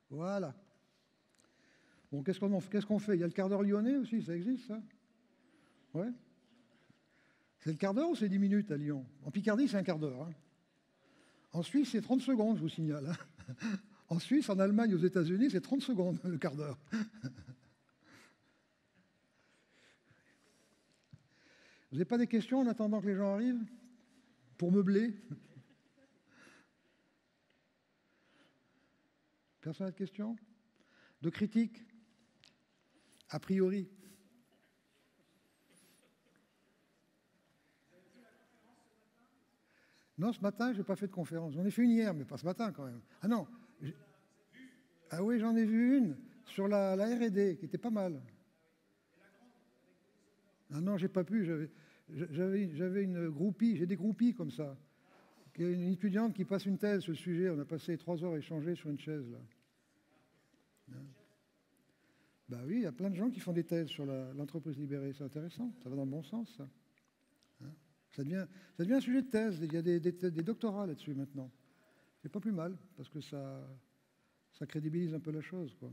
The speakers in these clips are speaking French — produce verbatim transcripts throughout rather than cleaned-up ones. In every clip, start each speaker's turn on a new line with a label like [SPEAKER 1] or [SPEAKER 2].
[SPEAKER 1] Voilà. Bon, qu'est-ce qu'on qu'est-ce qu'on fait? Il y a le quart d'heure lyonnais aussi, ça existe, ça? Ouais. C'est le quart d'heure ou c'est dix minutes à Lyon? En Picardie, c'est un quart d'heure. Hein. En Suisse, c'est trente secondes, je vous signale. Hein. En Suisse, en Allemagne, aux États-Unis, c'est trente secondes, le quart d'heure. Vous n'avez pas des questions en attendant que les gens arrivent? Pour meubler? Personne n'a de questions? De critiques? A priori? Non, ce matin, je n'ai pas fait de conférence. J'en ai fait une hier, mais pas ce matin quand même. Ah non. Ah oui, j'en ai vu une sur la, la R et D, qui était pas mal. Ah non, j'ai pas pu. J'avais, j'avais une groupie, j'ai des groupies comme ça. Il y a une étudiante qui passe une thèse sur le sujet. On a passé trois heures à échanger sur une chaise, là. Hein. Ben oui, il y a plein de gens qui font des thèses sur l'entreprise libérée. C'est intéressant. Ça va dans le bon sens, ça. Hein. Ça, devient, ça devient un sujet de thèse. Il y a des, des, des doctorats là-dessus maintenant. C'est pas plus mal, parce que ça, ça crédibilise un peu la chose, quoi.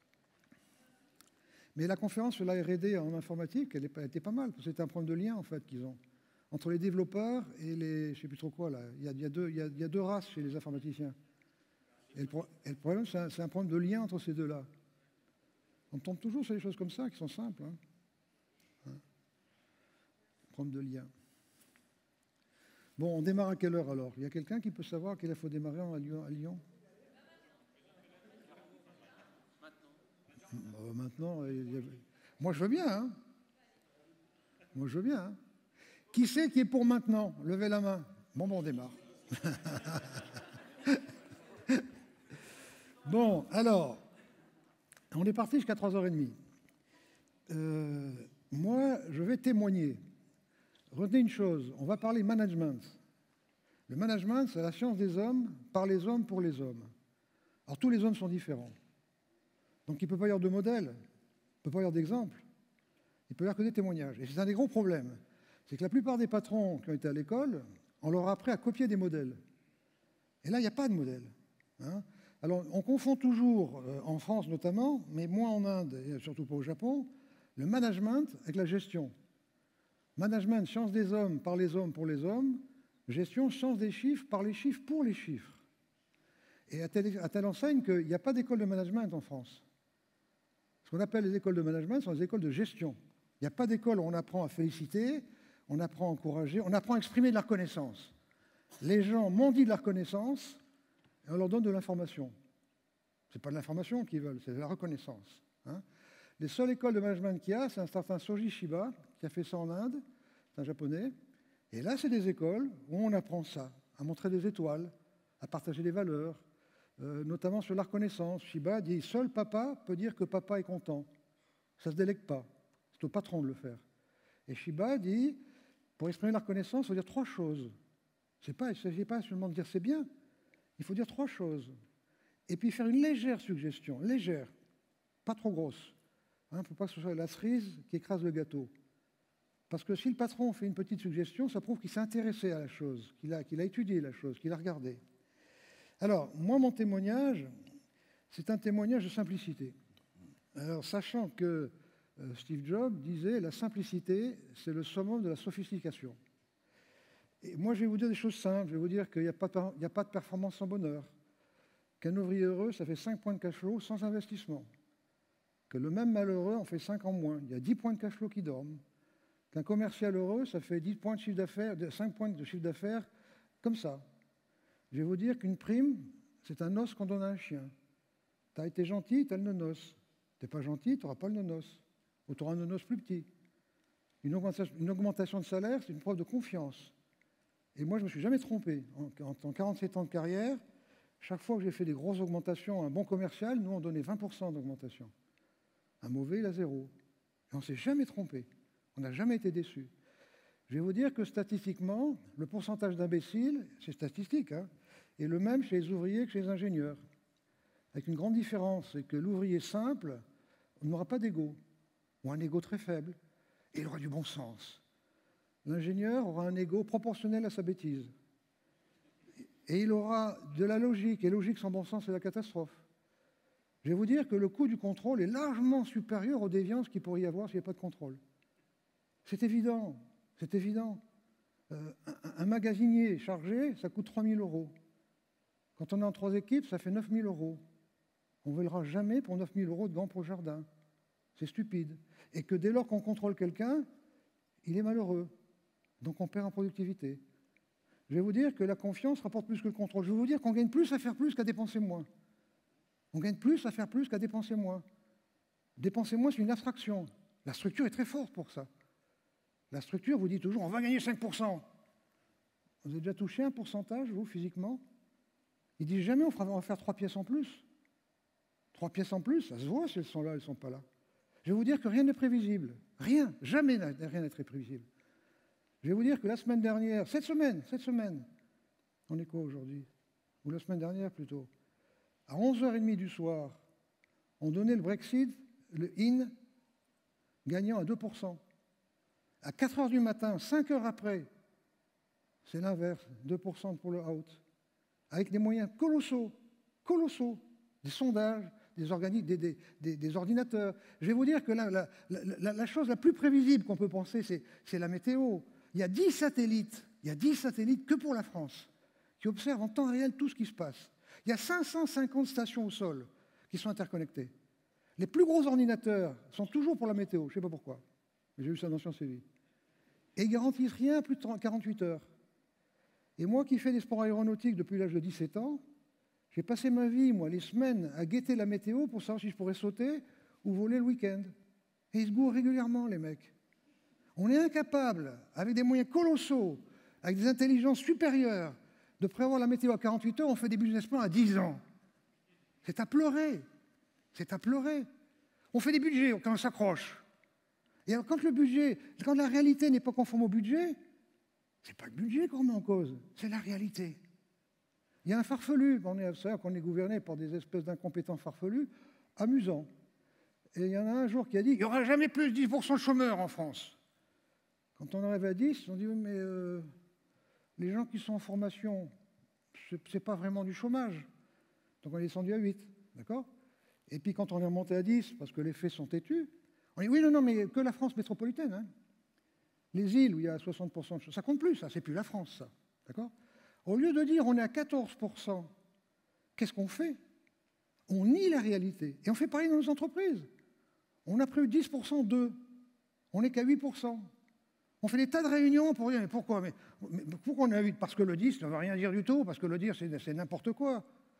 [SPEAKER 1] Mais la conférence sur la R et D en informatique, elle était pas mal, parce que c'était un problème de lien, en fait, qu'ils ont. Entre les développeurs et les... je ne sais plus trop quoi, là. Il y a, il y a, deux, il y a, il y a deux races chez les informaticiens. Et le, pro, et le problème, c'est un, un problème de lien entre ces deux-là. On tombe toujours sur des choses comme ça, qui sont simples. Hein. Hein. Problème de lien. Bon, on démarre à quelle heure, alors? Il y a quelqu'un qui peut savoir à quelle heure il faut démarrer à Lyon, à Lyon? Euh, maintenant, il y a... moi je veux bien. Hein. Moi je veux bien. Hein. Qui c'est qui est pour maintenant? Levez la main. Bon, bon, on démarre. Bon, alors, on est parti jusqu'à trois heures trente. Euh, moi, je vais témoigner. Retenez une chose, on va parler management. Le management, c'est la science des hommes, par les hommes, pour les hommes. Alors, tous les hommes sont différents. Donc, il ne peut pas y avoir de modèle, il ne peut pas y avoir d'exemple, il peut y avoir que des témoignages. Et c'est un des gros problèmes. C'est que la plupart des patrons qui ont été à l'école, on leur a appris à copier des modèles. Et là, il n'y a pas de modèle. Hein. Alors, on confond toujours, euh, en France notamment, mais moins en Inde et surtout pas au Japon, le management avec la gestion. Management, science des hommes, par les hommes, pour les hommes. Gestion, science des chiffres, par les chiffres, pour les chiffres. Et à telle, à telle enseigne qu'il n'y a pas d'école de management en France. Ce qu'on appelle les écoles de management sont les écoles de gestion. Il n'y a pas d'école où on apprend à féliciter, on apprend à encourager, on apprend à exprimer de la reconnaissance. Les gens mendient de la reconnaissance et on leur donne de l'information. Ce n'est pas de l'information qu'ils veulent, c'est de la reconnaissance. Hein. Les seules écoles de management qu'il y a, c'est un certain Soji Shiba qui a fait ça en Inde, c'est un japonais. Et là, c'est des écoles où on apprend ça, à montrer des étoiles, à partager des valeurs, euh, notamment sur la reconnaissance. Shiba dit « Seul papa peut dire que papa est content. Ça ne se délègue pas. C'est au patron de le faire. » Et Shiba dit « Pour exprimer la reconnaissance, il faut dire trois choses. C'est pas, il ne s'agit pas seulement de dire c'est bien. Il faut dire trois choses. Et puis faire une légère suggestion, légère, pas trop grosse. Il hein, ne faut pas que ce soit la cerise qui écrase le gâteau. Parce que si le patron fait une petite suggestion, ça prouve qu'il s'est intéressé à la chose, qu'il a, qu'il a étudié la chose, qu'il a regardé. Alors, moi, mon témoignage, c'est un témoignage de simplicité. Alors, sachant que euh, Steve Jobs disait « la simplicité, c'est le summum de la sophistication ». Et moi, je vais vous dire des choses simples. Je vais vous dire qu'il n'y a, a pas de performance sans bonheur. Qu'un ouvrier heureux, ça fait cinq points de cash flow sans investissement. Que le même malheureux en fait cinq en moins. Il y a dix points de cash flow qui dorment. Qu'un commercial heureux, ça fait dix points de chiffre d'affaires, cinq points de chiffre d'affaires, comme ça. Je vais vous dire qu'une prime, c'est un os qu'on donne à un chien. Tu as été gentil, tu as le nonos. Tu n'es pas gentil, tu n'auras pas le nonos. Ou tu auras un nonos plus petit. Une augmentation, une augmentation de salaire, c'est une preuve de confiance. Et moi, je ne me suis jamais trompé. En, en, en quarante-sept ans de carrière, chaque fois que j'ai fait des grosses augmentations, un bon commercial, nous, on donnait vingt pour cent d'augmentation. Un mauvais, il a zéro. Et on ne s'est jamais trompé. On n'a jamais été déçus. Je vais vous dire que statistiquement, le pourcentage d'imbéciles, c'est statistique, hein, est le même chez les ouvriers que chez les ingénieurs. Avec une grande différence, c'est que l'ouvrier simple n'aura pas d'ego, ou un ego très faible, et il aura du bon sens. L'ingénieur aura un ego proportionnel à sa bêtise. Et il aura de la logique, et logique sans bon sens, c'est la catastrophe. Je vais vous dire que le coût du contrôle est largement supérieur aux déviances qu'il pourrait y avoir s'il n'y a pas de contrôle. C'est évident, c'est évident. Euh, un, un magasinier chargé, ça coûte trois mille euros. Quand on est en trois équipes, ça fait neuf mille euros. On ne verra jamais pour neuf mille euros de gants pour le jardin. C'est stupide. Et que dès lors qu'on contrôle quelqu'un, il est malheureux. Donc on perd en productivité. Je vais vous dire que la confiance rapporte plus que le contrôle. Je vais vous dire qu'on gagne plus à faire plus qu'à dépenser moins. On gagne plus à faire plus qu'à dépenser moins. Dépenser moins, c'est une abstraction. La structure est très forte pour ça. La structure vous dit toujours, on va gagner cinq pour cent. Vous avez déjà touché un pourcentage, vous, physiquement? Ils disent jamais, on, fera, on va faire trois pièces en plus. Trois pièces en plus, ça se voit si elles sont là, elles ne sont pas là. Je vais vous dire que rien n'est prévisible. Rien, jamais rien n'est très prévisible. Je vais vous dire que la semaine dernière, cette semaine, cette semaine, on est quoi aujourd'hui? Ou la semaine dernière plutôt, à onze heures trente du soir, on donnait le Brexit, le in, gagnant à deux pour cent. À quatre heures du matin, cinq heures après, c'est l'inverse, deux pour cent pour le out. Avec des moyens colossaux, colossaux, des sondages, des, des, des, des, des ordinateurs. Je vais vous dire que la, la, la, la chose la plus prévisible qu'on peut penser, c'est la météo. Il y a dix satellites, il y a dix satellites que pour la France, qui observent en temps réel tout ce qui se passe. Il y a cinq cent cinquante stations au sol qui sont interconnectées. Les plus gros ordinateurs sont toujours pour la météo, je ne sais pas pourquoi. J'ai vu ça dans Sciences et Vie. Et ils ne garantissent rien à plus de quarante-huit heures. Et moi qui fais des sports aéronautiques depuis l'âge de dix-sept ans, j'ai passé ma vie, moi, les semaines, à guetter la météo pour savoir si je pourrais sauter ou voler le week-end. Et ils se gourent régulièrement, les mecs. On est incapable, avec des moyens colossaux, avec des intelligences supérieures, de prévoir la météo à quarante-huit heures, on fait des business plans à dix ans. C'est à pleurer. C'est à pleurer. On fait des budgets quand on s'accroche. Et alors, quand le budget, quand la réalité n'est pas conforme au budget, c'est pas le budget qu'on met en cause, c'est la réalité. Il y a un farfelu, on est, qu'on est gouverné par des espèces d'incompétents farfelus, amusants. Et il y en a un jour qui a dit, il n'y aura jamais plus de dix pour cent de chômeurs en France. Quand on arrive à dix, on dit, oui, mais euh, les gens qui sont en formation, ce n'est pas vraiment du chômage. Donc on est descendu à huit, d'accord? Et puis quand on est remonté à dix, parce que les faits sont têtus, on dit, oui, non, non, mais que la France métropolitaine. Hein. Les îles où il y a soixante pour cent de chômage, ça compte plus, ça, c'est plus la France, ça, d'accord? Au lieu de dire on est à quatorze pour cent, qu'est-ce qu'on fait? On nie la réalité. Et on fait pareil dans nos entreprises. On a pris dix pour cent d'eux. On n'est qu'à huit pour cent. On fait des tas de réunions pour dire mais pourquoi mais, mais pourquoi on est à huit? Parce que le dix ne veut rien dire du tout, parce que le dix c'est n'importe quoi.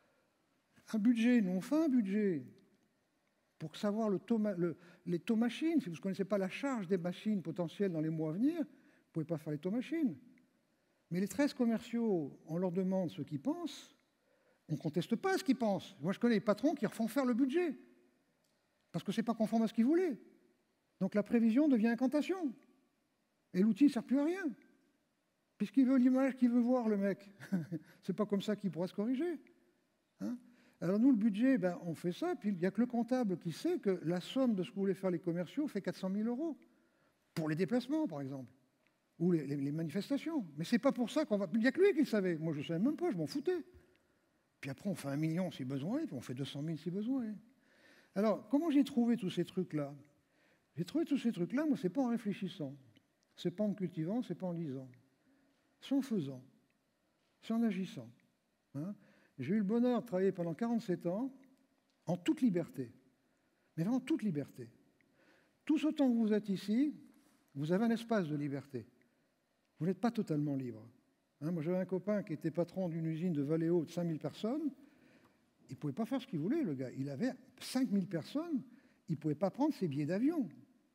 [SPEAKER 1] Un budget, nous on fait un budget pour savoir le taux, le, les taux machines. Si vous ne connaissez pas la charge des machines potentielles dans les mois à venir, vous ne pouvez pas faire les taux machines. Mais les treize commerciaux, on leur demande ce qu'ils pensent, on ne conteste pas ce qu'ils pensent. Moi, je connais les patrons qui refont faire le budget, parce que ce n'est pas conforme à ce qu'ils voulaient. Donc la prévision devient incantation. Et l'outil ne sert plus à rien. Puisqu'il veut l'image qu'il veut voir, le mec. Ce n'est pas comme ça qu'il pourra se corriger. Hein? Alors nous, le budget, ben, on fait ça, puis il n'y a que le comptable qui sait que la somme de ce que voulaient faire les commerciaux fait quatre cent mille euros. Pour les déplacements, par exemple. Ou les, les, les manifestations. Mais c'est pas pour ça qu'on va... Il n'y a que lui qui le savait. Moi, je ne savais même pas, je m'en foutais. Puis après, on fait un million si besoin, et puis on fait deux cent mille si besoin. Alors, comment j'ai trouvé tous ces trucs-là? J'ai trouvé tous ces trucs-là, moi, c'est pas en réfléchissant. C'est pas en cultivant, c'est pas en lisant. C'est en faisant. C'est en agissant. Hein? J'ai eu le bonheur de travailler pendant quarante-sept ans en toute liberté. Mais vraiment toute liberté. Tout ce temps que vous êtes ici, vous avez un espace de liberté. Vous n'êtes pas totalement libre. Hein, moi, j'avais un copain qui était patron d'une usine de Valeo de cinq mille personnes. Il ne pouvait pas faire ce qu'il voulait, le gars. Il avait cinq mille personnes. Il ne pouvait pas prendre ses billets d'avion.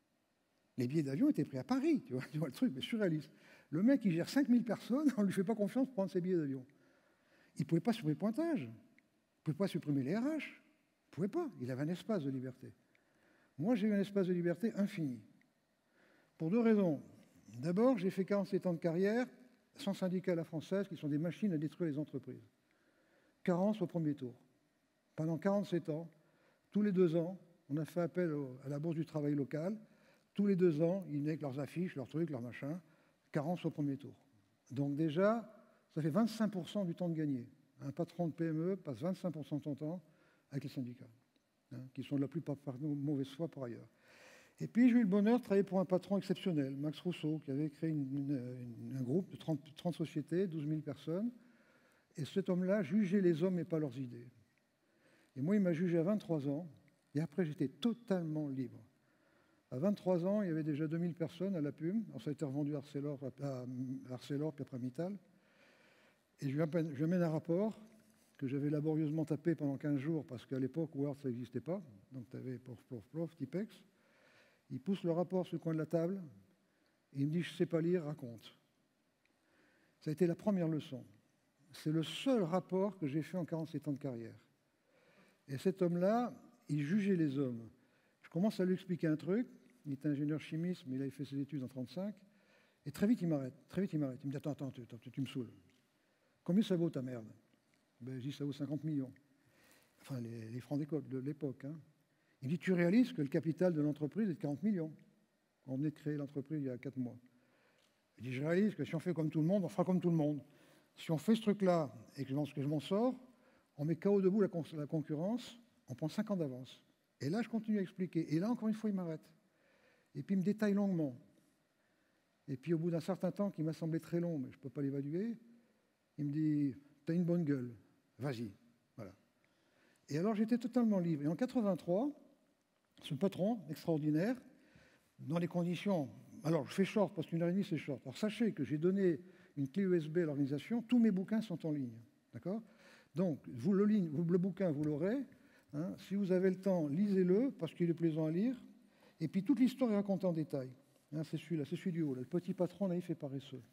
[SPEAKER 1] Les billets d'avion étaient pris à Paris. Tu vois, tu vois le truc, mais surréaliste. Le mec, il gère cinq mille personnes, on ne lui fait pas confiance pour prendre ses billets d'avion. Il ne pouvait pas supprimer le pointage. Il ne pouvait pas supprimer les R H. Il ne pouvait pas. Il avait un espace de liberté. Moi, j'ai eu un espace de liberté infini. Pour deux raisons. D'abord, j'ai fait quarante-sept ans de carrière sans syndicat à la française, qui sont des machines à détruire les entreprises. Carence au premier tour. Pendant quarante-sept ans, tous les deux ans, on a fait appel au, à la Bourse du travail locale. Tous les deux ans, ils venaient avec leurs affiches, leurs trucs, leurs machins. Carence au premier tour. Donc déjà, ça fait vingt-cinq pour cent du temps de gagné. Un patron de P M E passe vingt-cinq pour cent de son temps avec les syndicats. hein, qui sont de la plupart par mauvaise foi par ailleurs. Et puis j'ai eu le bonheur de travailler pour un patron exceptionnel, Max Rousseau, qui avait créé une, une, un groupe de trente, trente sociétés, douze mille personnes. Et cet homme-là jugeait les hommes et pas leurs idées. Et moi, il m'a jugé à vingt-trois ans, et après j'étais totalement libre. À vingt-trois ans, il y avait déjà deux mille personnes à la P U M. Alors ça a été revendu à Arcelor, à Arcelor puis après Mittal. Et je lui amène un rapport que j'avais laborieusement tapé pendant quinze jours, parce qu'à l'époque, Word, ça n'existait pas. Donc tu avais plof, plof, plof, Tipex. Il pousse le rapport sur le coin de la table, et il me dit, je ne sais pas lire, raconte. Ça a été la première leçon. C'est le seul rapport que j'ai fait en quarante-sept ans de carrière. Et cet homme-là, il jugeait les hommes. Je commence à lui expliquer un truc. Il était ingénieur chimiste, mais il avait fait ses études en trente-cinq. Et très vite, il m'arrête. Très vite, il m'arrête. Il me dit, attends, attends, tu, tu, tu me saoules. Combien ça vaut ta merde? Ben, je dis, ça vaut cinquante millions. Enfin, les, les francs de l'époque. Hein. Il me dit, tu réalises que le capital de l'entreprise est de quarante millions. On venait de créer l'entreprise il y a quatre mois. Je dis, je réalise que si on fait comme tout le monde, on fera comme tout le monde. Si on fait ce truc-là et que je m'en sors, on met K O debout la, con la concurrence, on prend cinq ans d'avance. Et là, je continue à expliquer. Et là, encore une fois, il m'arrête. Et puis, il me détaille longuement. Et puis, au bout d'un certain temps, qui m'a semblé très long, mais je ne peux pas l'évaluer, il me dit, t'as une bonne gueule, vas-y. Voilà. Et alors, j'étais totalement libre. Et en quatre-vingt-trois, ce patron extraordinaire, dans les conditions... Alors, je fais short, parce qu'une heure et demie, c'est short. Alors, sachez que j'ai donné une clé U S B à l'organisation. Tous mes bouquins sont en ligne. D'accord? Donc, vous, le, ligne, vous, le bouquin, vous l'aurez. Hein. Si vous avez le temps, lisez-le, parce qu'il est plaisant à lire. Et puis, toute l'histoire est racontée en détail. Hein, c'est celui-là, c'est celui du haut. Là. Le petit patron, naïf et paresseux.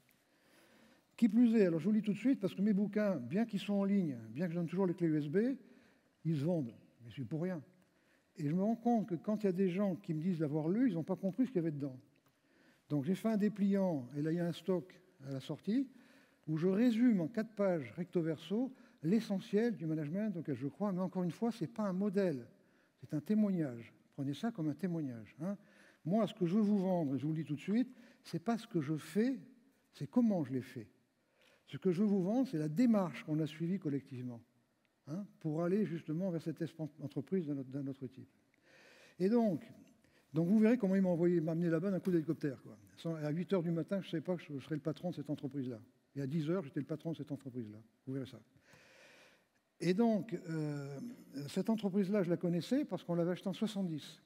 [SPEAKER 1] Qui plus est, alors je vous lis tout de suite, parce que mes bouquins, bien qu'ils soient en ligne, bien que je donne toujours les clés U S B, ils se vendent. Mais c'est pour rien. Et je me rends compte que quand il y a des gens qui me disent l'avoir lu, ils n'ont pas compris ce qu'il y avait dedans. Donc, j'ai fait un dépliant, et là, il y a un stock à la sortie, où je résume en quatre pages recto-verso l'essentiel du management auquel je crois. Mais encore une fois, ce n'est pas un modèle, c'est un témoignage. Prenez ça comme un témoignage. Hein. Moi, ce que je veux vous vendre, et je vous le dis tout de suite, ce n'est pas ce que je fais, c'est comment je l'ai fait. Ce que je veux vous vendre, c'est la démarche qu'on a suivie collectivement, hein, pour aller justement vers cette entreprise d'un autre type. Et donc, donc, vous verrez comment il m'a envoyé, m'a amené là-bas d'un coup d'hélicoptère. À huit heures du matin, je ne savais pas que je serais le patron de cette entreprise-là. Et à dix heures, j'étais le patron de cette entreprise-là. Vous verrez ça. Et donc, euh, cette entreprise-là, je la connaissais parce qu'on l'avait achetée en soixante-dix.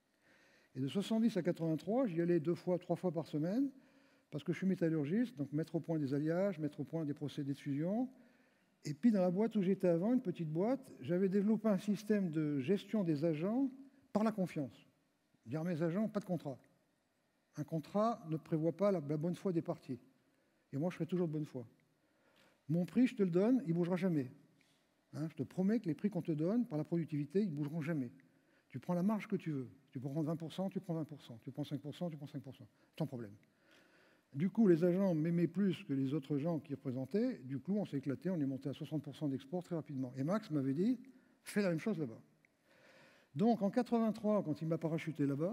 [SPEAKER 1] Et de soixante-dix à quatre-vingt-trois, j'y allais deux fois, trois fois par semaine, parce que je suis métallurgiste, donc mettre au point des alliages, mettre au point des procédés de fusion. Et puis, dans la boîte où j'étais avant, une petite boîte, j'avais développé un système de gestion des agents par la confiance. Dire à mes agents, pas de contrat. Un contrat ne prévoit pas la, la bonne foi des parties. Et moi, je serai toujours de bonne foi. Mon prix, je te le donne, il ne bougera jamais. Hein, je te promets que les prix qu'on te donne par la productivité, ils ne bougeront jamais. Tu prends la marge que tu veux. Tu peux prendre vingt pour cent, tu prends vingt pour cent. Tu prends cinq pour cent, tu prends cinq pour cent. Sans problème. Du coup, les agents m'aimaient plus que les autres gens qui représentaient. Du coup, on s'est éclaté, on est monté à soixante pour cent d'export très rapidement. Et Max m'avait dit, fais la même chose là-bas. Donc, en quatre-vingt-trois, quand il m'a parachuté là-bas,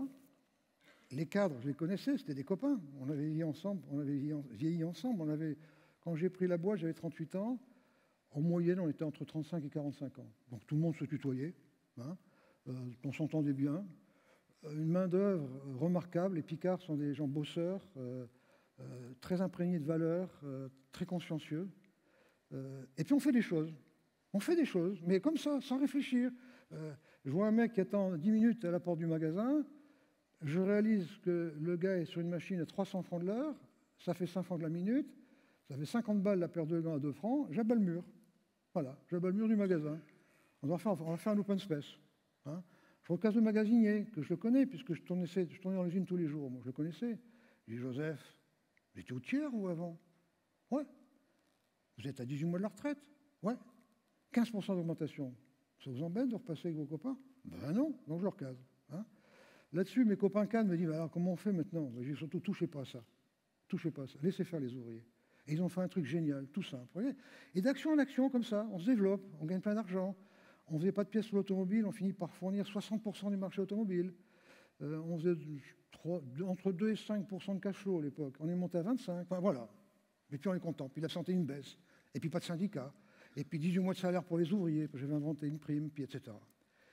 [SPEAKER 1] les cadres, je les connaissais, c'était des copains. On avait vieilli ensemble. On avait vieilli ensemble. On avait, quand j'ai pris la boîte, j'avais trente-huit ans. En moyenne, on était entre trente-cinq et quarante-cinq ans. Donc, tout le monde se tutoyait. Hein, euh, on s'entendait bien. Une main-d'œuvre remarquable. Les Picards sont des gens bosseurs, euh, euh, très imprégnés de valeurs, euh, très consciencieux. Euh, et puis, on fait des choses. On fait des choses, mais comme ça, sans réfléchir. Euh, je vois un mec qui attend dix minutes à la porte du magasin, je réalise que le gars est sur une machine à trois cents francs de l'heure, ça fait cinq francs de la minute, ça fait cinquante balles la paire de gants à deux francs, j'abats le mur. Voilà, j'abats le mur du magasin. On va faire, on va faire un open space. Hein. Je recasse le magasinier, que je le connais, puisque je tournais, je tournais dans l'usine tous les jours. Moi, je le connaissais. Je dis, Joseph, vous étiez au tiers ou avant? Ouais. Vous êtes à dix-huit mois de la retraite? Ouais. quinze pour cent d'augmentation. Ça vous embête de repasser avec vos copains? Ben non, donc je leur case. Hein. Là-dessus, mes copains cadres me disent, alors comment on fait maintenant? Ben, j'ai surtout, touchez pas à ça. Touchez pas à ça. Laissez faire les ouvriers. Et ils ont fait un truc génial, tout simple. Vous voyez, et d'action en action, comme ça, on se développe, on gagne plein d'argent. On ne faisait pas de pièces sur l'automobile, on finit par fournir soixante pour cent du marché automobile. Euh, on faisait trois, entre deux et cinq pour cent de cash flow à l'époque. On est monté à vingt-cinq, enfin voilà. Et puis on est content. Puis la santé, une baisse. Et puis pas de syndicat. Et puis dix-huit mois de salaire pour les ouvriers, parce que j'avais inventé une prime, puis et cetera.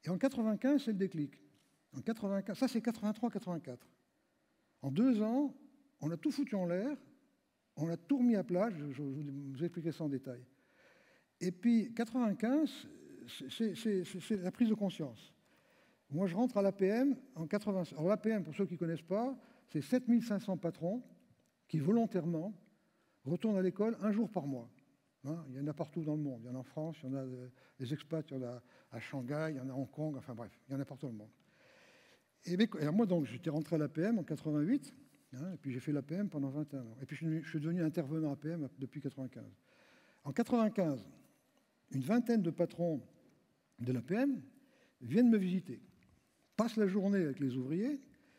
[SPEAKER 1] Et en quatre-vingt-quinze, c'est le déclic. En quatre-vingt-quinze, ça, c'est quatre-vingt-trois quatre-vingt-quatre. En deux ans, on a tout foutu en l'air, on a tout remis à plat, je, je, je vous expliquerai ça en détail. Et puis, quatre-vingt-quinze, c'est la prise de conscience. Moi, je rentre à l'A P M en quatre-vingt-cinq. Alors, l'A P M, pour ceux qui ne connaissent pas, c'est sept mille cinq cents patrons qui, volontairement, retournent à l'école un jour par mois. Hein, il y en a partout dans le monde. Il y en a en France, il y en a des expats, il y en a à Shanghai, il y en a à Hong Kong, enfin bref, il y en a partout dans le monde. Et, bien, et moi, donc, j'étais rentré à l'A P M en quatre-vingt-huit, hein, et puis j'ai fait l'A P M pendant vingt et un ans. Et puis je, je suis devenu intervenant A P M depuis quatre-vingt-quinze. En quatre-vingt-quinze, une vingtaine de patrons de l'A P M viennent me visiter, passent la journée avec les ouvriers,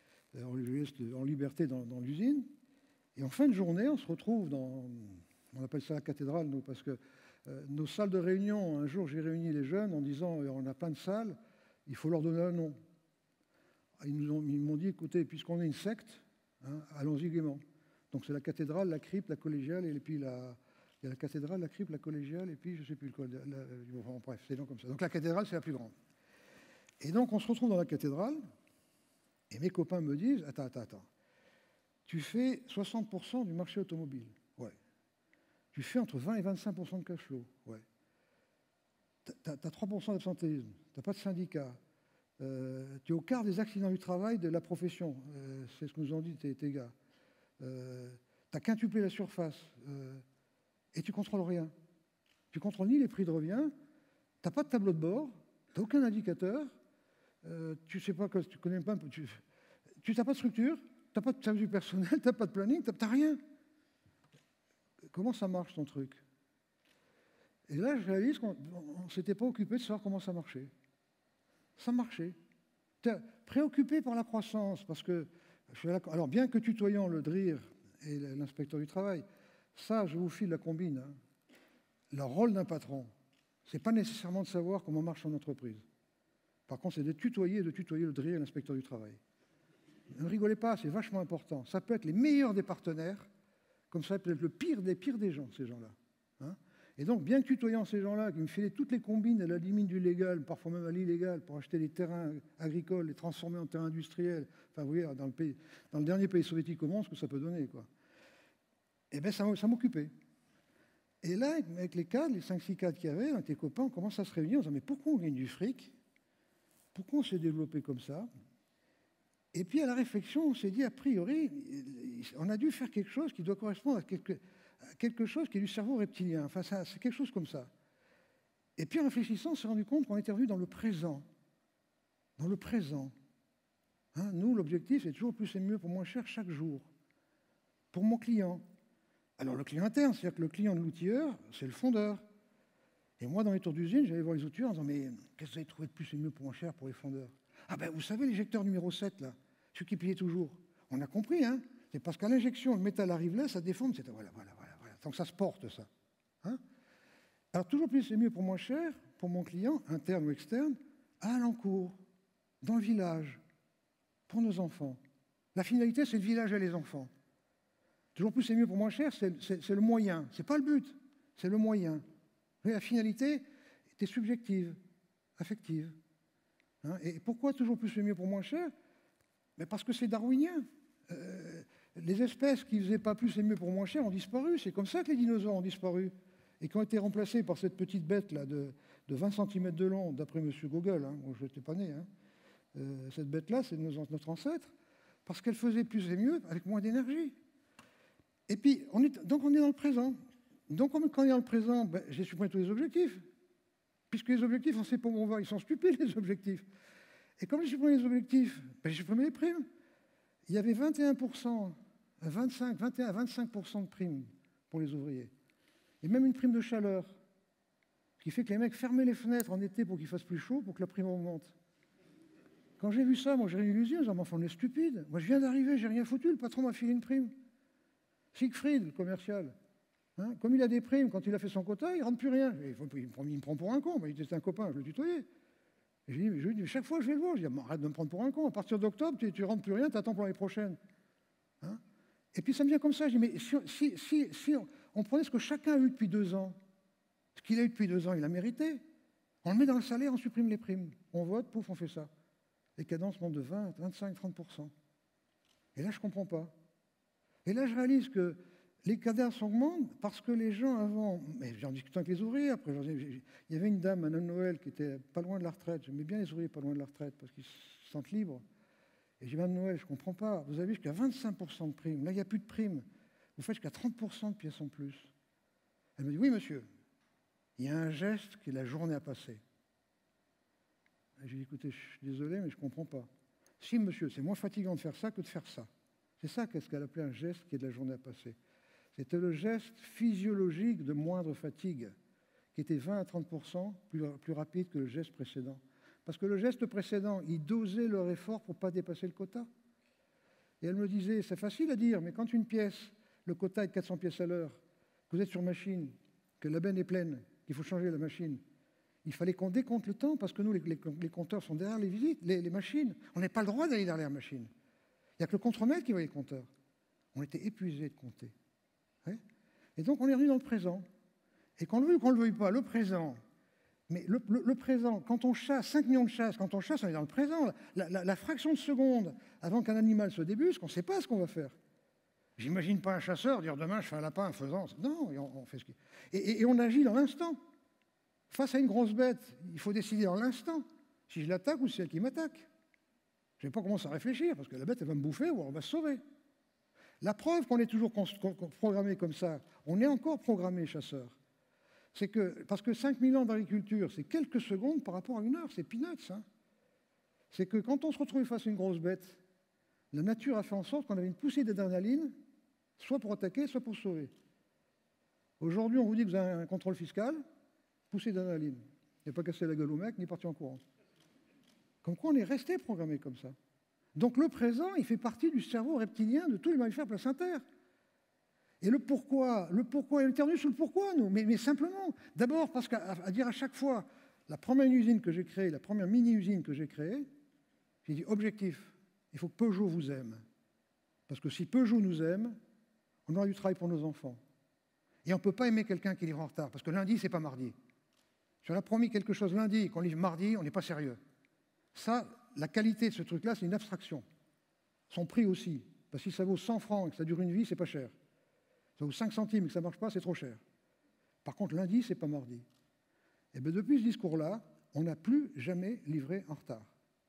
[SPEAKER 1] en liberté dans, dans l'usine, et en fin de journée, on se retrouve dans, on appelle ça la cathédrale, nous, parce que euh, nos salles de réunion, un jour j'ai réuni les jeunes en disant, euh, on a plein de salles, il faut leur donner un nom. Ils m'ont dit, écoutez, puisqu'on est une secte, hein, allons-y gaiement. Donc c'est la cathédrale, la crypte, la collégiale, et puis la, il y a la cathédrale, la crypte, la collégiale, et puis je ne sais plus le quoi. La, la, bon, bref, c'est donc comme ça. Donc la cathédrale, c'est la plus grande. Et donc on se retrouve dans la cathédrale, et mes copains me disent, attends, attends, attends, tu fais soixante pour cent du marché automobile. Ouais. Tu fais entre vingt et vingt-cinq pour cent de cash flow. Ouais. Tu as trois pour cent d'absentéisme, tu n'as pas de syndicat. Euh, tu es au quart des accidents du travail de la profession. Euh, c'est ce que nous ont dit tes, tes gars. Euh, tu as quintuplé la surface. Euh, et tu ne contrôles rien. Tu ne contrôles ni les prix de revient, tu n'as pas de tableau de bord, tu n'as aucun indicateur, euh, tu ne sais pas, tu connais pas, tu n'as pas de structure, tu n'as pas de service du personnel, tu n'as pas de planning, tu n'as rien. Comment ça marche ton truc? Et là, je réalise qu'on ne s'était pas occupé de savoir comment ça marchait. Ça marchait. Préoccupé par la croissance, parce que, je suis alors bien que tutoyant le D R I R et l'inspecteur du travail, ça, je vous file la combine. Hein. Le rôle d'un patron, ce n'est pas nécessairement de savoir comment marche son entreprise. Par contre, c'est de tutoyer et de tutoyer le D R I R et l'inspecteur du travail. Ne rigolez pas, c'est vachement important. Ça peut être les meilleurs des partenaires, comme ça peut être le pire des pires des gens, ces gens-là. Hein. Et donc, bien que tutoyant ces gens-là, qui me filaient toutes les combines à la limite du légal, parfois même à l'illégal, pour acheter des terrains agricoles, les transformer en terrains industriels, enfin, vous voyez, dans le, pays, dans le dernier pays soviétique au monde, ce que ça peut donner, quoi. Eh bien, ça, ça m'occupait. Et là, avec les cadres, les cinq six cadres qu'il y avait, avec tes copains, on commence à se réunir, on se dit, mais pourquoi on gagne du fric? Pourquoi on s'est développé comme ça? Et puis, à la réflexion, on s'est dit, a priori, on a dû faire quelque chose qui doit correspondre à quelque, à quelque chose qui est du cerveau reptilien. Enfin, c'est quelque chose comme ça. Et puis, en réfléchissant, on s'est rendu compte qu'on était revenu dans le présent. Dans le présent. Hein, nous, l'objectif, c'est toujours plus et mieux pour moins cher chaque jour. Pour mon client. Alors, le client interne, c'est-à-dire que le client de l'outilleur, c'est le fondeur. Et moi, dans les tours d'usine, j'allais voir les outilleurs en disant, mais qu'est-ce que vous avez trouvé de plus et mieux pour moins cher pour les fondeurs? Ah ben, vous savez, l'éjecteur numéro sept, là, celui qui pliait toujours. On a compris, hein. C'est parce qu'à l'injection, le métal arrive là, ça déforme, c'est voilà, voilà, voilà, voilà. Donc ça se porte, ça. Hein. Alors, toujours plus et mieux pour moins cher, pour mon client, interne ou externe, à Alencourt, dans le village, pour nos enfants. La finalité, c'est le village et les enfants. Toujours plus et mieux pour moins cher, c'est le moyen. C'est pas le but, c'est le moyen. Mais la finalité était subjective, affective. Hein, et pourquoi toujours plus et mieux pour moins cher? Mais parce que c'est darwinien. Euh, les espèces qui ne faisaient pas plus et mieux pour moins cher ont disparu. C'est comme ça que les dinosaures ont disparu. Et qui ont été remplacés par cette petite bête-là de, de vingt centimètres de long, d'après M. Gogol. Hein, moi, je n'étais pas né. Hein. Euh, cette bête-là, c'est notre ancêtre. Parce qu'elle faisait plus et mieux avec moins d'énergie. Et puis, on est, donc on est dans le présent. Donc, quand on est dans le présent, ben, j'ai supprimé tous les objectifs. Puisque les objectifs, on ne sait pas où on va. Ils sont stupides, les objectifs. Et comme j'ai supprimé les objectifs, ben, j'ai supprimé les primes. Il y avait vingt et un pour cent, vingt-cinq, vingt et un à vingt-cinq pour cent de primes pour les ouvriers. Et même une prime de chaleur, qui fait que les mecs fermaient les fenêtres en été pour qu'il fasse plus chaud, pour que la prime augmente. Quand j'ai vu ça, moi, j'ai réuni l'usine, j'ai dit, mais enfin, on est stupide. Moi, je viens d'arriver, j'ai rien foutu, le patron m'a filé une prime. Siegfried, le commercial, hein, comme il a des primes, quand il a fait son quota, il ne rentre plus rien. Il, faut, il, me prend pour un con, mais il était un copain, je le tutoyais. Et je lui dis, je lui dis, chaque fois je vais le voir, je dis, arrête de me prendre pour un con, à partir d'octobre, tu ne rentres plus rien, tu attends pour l'année prochaine. Hein. Et puis ça me vient comme ça, je dis, mais si, si, si, si on, on prenait ce que chacun a eu depuis deux ans, ce qu'il a eu depuis deux ans, il a mérité. On le met dans le salaire, on supprime les primes. On vote, pouf, on fait ça. Les cadences montent de vingt, vingt-cinq, trente pour cent. Et là, je ne comprends pas. Et là, je réalise que les cadences augmentent parce que les gens avant... Mais j'en discutais avec les ouvriers, après, il y avait une dame, Madame Noël, qui était pas loin de la retraite. J'aimais bien les ouvriers pas loin de la retraite parce qu'ils se sentent libres. Et j'ai dit, Madame Noël, je ne comprends pas. Vous avez jusqu'à vingt-cinq pour cent de primes. Là, il n'y a plus de primes. Vous faites jusqu'à trente pour cent de pièces en plus. Elle me dit, oui, monsieur, il y a un geste qui est la journée à passer. J'ai dit, écoutez, je suis désolé, mais je ne comprends pas. Si, monsieur, c'est moins fatigant de faire ça que de faire ça. C'est ça qu'est-ce qu'elle appelait un geste qui est de la journée à passer. C'était le geste physiologique de moindre fatigue, qui était vingt à trente pour cent plus, plus rapide que le geste précédent. Parce que le geste précédent, il dosait leur effort pour ne pas dépasser le quota. Et elle me disait, c'est facile à dire, mais quand une pièce, le quota est de quatre cents pièces à l'heure, que vous êtes sur machine, que la benne est pleine, qu'il faut changer la machine, il fallait qu'on décompte le temps, parce que nous, les, les, les compteurs sont derrière les visites, les, les machines. On n'a pas le droit d'aller derrière la machine. Il n'y a que le contremaître qui voit les compteurs. On était épuisés de compter. Ouais. Et donc, on est revenu dans le présent. Et qu'on le veuille ou qu'on ne le veuille pas, le présent, mais le, le, le présent, quand on chasse, cinq millions de chasses, quand on chasse, on est dans le présent. La, la, la fraction de seconde avant qu'un animal se débusque, on ne sait pas ce qu'on va faire. J'imagine pas un chasseur dire demain je fais un lapin en faisant. Non, on, on fait ce qui... et, et, et on agit dans l'instant. Face à une grosse bête, il faut décider dans l'instant si je l'attaque ou si c'est elle qui m'attaque. Je ne vais pas commencer à réfléchir parce que la bête elle va me bouffer ou on va se sauver. La preuve qu'on est toujours programmé comme ça, on est encore programmé chasseur. C'est que, parce que cinq mille ans d'agriculture, c'est quelques secondes par rapport à une heure, c'est peanuts. Hein. C'est que quand on se retrouve face à une grosse bête, la nature a fait en sorte qu'on avait une poussée d'adrénaline, soit pour attaquer, soit pour sauver. Aujourd'hui, on vous dit que vous avez un contrôle fiscal, poussée d'adrénaline. Il n'est pas cassé la gueule au mec, ni parti en courant. Comme quoi, on est resté programmé comme ça. Donc le présent, il fait partie du cerveau reptilien de tous les mammifères placentaires. Et le pourquoi, le pourquoi, et le terminus sur le pourquoi, nous, mais, mais simplement, d'abord parce qu'à à dire à chaque fois, la première usine que j'ai créée, la première mini-usine que j'ai créée, j'ai dit, objectif, il faut que Peugeot vous aime. Parce que si Peugeot nous aime, on aura du travail pour nos enfants. Et on ne peut pas aimer quelqu'un qui livre en retard, parce que lundi, c'est pas mardi. Si on a promis quelque chose lundi et qu'on livre mardi, on n'est pas sérieux. Ça, la qualité de ce truc-là, c'est une abstraction. Son prix aussi, parce que si ça vaut cent francs et que ça dure une vie, c'est pas cher. Ça vaut cinq centimes et que ça ne marche pas, c'est trop cher. Par contre, lundi, c'est pas mardi. Et bien depuis ce discours-là, on n'a plus jamais livré en retard.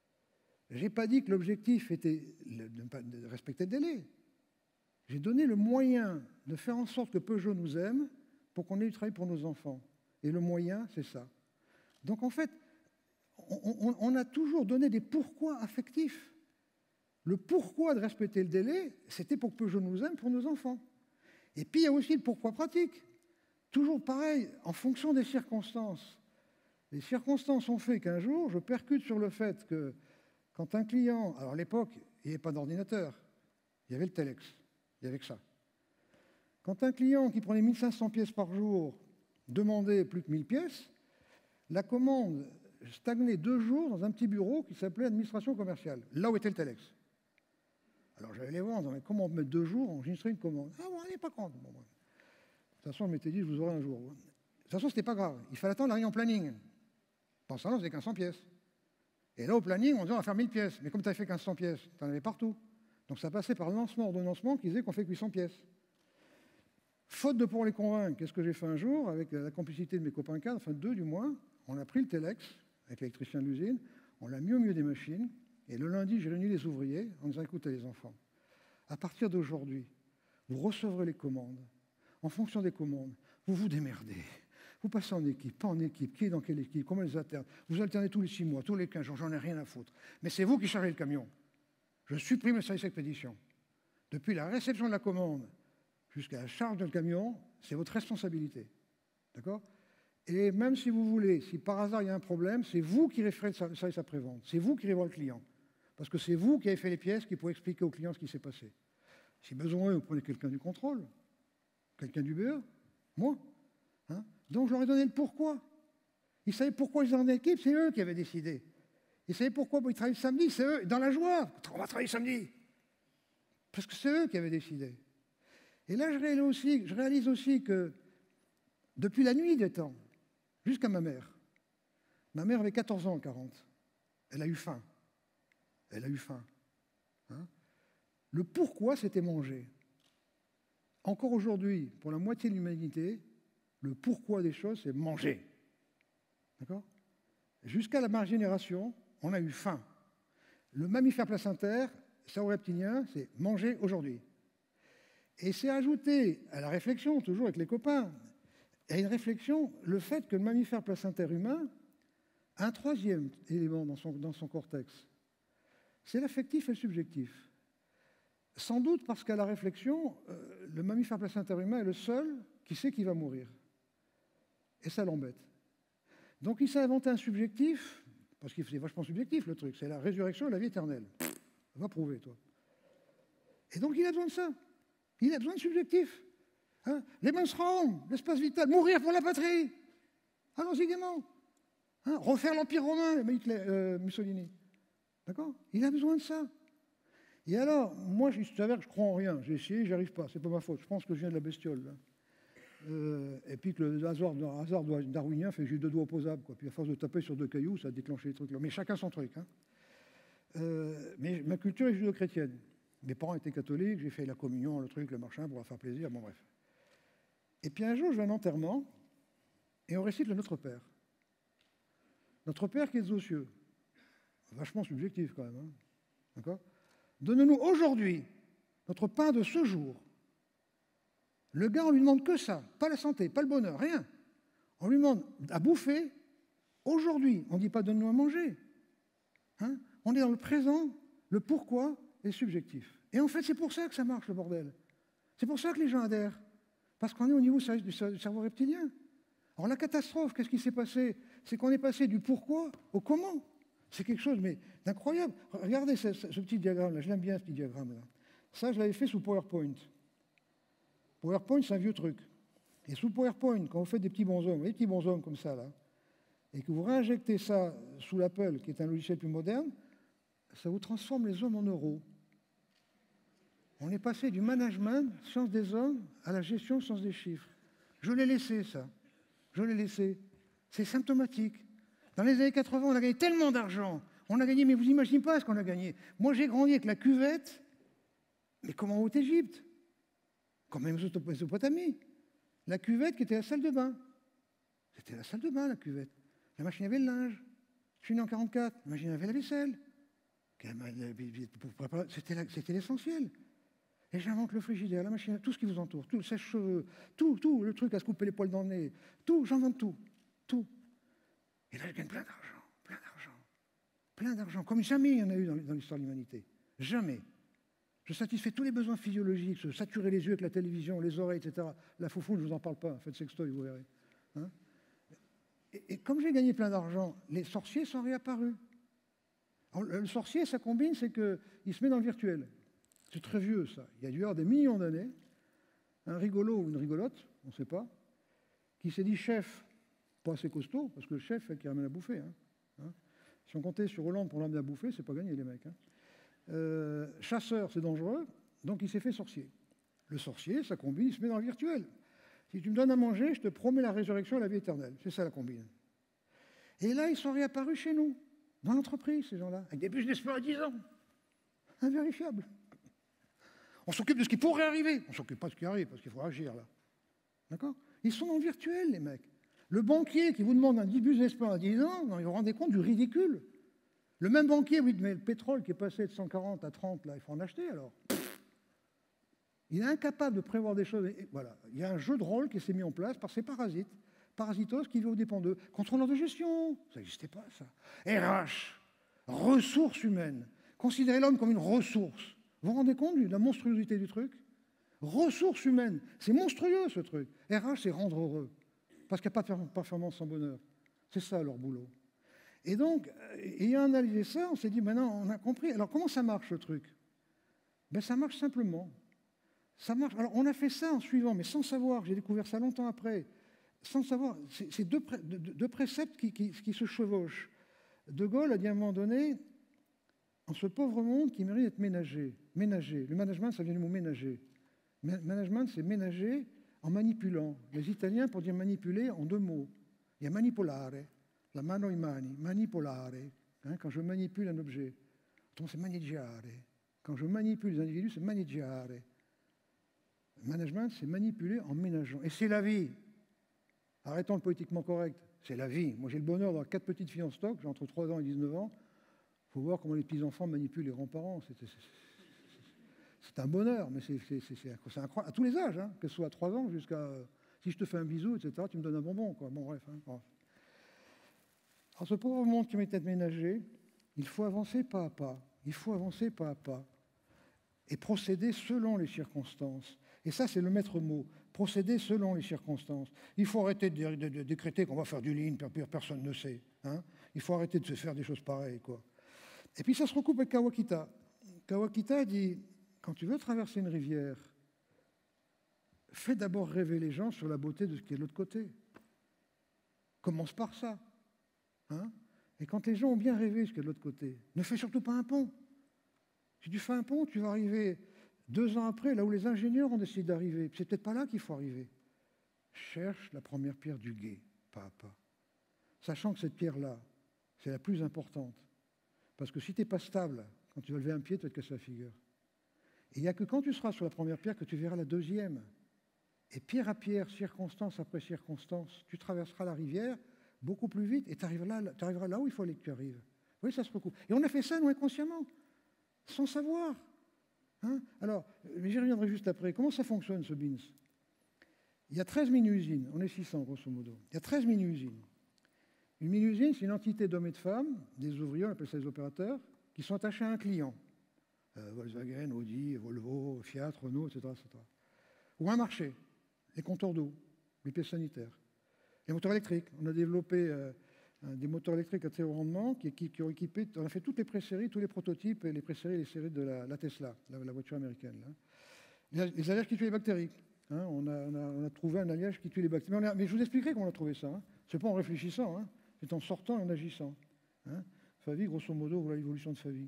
[SPEAKER 1] Je n'ai pas dit que l'objectif était de respecter le délai. J'ai donné le moyen de faire en sorte que Peugeot nous aime pour qu'on ait du travail pour nos enfants. Et le moyen, c'est ça. Donc en fait, on, on, on a toujours donné des pourquoi affectifs. Le pourquoi de respecter le délai, c'était pour que Peugeot nous aime pour nos enfants. Et puis il y a aussi le pourquoi pratique. Toujours pareil, en fonction des circonstances. Les circonstances ont fait qu'un jour, je percute sur le fait que quand un client, alors à l'époque, il n'y avait pas d'ordinateur, il y avait le téléx, il n'y avait que ça. Quand un client qui prenait mille cinq cents pièces par jour demandait plus que mille pièces, la commande stagnait deux jours dans un petit bureau qui s'appelait administration commerciale, là où était le téléx. Alors j'allais les voir, on disait, comment on met deux jours, enregistrer une commande. Ah bon, on n'est pas compte. Bon, bon. De toute façon, on m'était dit, je vous aurai un jour. De toute façon, ce n'était pas grave. Il fallait attendre la réunion planning. Pensant là, c'était quinze cents pièces. Et là, au planning, on disait, on va faire mille pièces. Mais comme tu avais fait quinze cents pièces, tu en avais partout. Donc ça passait par le lancement, ordonnancement, qui disait qu'on fait huit cents pièces. Faute de pour les convaincre, qu'est-ce que j'ai fait un jour, avec la complicité de mes copains cadres, enfin deux du moins, on a pris le téléx, avec l'électricien de l'usine, on l'a mis au milieu des machines, et le lundi, j'ai réuni les ouvriers en disant, écoutez les enfants, à partir d'aujourd'hui, vous recevrez les commandes. En fonction des commandes, vous vous démerdez. Vous passez en équipe, pas en équipe, qui est dans quelle équipe, comment les alternent. Vous alternez tous les six mois, tous les quinze jours, j'en ai rien à foutre. Mais c'est vous qui chargez le camion. Je supprime le service d'expédition. Depuis la réception de la commande jusqu'à la charge de le camion, c'est votre responsabilité. D'accord ? Et même si vous voulez, si par hasard il y a un problème, c'est vous qui référez le service après-vente. C'est vous qui revoyez le client. Parce que c'est vous qui avez fait les pièces qui pourraient expliquer au client ce qui s'est passé. Si besoin, vous prenez quelqu'un du contrôle, quelqu'un du B E, moi. Hein. Donc je leur ai donné le pourquoi. Ils savaient pourquoi ils étaient en équipe, c'est eux qui avaient décidé. Ils savaient pourquoi ils travaillaient le samedi, c'est eux, dans la joie. On va travailler samedi. Parce que c'est eux qui avaient décidé. Et là, je réalise aussi, je réalise aussi que depuis la nuit des temps, jusqu'à ma mère, Ma mère avait quatorze ans en quarante. Elle a eu faim. Elle a eu faim. Hein? Le pourquoi, c'était manger. Encore aujourd'hui, pour la moitié de l'humanité, le pourquoi des choses, c'est manger. D'accord? Jusqu'à la ma génération, on a eu faim. Le mammifère placentaire, sauroptilien, c'est manger aujourd'hui. Et c'est ajouté à la réflexion, toujours avec les copains, à une réflexion, le fait que le mammifère placentaire humain a un troisième élément dans son, dans son cortex. C'est l'affectif et le subjectif. Sans doute parce qu'à la réflexion, euh, le mammifère placentaire humain est le seul qui sait qu'il va mourir. Et ça l'embête. Donc il s'est inventé un subjectif, parce que c'est vachement subjectif le truc, c'est la résurrection et la vie éternelle. Va prouver, toi. Et donc il a besoin de ça. Il a besoin de subjectif. Hein? Les Lebensraum, l'espace vital, mourir pour la patrie. Allons-y gaiement. Hein? Refaire l'Empire romain, Hitler, euh, Mussolini. D'accord? Il a besoin de ça. Et alors, moi, il s'avère que je crois en rien. J'ai essayé, j'y arrive pas. C'est pas ma faute. Je pense que je viens de la bestiole. Là. Euh, et puis que le hasard, le hasard darwinien fait que j'ai eu deux doigts opposables. Quoi. Puis à force de taper sur deux cailloux, ça a déclenché les trucs là. Mais chacun son truc. Hein. Euh, mais ma culture est judéo-chrétienne. Mes parents étaient catholiques, j'ai fait la communion, le truc, le machin, pour leur faire plaisir, bon bref. Et puis un jour, je vais à un enterrement, et on récite le Notre Père. Notre Père qui est aux cieux. Vachement subjectif quand même. Hein. D'accord ? Donne-nous aujourd'hui notre pain de ce jour. Le gars, on lui demande que ça, pas la santé, pas le bonheur, rien. On lui demande à bouffer aujourd'hui. On ne dit pas donne-nous à manger. Hein ? On est dans le présent, le pourquoi est subjectif. Et en fait, c'est pour ça que ça marche, le bordel. C'est pour ça que les gens adhèrent. Parce qu'on est au niveau du cerveau reptilien. Alors la catastrophe, qu'est-ce qui s'est passé? C'est qu'on est passé du pourquoi au comment. C'est quelque chose mais d'incroyable. Regardez ce, ce petit diagramme-là, je l'aime bien ce petit diagramme-là. Ça, je l'avais fait sous PowerPoint. PowerPoint, c'est un vieux truc. Et sous PowerPoint, quand vous faites des petits bonshommes, des petits bonshommes comme ça, là, et que vous réinjectez ça sous l'Apple, qui est un logiciel plus moderne, ça vous transforme les hommes en euros. On est passé du management, science des hommes, à la gestion, science des chiffres. Je l'ai laissé, ça. Je l'ai laissé. C'est symptomatique. Dans les années quatre-vingts, on a gagné tellement d'argent. On a gagné, mais vous n'imaginez pas ce qu'on a gagné. Moi, j'ai grandi avec la cuvette, mais comme en Haute-Égypte, comme même en Mésopotamie. La cuvette qui était la salle de bain. C'était la salle de bain, la cuvette. La machine avait le linge. Je suis né en quarante-quatre. La machine avait la vaisselle. C'était l'essentiel. Et j'invente le frigidaire, la machine, tout ce qui vous entoure, tout le sèche-cheveux, tout, tout, le truc à se couper les poils dans le nez, tout, j'invente tout, tout. Et là, je gagne plein d'argent, plein d'argent, plein d'argent, comme jamais il y en a eu dans l'histoire de l'humanité. Jamais. Je satisfais tous les besoins physiologiques, se saturer les yeux avec la télévision, les oreilles, et cetera. La foufou, je ne vous en parle pas, faites sextoy, vous verrez. Hein et, et comme j'ai gagné plein d'argent, les sorciers sont réapparus. Alors, le sorcier, sa combine, c'est qu'il se met dans le virtuel. C'est très vieux, ça. Il y a dû y avoir des millions d'années, un rigolo ou une rigolote, on ne sait pas, qui s'est dit chef, pas assez costaud, parce que le chef, c'est qui ramène à bouffer. Hein. Hein si on comptait sur Hollande pour l'emmener à bouffer, c'est pas gagné, les mecs. Hein. Euh, chasseur, c'est dangereux, donc il s'est fait sorcier. Le sorcier, ça combine, il se met dans le virtuel. Si tu me donnes à manger, je te promets la résurrection et la vie éternelle. C'est ça la combine. Et là, ils sont réapparus chez nous, dans l'entreprise, ces gens-là, avec des business plans à dix ans. Invérifiable. On s'occupe de ce qui pourrait arriver. On ne s'occupe pas de ce qui arrive, parce qu'il faut agir, là. D'accord? Ils sont dans le virtuel, les mecs. Le banquier qui vous demande un business plan à dix ans, non, vous vous rendez compte du ridicule. Le même banquier, oui, mais le pétrole qui est passé de cent quarante à trente, là, il faut en acheter, alors. Il est incapable de prévoir des choses. Et voilà. Il y a un jeu de rôle qui s'est mis en place par ces parasites. Parasitos qui vivent au dépend d'eux. Contrôleur de gestion. Ça n'existait pas, ça. R H. Ressources humaines. Considérez l'homme comme une ressource. Vous vous rendez compte de la monstruosité du truc? Ressources humaines, c'est monstrueux ce truc. R H, c'est rendre heureux. Parce qu'il n'y a pas de performance sans bonheur. C'est ça leur boulot. Et donc, ayant analysé ça, on s'est dit, maintenant, on a compris. Alors, comment ça marche ce truc? Ben, ça marche simplement. Ça marche. Alors, on a fait ça en suivant, mais sans savoir, j'ai découvert ça longtemps après, sans savoir, c'est deux, pré deux, deux préceptes qui, qui, qui se chevauchent. De Gaulle a dit à un moment donné, en ce pauvre monde qui mérite d'être ménagé. Ménager. Le management, ça vient du mot ménager. Management, c'est ménager en manipulant. Les Italiens, pour dire manipuler, ont deux mots. Il y a manipolare. la mano in mani, manipolare, hein, quand je manipule un objet. Donc c'est maneggiare. Quand je manipule les individus, c'est maneggiare. Le management, c'est manipuler en ménageant. Et c'est la vie. Arrêtons le politiquement correct. C'est la vie. Moi, j'ai le bonheur d'avoir quatre petites filles en stock, j'ai entre trois ans et dix-neuf ans. Il faut voir comment les petits-enfants manipulent les grands-parents. C'est un bonheur, mais c'est incroyable. À tous les âges, hein, que ce soit à trois ans jusqu'à... Euh, si je te fais un bisou, et cetera, tu me donnes un bonbon, quoi. Bon, bref. Hein, bon. Alors, ce pauvre monde qui m'est aménagé, il faut avancer pas à pas. Il faut avancer pas à pas. Et procéder selon les circonstances. Et ça, c'est le maître mot. Procéder selon les circonstances. Il faut arrêter de, de, de décréter qu'on va faire du lean, personne ne sait. Hein. Il faut arrêter de se faire des choses pareilles, quoi. Et puis, ça se recoupe avec Kawakita. Kawakita dit, quand tu veux traverser une rivière, fais d'abord rêver les gens sur la beauté de ce qui est de l'autre côté. Commence par ça. Hein. Et quand les gens ont bien rêvé ce qu'il y a de l'autre côté, ne fais surtout pas un pont. Si tu fais un pont, tu vas arriver deux ans après, là où les ingénieurs ont décidé d'arriver. C'est peut-être pas là qu'il faut arriver. Cherche la première pierre du gué, pas à pas. Sachant que cette pierre-là, c'est la plus importante. Parce que si tu n'es pas stable, quand tu vas lever un pied, tu vas te casser la figure. Et il n'y a que quand tu seras sur la première pierre que tu verras la deuxième. Et pierre à pierre, circonstance après circonstance, tu traverseras la rivière beaucoup plus vite et tu arriveras là, tu arriveras là où il fallait que tu arrives. Oui, ça se recoupe. Et on a fait ça, nous, inconsciemment, sans savoir. Hein. Alors, j'y reviendrai juste après. Comment ça fonctionne, ce B I N S? Il y a treize mini-usines. On est six cents, grosso modo. Il y a treize mini-usines. Une mini-usine, c'est une entité d'hommes et de femmes, des ouvriers, on appelle ça des opérateurs, qui sont attachés à un client. Euh, Volkswagen, Audi, Volvo, Fiat, Renault, et cetera, et cetera. Ou un marché, les compteurs d'eau, les pièces sanitaires. Les moteurs électriques. On a développé euh, des moteurs électriques à très haut rendement qui, qui, qui ont équipé, on a fait toutes les pré-séries, tous les prototypes, et les pré-séries et les séries de la, la Tesla, la, la voiture américaine. Là. Les, les alliages qui tuent les bactéries. Hein, on, a, on, a, on a trouvé un alliage qui tue les bactéries. Mais, a, mais je vous expliquerai comment on a trouvé ça. Hein. Ce n'est pas en réfléchissant, hein. C'est en sortant et en agissant. Hein. Favi, grosso modo, voilà l'évolution de Favi.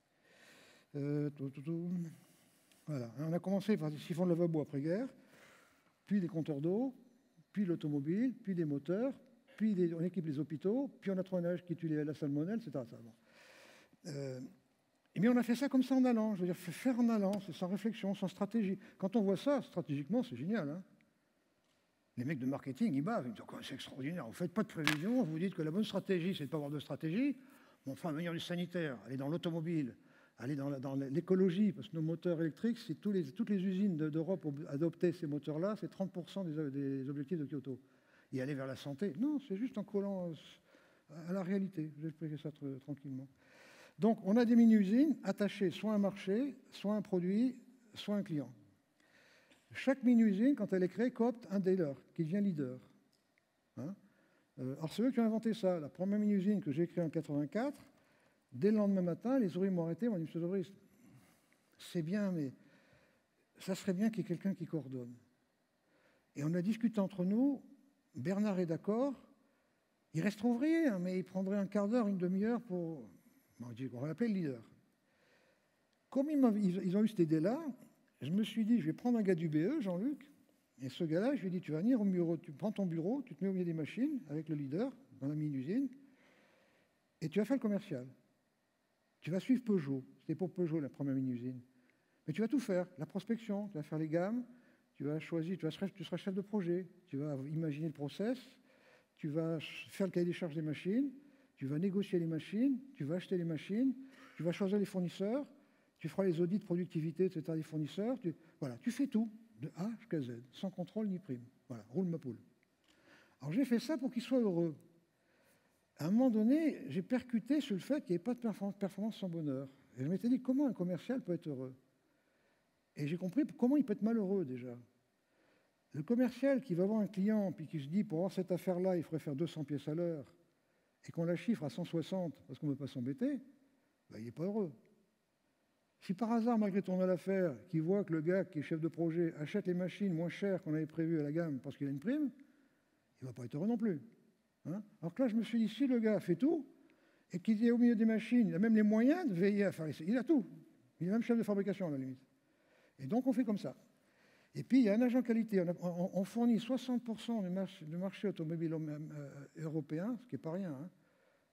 [SPEAKER 1] Euh, tout, tout, tout. Voilà. On a commencé par des siphons de lavabo après-guerre, puis des compteurs d'eau, puis l'automobile, puis des moteurs, puis des, on équipe les hôpitaux, puis on a trouvé un alliage qui tue les, la salmonelle, et cetera. Bon. Euh, mais on a fait ça comme ça en allant, je veux dire, faire en allant, c'est sans réflexion, sans stratégie. Quand on voit ça, stratégiquement, c'est génial. Hein. Les mecs de marketing, ils bavent, ils disent oh, c'est extraordinaire, vous ne faites pas de prévision, vous dites que la bonne stratégie, c'est de ne pas avoir de stratégie. Bon, enfin, venir du sanitaire, aller dans l'automobile, aller dans l'écologie, parce que nos moteurs électriques, si tous les, toutes les usines d'Europe ont adopté ces moteurs-là, c'est trente pour cent des, des objectifs de Kyoto. Et aller vers la santé, non, c'est juste en collant à la réalité. Je vais expliquer ça très, tranquillement. Donc, on a des mini-usines attachées soit à un marché, soit à un produit, soit à un client. Chaque mini-usine, quand elle est créée, coopte un dealer qui devient leader. Hein euh, alors, c'est eux qui ont inventé ça. La première mini-usine que j'ai créée en quatre-vingt-quatre, dès le lendemain matin, les ouvriers m'ont arrêté, m'ont dit, monsieur Dobry, c'est bien, mais ça serait bien qu'il y ait quelqu'un qui coordonne. Et on a discuté entre nous, Bernard est d'accord, il reste ouvrier, hein, mais il prendrait un quart d'heure, une demi-heure pour... Bon, on dit, on va l'appeler le leader. Comme ils, ils ont eu cette idée-là, je me suis dit, je vais prendre un gars du B E, Jean-Luc, et ce gars-là, je lui ai dit, tu vas venir au bureau, tu prends ton bureau, tu te mets au milieu des machines avec le leader, dans la mini-usine, et tu vas faire le commercial. Tu vas suivre Peugeot. C'était pour Peugeot, la première mini-usine. Mais tu vas tout faire. La prospection, tu vas faire les gammes, tu vas choisir, tu, vas, tu seras chef de projet, tu vas imaginer le process, tu vas faire le cahier des charges des machines, tu vas négocier les machines, tu vas acheter les machines, tu vas choisir les fournisseurs, tu feras les audits de productivité, et cetera des fournisseurs. Tu, voilà, tu fais tout, de A jusqu'à Z, sans contrôle ni prime. Voilà, roule ma poule. Alors j'ai fait ça pour qu'ils soient heureux. À un moment donné, j'ai percuté sur le fait qu'il n'y avait pas de performance sans bonheur. Et je m'étais dit, comment un commercial peut être heureux? Et j'ai compris comment il peut être malheureux, déjà. Le commercial qui va voir un client, puis qui se dit, pour avoir cette affaire-là, il faudrait faire deux cents pièces à l'heure, et qu'on la chiffre à cent soixante parce qu'on ne veut pas s'embêter, ben, il n'est pas heureux. Si par hasard, malgré ton l'affaire, qu'il voit que le gars qui est chef de projet achète les machines moins chères qu'on avait prévues à la gamme parce qu'il a une prime, il ne va pas être heureux non plus. Hein? Alors que là, je me suis dit, si le gars fait tout, et qu'il est au milieu des machines, il a même les moyens de veiller à faire les... Il a tout. Il est même chef de fabrication, à la limite. Et donc, on fait comme ça. Et puis, il y a un agent qualité. On, a, on, on fournit soixante pour cent du marché, du marché automobile euh, européen, ce qui n'est pas rien, hein,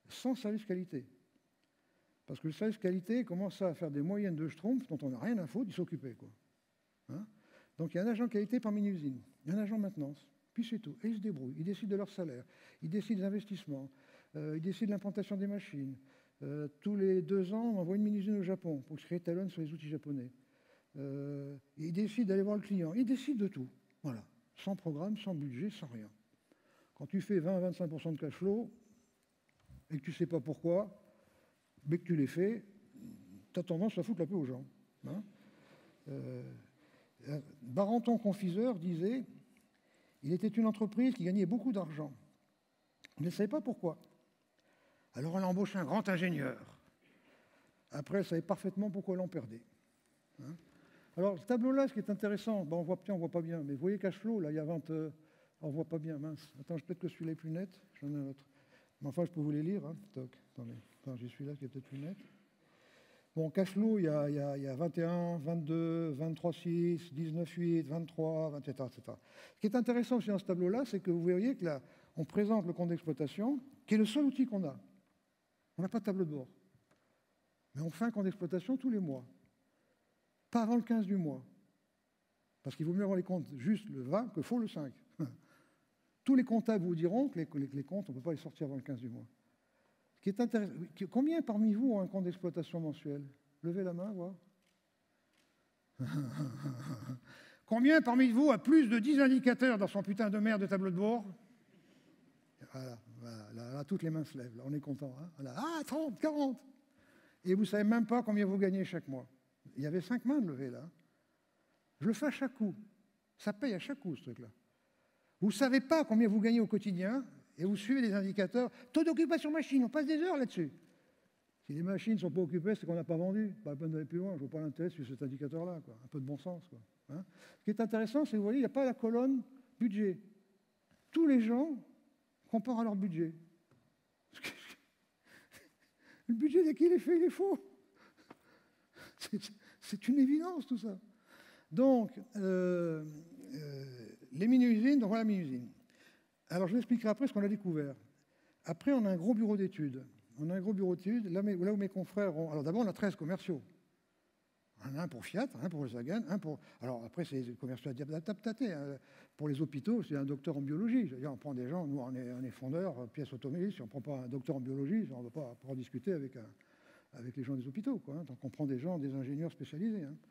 [SPEAKER 1] sans service qualité. Parce que le service qualité commence à faire des moyennes de schtroumpfs dont on n'a rien à foutre, il s'occupait, quoi. Hein? Donc il y a un agent qualité par mini-usine, il y a un agent maintenance, puis c'est tout. Et ils se débrouillent, ils décident de leur salaire, ils décident des investissements, euh, ils décident de l'implantation des machines. Euh, tous les deux ans, on envoie une mini-usine au Japon pour que se étalonne sur les outils japonais. Euh, ils décident d'aller voir le client, ils décident de tout. Voilà, sans programme, sans budget, sans rien. Quand tu fais vingt à vingt-cinq pour cent de cash flow et que tu ne sais pas pourquoi, mais que tu les fais, tu as tendance à foutre la paix aux gens. Hein. euh, Barenton Confiseur disait « Il était une entreprise qui gagnait beaucoup d'argent. Il ne savait pas pourquoi. Alors elle a embauché un grand ingénieur. Après, elle savait parfaitement pourquoi elle en perdait. Hein. Alors, ce tableau-là, ce qui est intéressant, ben, on voit bien, on voit pas bien, mais vous voyez cash flow, là, il y a vingt... Euh, on ne voit pas bien, mince. Attends, peut-être que celui-là est plus net. J'en ai un autre. Mais enfin, je peux vous les lire. Hein. Toc, attendez. Attends, j'ai celui-là qui est peut-être plus net. Bon, cash flow, il y a, il y a, il y a vingt et un, vingt-deux, vingt-trois virgule six, dix-neuf virgule huit, vingt-trois, vingt-sept, et cetera, et cetera. Ce qui est intéressant aussi dans ce tableau-là, c'est que vous voyez que là, on présente le compte d'exploitation, qui est le seul outil qu'on a. On n'a pas de tableau de bord. Mais on fait un compte d'exploitation tous les mois. Pas avant le quinze du mois. Parce qu'il vaut mieux avoir les comptes juste le vingt que faux le cinq. Tous les comptables vous diront que les, les, les comptes, on ne peut pas les sortir avant le quinze du mois. Ce qui est intéressant, combien parmi vous ont un compte d'exploitation mensuel? Levez la main, voir. Combien parmi vous a plus de dix indicateurs dans son putain de merde de tableau de bord? Voilà, voilà là, là, toutes les mains se lèvent, là, on est content. Hein, voilà. Ah, trente, quarante. Et vous ne savez même pas combien vous gagnez chaque mois. Il y avait cinq mains de levées, là. Je le fais à chaque coup. Ça paye à chaque coup, ce truc-là. Vous ne savez pas combien vous gagnez au quotidien et vous suivez des indicateurs. Taux d'occupation machine, on passe des heures là-dessus. Si les machines ne sont pas occupées, c'est qu'on n'a pas vendu. Pas la peine d'aller plus loin, je ne vois pas l'intérêt sur cet indicateur-là. Un peu de bon sens. Quoi. Hein. Ce qui est intéressant, c'est que vous voyez, il n'y a pas la colonne budget. Tous les gens comparent à leur budget. Le budget, dès qu'il est fait, il est faux. C'est une évidence, tout ça. Donc, euh, euh, les mini-usines, donc voilà la mini-usine. Alors, je vous expliquerai après ce qu'on a découvert. Après, on a un gros bureau d'études. On a un gros bureau d'études, là, là où mes confrères ont... Alors, d'abord, on a treize commerciaux. Un pour Fiat, un pour Volkswagen, un pour... Alors, après, c'est les commerciaux adaptatés. Hein. Pour les hôpitaux, c'est un docteur en biologie. Je veux dire, on prend des gens, nous, on est, on est fondeurs, pièces automobiles. Si on ne prend pas un docteur en biologie, on ne va pas pouvoir discuter avec, un, avec les gens des hôpitaux. Quoi, hein. Donc, on prend des gens, des ingénieurs spécialisés. Hein.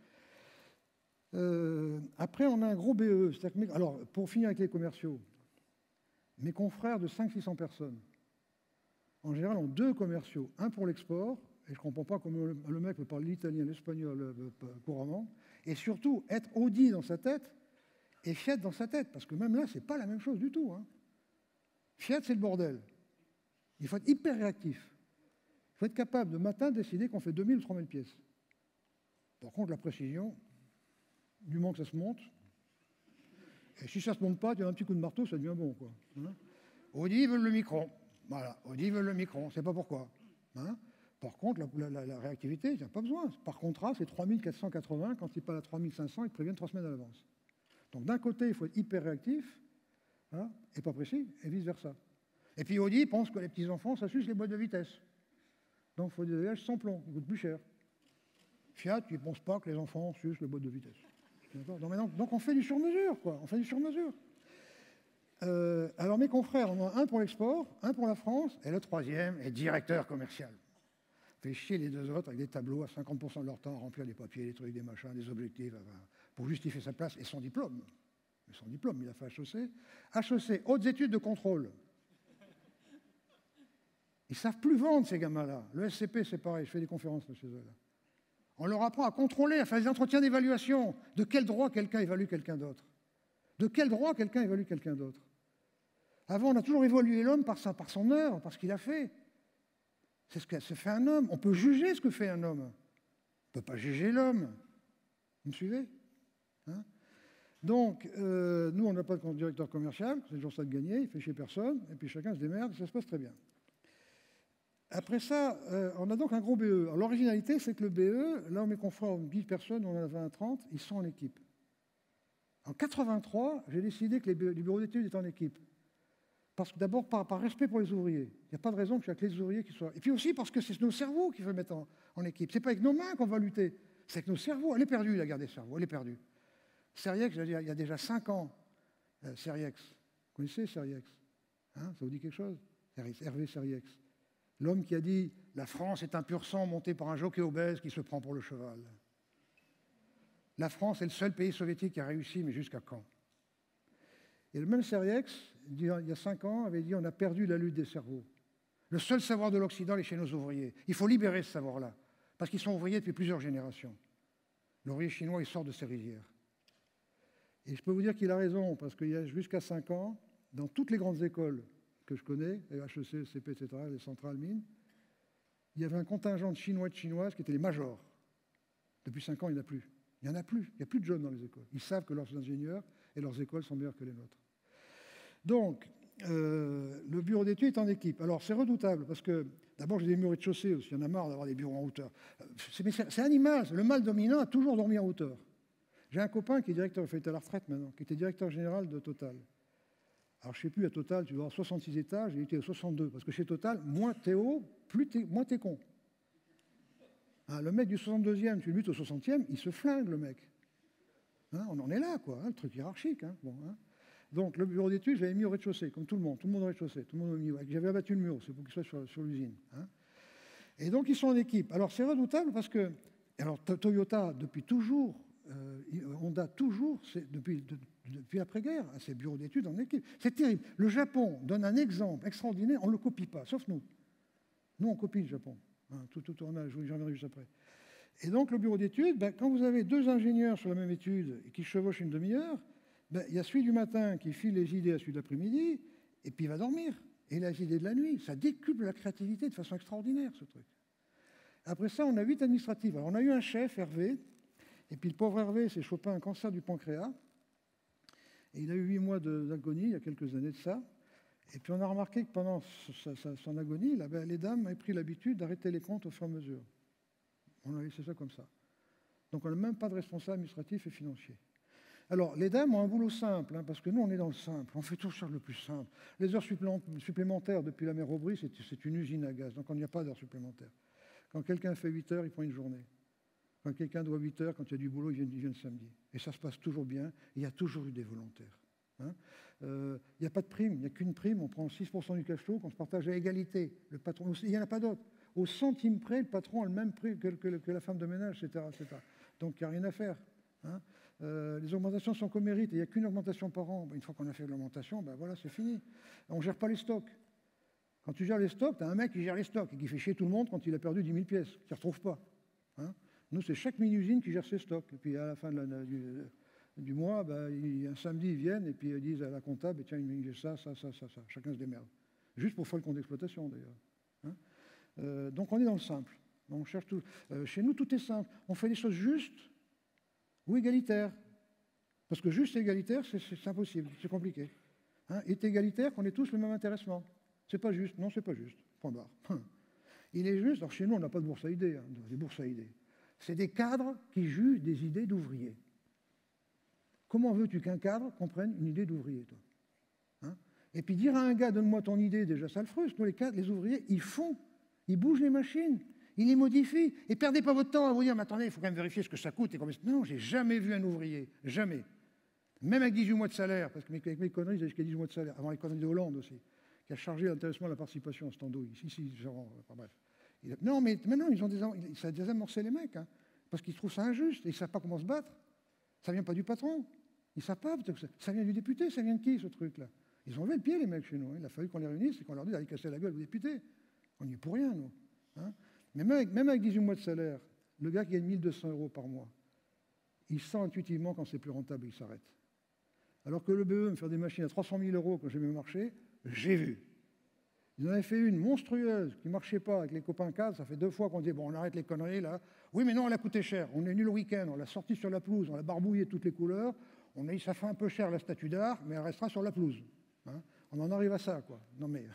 [SPEAKER 1] Euh, après, on a un gros B E. Que, alors, pour finir avec les commerciaux, mes confrères de cinq cents à six cents personnes, en général, ont deux commerciaux. Un pour l'export, et je ne comprends pas comment le, le mec peut parler l'italien, l'espagnol euh, couramment, et surtout être Audi dans sa tête et Fiat dans sa tête, parce que même là, ce n'est pas la même chose du tout. Hein. Fiat, c'est le bordel. Il faut être hyper réactif. Il faut être capable de matin décider qu'on fait deux mille ou trois mille pièces. Par contre, la précision, du moment que ça se monte, et si ça ne se monte pas, tu as un petit coup de marteau, ça devient bon. Quoi. Hein. Audi veut le micron. Voilà, Audi veut le micron, on ne sait pas pourquoi. Hein. Par contre, la, la, la réactivité, il n'y a pas besoin. Par contrat, c'est trois mille quatre cent quatre-vingts. Quand il parle à trois mille cinq cents, ils te préviennent trois semaines à l'avance. Donc d'un côté, il faut être hyper réactif, hein, et pas précis, et vice-versa. Et puis Audi pense que les petits-enfants, ça suce les boîtes de vitesse. Donc il faut des voyages sans plomb, ils coûtent plus cher. Fiat, il ne pense pas que les enfants sucent les boîtes de vitesse. Donc, donc, donc on fait du sur-mesure, quoi. On fait du sur-mesure. Euh, alors mes confrères, on en a un pour l'export, un pour la France, et le troisième est directeur commercial. Fait chier les deux autres avec des tableaux à cinquante pour cent de leur temps à remplir des papiers, des trucs, des machins, des objectifs, enfin, pour justifier sa place et son diplôme. Et son diplôme, il a fait H E C. H E C, hautes études de contrôle. Ils ne savent plus vendre, ces gamins-là. Le S C P, c'est pareil, je fais des conférences chez eux. Là. On leur apprend à contrôler, à faire des entretiens d'évaluation. De quel droit quelqu'un évalue quelqu'un d'autre? De quel droit quelqu'un évalue quelqu'un d'autre? Avant, on a toujours évalué l'homme par, par son œuvre, par ce qu'il a fait. C'est ce que se fait un homme. On peut juger ce que fait un homme. On ne peut pas juger l'homme. Vous me suivez, hein? Donc, euh, nous, on n'a pas de directeur commercial, c'est toujours ça de gagner, il ne fait chier personne, et puis chacun se démerde, ça se passe très bien. Après ça, euh, on a donc un gros B E. L'originalité, c'est que le B E, là où mes confrères ont dix personnes, on en a vingt, trente, ils sont en équipe. En quatre-vingt-trois, j'ai décidé que les, les bureaux d'études étaient en équipe. Parce que d'abord, par, par respect pour les ouvriers. Il n'y a pas de raison que chaque les ouvriers qui soient... Et puis aussi parce que c'est nos cerveaux qu'il faut mettre en, en équipe. Ce n'est pas avec nos mains qu'on va lutter, c'est avec nos cerveaux. Elle est perdue, la guerre des cerveaux, elle est perdue. Seriex, il y a déjà cinq ans, euh, Seriex. Vous connaissez Seriex, hein, ça vous dit quelque chose? Hervé Seriex. L'homme qui a dit « La France est un pur sang monté par un jockey obèse qui se prend pour le cheval. » La France est le seul pays soviétique qui a réussi, mais jusqu'à quand? Et le même Seriex, il y a cinq ans, avait dit « On a perdu la lutte des cerveaux. Le seul savoir de l'Occident est chez nos ouvriers. Il faut libérer ce savoir-là, parce qu'ils sont ouvriers depuis plusieurs générations. L'ouvrier chinois, il sort de ses rizières. » Et je peux vous dire qu'il a raison, parce qu'il y a jusqu'à cinq ans, dans toutes les grandes écoles que je connais, les H E C, C P, et cetera, les centrales mines, il y avait un contingent de Chinois et de Chinoises qui étaient les majors. Depuis cinq ans, il n'y en a plus. Il n'y en a plus. Il n'y a plus de jeunes dans les écoles. Ils savent que leurs ingénieurs et leurs écoles sont meilleurs que les nôtres. Donc, euh, le bureau d'études est en équipe. Alors, c'est redoutable, parce que, d'abord, j'ai des murs rez-de-chaussée aussi. Il y en a marre d'avoir des bureaux en hauteur. C'est animal. Le mâle dominant a toujours dormi en hauteur. J'ai un copain qui est directeur, il fait à la retraite maintenant, qui était directeur général de Total. Alors, je ne sais plus, à Total, tu dois avoir soixante-six étages, il était à soixante-deux. Parce que chez Total, moins t'es haut, plus t'es, moins t'es con. Hein, le mec du soixante-deuxième, tu le butes au soixantième, il se flingue, le mec. Hein, on en est là, quoi, hein, le truc hiérarchique. Hein, bon, hein. Donc, le bureau d'études, j'avais mis au rez-de-chaussée, comme tout le monde, tout le monde au rez-de-chaussée, tout le monde au niveau. J'avais abattu le mur, c'est pour qu'il soit sur, sur l'usine. Hein. Et donc, ils sont en équipe. Alors, c'est redoutable parce que, alors, Toyota, depuis toujours, euh, Honda, toujours, depuis, de, depuis l'après-guerre, à ces bureaux d'études en équipe. C'est terrible. Le Japon donne un exemple extraordinaire, on ne le copie pas, sauf nous. Nous, on copie le Japon. Hein, tout, tout, on a, j'en reviendrai juste après. Et donc, le bureau d'études, ben, quand vous avez deux ingénieurs sur la même étude et qui chevauchent une demi-heure, ben, il y a celui du matin qui file les idées à celui de l'après-midi, et puis il va dormir. Et les idées de la nuit, ça décuple la créativité de façon extraordinaire, ce truc. Après ça, on a huit administratifs. Alors, on a eu un chef, Hervé, et puis le pauvre Hervé s'est chopé un cancer du pancréas, et il a eu huit mois d'agonie, il y a quelques années de ça. Et puis on a remarqué que pendant sa, sa, son agonie, là, ben, les dames avaient pris l'habitude d'arrêter les comptes au fur et à mesure. On a laissé ça comme ça. Donc on n'a même pas de responsable administratif et financier. Alors, les dames ont un boulot simple, hein, parce que nous, on est dans le simple. On fait toujours le plus simple. Les heures supplémentaires depuis la mer Aubry, c'est une usine à gaz, donc on n'y a pas d'heures supplémentaires. Quand quelqu'un fait huit heures, il prend une journée. Quand quelqu'un doit huit heures, quand il y a du boulot, il vient, il vient le samedi. Et ça se passe toujours bien, et il y a toujours eu des volontaires. Hein. Euh, il n'y a pas de prime, il n'y a qu'une prime, on prend six pour cent du cash flow, qu'on se partage à égalité. Le patron, il n'y en a pas d'autre. Au centime près, le patron a le même prix que, que, que la femme de ménage, et cetera, et cetera. Donc il n'y a rien à faire. Hein. Euh, les augmentations sont qu'au mérite, il n'y a qu'une augmentation par an. Une fois qu'on a fait l'augmentation, ben voilà, c'est fini. On ne gère pas les stocks. Quand tu gères les stocks, tu as un mec qui gère les stocks et qui fait chier tout le monde quand il a perdu dix mille pièces, qui ne retrouve pas. Hein. Nous, c'est chaque mini-usine qui gère ses stocks. Et puis à la fin de la, du, du mois, ben, il, un samedi, ils viennent et puis ils disent à la comptable, tiens, il me ça, ça, ça, ça, ça. Chacun se démerde. Juste pour faire le compte d'exploitation, d'ailleurs. Hein. Euh, donc on est dans le simple. On cherche tout. Euh, chez nous, tout est simple. On fait des choses justes ou égalitaires. Parce que juste et égalitaire, c'est impossible, c'est compliqué. Hein. Il est égalitaire qu'on ait tous le même intéressement. C'est pas juste. Non, c'est pas juste. Point barre. Il est juste. Alors chez nous, on n'a pas de bourse à idées, hein, des bourses à idées. C'est des cadres qui jugent des idées d'ouvriers. Comment veux-tu qu'un cadre comprenne une idée d'ouvrier, toi? Hein? Et puis dire à un gars, donne-moi ton idée, déjà, ça le frustre. Nous, les cadres, les ouvriers, ils font. Ils bougent les machines. Ils les modifient. Et perdez pas votre temps à vous dire, mais attendez, il faut quand même vérifier ce que ça coûte. Et combien... Non, j'ai jamais vu un ouvrier. Jamais. Même avec dix-huit mois de salaire, parce que avec mes conneries, j'ai jusqu'à dix-huit mois de salaire, avant les conneries de Hollande aussi, qui a chargé l'intéressement de la participation, ce andouille. Ici, ici, genre, enfin, bref. Il a... Non, mais maintenant, ils ont des... ça a désamorcé les mecs, hein, parce qu'ils trouvent ça injuste, et ils ne savent pas comment se battre. Ça ne vient pas du patron. Ils ne savent pas, ça vient du député, ça vient de qui, ce truc-là? Ils ont levé le pied, les mecs, chez nous. Il a fallu qu'on les réunisse et qu'on leur dise d'aller casser la gueule aux députés. On n'y est pour rien, nous. Hein. Mais même avec, même avec dix-huit mois de salaire, le gars qui gagne mille deux cents euros par mois, il sent intuitivement quand c'est plus rentable, il s'arrête. Alors que le B E me fait des machines à trois cent mille euros quand j'ai mis au marché, j'ai vu. Ils en avaient fait une monstrueuse qui ne marchait pas avec les copains cadres. Ça fait deux fois qu'on dit, bon, on arrête les conneries, là. Oui, mais non, elle a coûté cher. On est venu le week-end, on l'a sortie sur la pelouse, on l'a barbouillée de toutes les couleurs. On a dit, ça fait un peu cher la statue d'art, mais elle restera sur la pelouse. Hein. On en arrive à ça, quoi. Non, mais...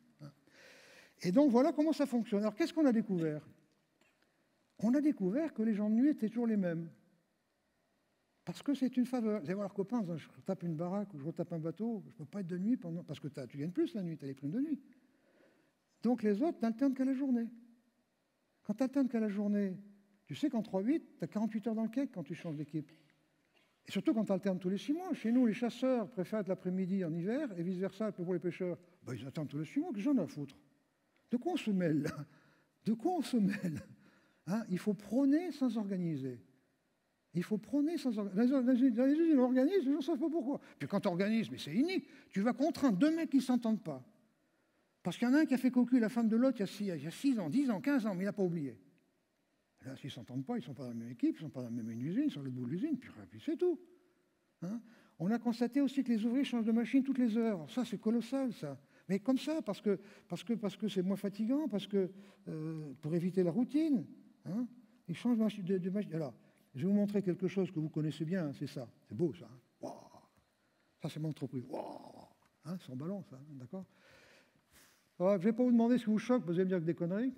[SPEAKER 1] Et donc, voilà comment ça fonctionne. Alors, qu'est-ce qu'on a découvert? On a découvert que les gens de nuit étaient toujours les mêmes. Parce que c'est une faveur. Vous allez voir leurs copains, je tape une baraque ou je retape un bateau, je ne peux pas être de nuit pendant... Parce que tu gagnes plus la nuit, tu as les primes de nuit. Donc les autres n'alternent qu'à la journée. Quand tu alternes qu'à la journée, tu sais qu'en trois huit, tu as quarante-huit heures dans le cake quand tu changes d'équipe. Et surtout quand tu alternes tous les six mois. Chez nous, les chasseurs préfèrent être l'après-midi en hiver et vice-versa pour les pêcheurs. Ben, ils alternent tous les six mois, que j'en ai à foutre. De quoi on se mêle là? De quoi on se mêle, hein? Il faut prôner sans organiser. Il faut prôner sans organiser. Dans les usines, on organise, les gens ne savent pas pourquoi. Puis quand tu organises, mais c'est unique, tu vas contraindre deux mecs qui ne s'entendent pas. Parce qu'il y en a un qui a fait cocu la femme de l'autre il y a six ans, dix ans, quinze ans, mais il n'a pas oublié. Là, s'ils ne s'entendent pas, ils ne sont pas dans la même équipe, ils ne sont pas dans la même usine, ils sont sur le bout de l'usine, puis, puis c'est tout. Hein? On a constaté aussi que les ouvriers changent de machine toutes les heures. Ça, c'est colossal, ça. Mais comme ça, parce que parce que, parce que c'est moins fatigant, parce que euh, pour éviter la routine, hein, ils changent de machine. De, de machine. Alors, je vais vous montrer quelque chose que vous connaissez bien, hein, c'est ça. C'est beau, ça. Hein. Wow. Ça, c'est mon entreprise. Wow. Hein, c'est en ballon, ça, hein, d'accord. Alors, je ne vais pas vous demander ce qui vous choque, vous allez me dire que des conneries.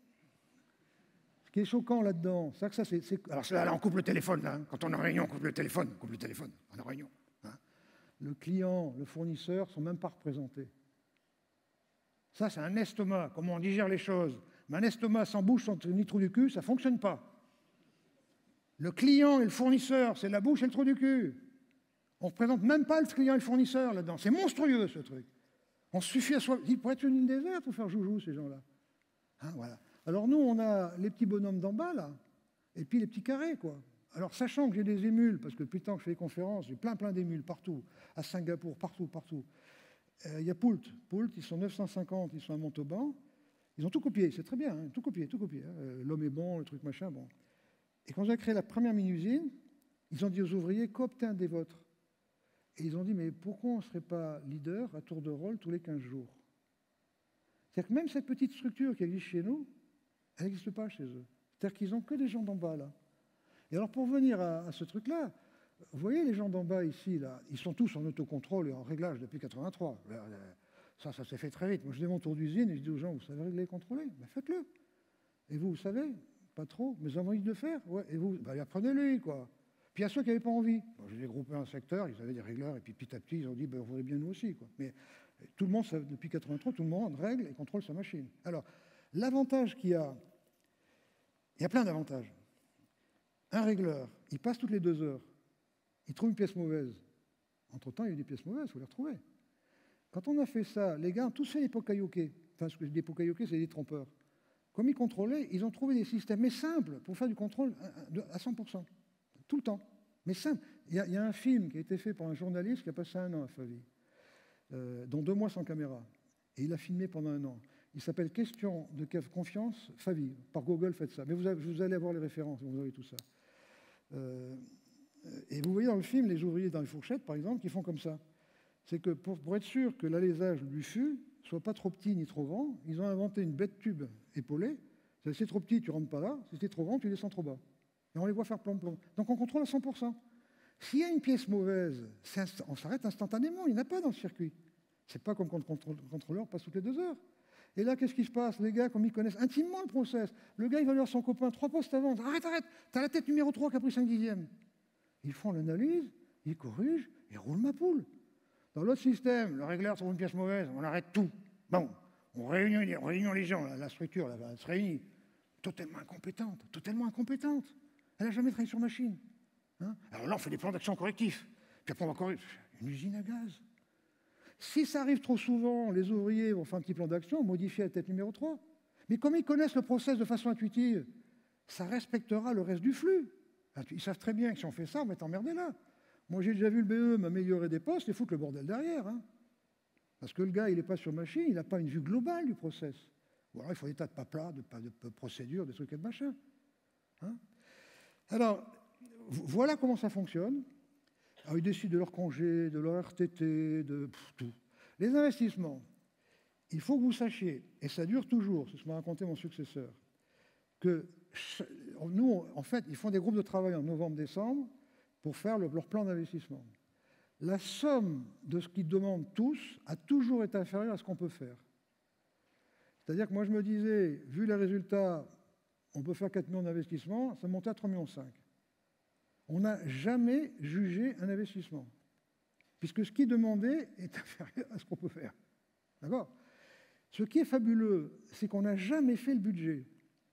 [SPEAKER 1] Ce qui est choquant là-dedans, c'est que ça, c'est... Alors là, là, on coupe le téléphone, là. Hein. Quand on est en réunion, on coupe le téléphone. On coupe le téléphone, on est en réunion. Hein. Le client, le fournisseur ne sont même pas représentés. Ça, c'est un estomac, comment on digère les choses. Mais un estomac sans bouche, sans ni trou du cul, ça ne fonctionne pas. Le client et le fournisseur, c'est la bouche et le trou du cul. On ne représente même pas le client et le fournisseur là-dedans. C'est monstrueux, ce truc. On suffit à soi. Il pourrait être une île déserte pour faire joujou, ces gens-là. Hein, voilà. Alors nous, on a les petits bonhommes d'en bas, là, et puis les petits carrés, quoi. Alors, sachant que j'ai des émules, parce que depuis le temps que je fais des conférences, j'ai plein, plein d'émules partout, à Singapour, partout, partout. Il euh, y a Poult. Poult, ils sont neuf cent cinquante, ils sont à Montauban. Ils ont tout copié, c'est très bien, hein, tout copié, tout copié. Hein. Euh, L'homme est bon, le truc machin, bon. Et quand j'ai créé la première mini-usine, ils ont dit aux ouvriers, cooptez un des vôtres. Et ils ont dit, mais pourquoi on ne serait pas leader à tour de rôle tous les quinze jours? C'est-à-dire que même cette petite structure qui existe chez nous, elle n'existe pas chez eux. C'est-à-dire qu'ils n'ont que des gens d'en bas, là. Et alors, pour venir à, à ce truc-là, vous voyez les gens d'en bas ici, là, ils sont tous en autocontrôle et en réglage depuis quatre-vingt-trois. Ça, ça s'est fait très vite. Moi, je fais mon tour d'usine et je dis aux gens, vous savez régler et contrôler? Ben, faites-le. Et vous, vous savez? Pas trop. Mais vous avez envie de le faire? Ouais. Et vous? Ben, apprenez-le, quoi. Puis il y a ceux qui n'avaient pas envie. Bon, j'ai dégroupé un secteur, ils avaient des régleurs, et puis petit à petit, ils ont dit, ben, on voudrait bien nous aussi, quoi. Mais tout le monde, ça, depuis quatre-vingt-trois, tout le monde règle et contrôle sa machine. Alors, l'avantage qu'il y a, il y a plein d'avantages. Un régleur, il passe toutes les deux heures, il trouve une pièce mauvaise. Entre-temps, il y a eu des pièces mauvaises, il faut les retrouver. Quand on a fait ça, les gars ont tous fait des pokayoke. Enfin, ce que je dis des pokayoke, c'est des trompeurs. Comme ils contrôlaient, ils ont trouvé des systèmes, mais simples, pour faire du contrôle à cent pour cent. Tout le temps. Mais simple. Il y, a, il y a un film qui a été fait par un journaliste qui a passé un an à Favy, euh, dont deux mois sans caméra. Et il a filmé pendant un an. Il s'appelle « Question de confiance, Favy ». Par Google, faites ça. Mais vous, avez, vous allez avoir les références, vous aurez tout ça. Euh, et vous voyez dans le film les ouvriers dans les fourchettes, par exemple, qui font comme ça. C'est que pour, pour être sûr que l'alésage du fût ne soit pas trop petit ni trop grand, ils ont inventé une bête tube épaulée. Si c'est trop petit, tu ne rentres pas là. Si c'est trop grand, tu descends trop bas. Et on les voit faire plomb-plomb. Donc on contrôle à cent pour cent. S'il y a une pièce mauvaise, on s'arrête instantanément. Il n'y en a pas dans le circuit. C'est pas comme quand le contrôleur passe toutes les deux heures. Et là, qu'est-ce qui se passe? Les gars, comme ils connaissent intimement le process, le gars, il va dire à son copain, trois postes avant, arrête, arrête, t'as la tête numéro trois qui a pris cinq dixièmes. Ils font l'analyse, ils corrigent, ils roulent ma poule. Dans l'autre système, le régleur trouve une pièce mauvaise, on arrête tout. Bon, on réunit, on réunit les gens, la, la structure, là, elle se réunit. Totalement incompétente, totalement incompétente. Elle n'a jamais travaillé sur machine. Hein? Alors là, on fait des plans d'action correctifs. Puis après, on va corriger. Une usine à gaz. Si ça arrive trop souvent, les ouvriers vont faire un petit plan d'action, modifier la tête numéro trois. Mais comme ils connaissent le process de façon intuitive, ça respectera le reste du flux. Ils savent très bien que si on fait ça, on va être emmerdé là. Moi, j'ai déjà vu le B E m'améliorer des postes et foutre le bordel derrière. Hein. Parce que le gars, il n'est pas sur machine, il n'a pas une vue globale du process. Ou alors, il faut des tas de paplats, de, de, de procédures, des trucs et de machin. Hein. Alors, voilà comment ça fonctionne. Alors, ils décident de leur congé, de leur R T T, de pff, tout. Les investissements, il faut que vous sachiez, et ça dure toujours, c'est ce que m'a raconté mon successeur, que nous, en fait, ils font des groupes de travail en novembre-décembre pour faire le, leur plan d'investissement. La somme de ce qu'ils demandent tous a toujours été inférieure à ce qu'on peut faire. C'est-à-dire que moi, je me disais, vu les résultats, on peut faire quatre millions d'investissements, ça montait à trois virgule cinq millions. on n'a jamais jugé un investissement, puisque ce qui est demandé est inférieur à ce qu'on peut faire. D'accord ? Ce qui est fabuleux, c'est qu'on n'a jamais fait le budget.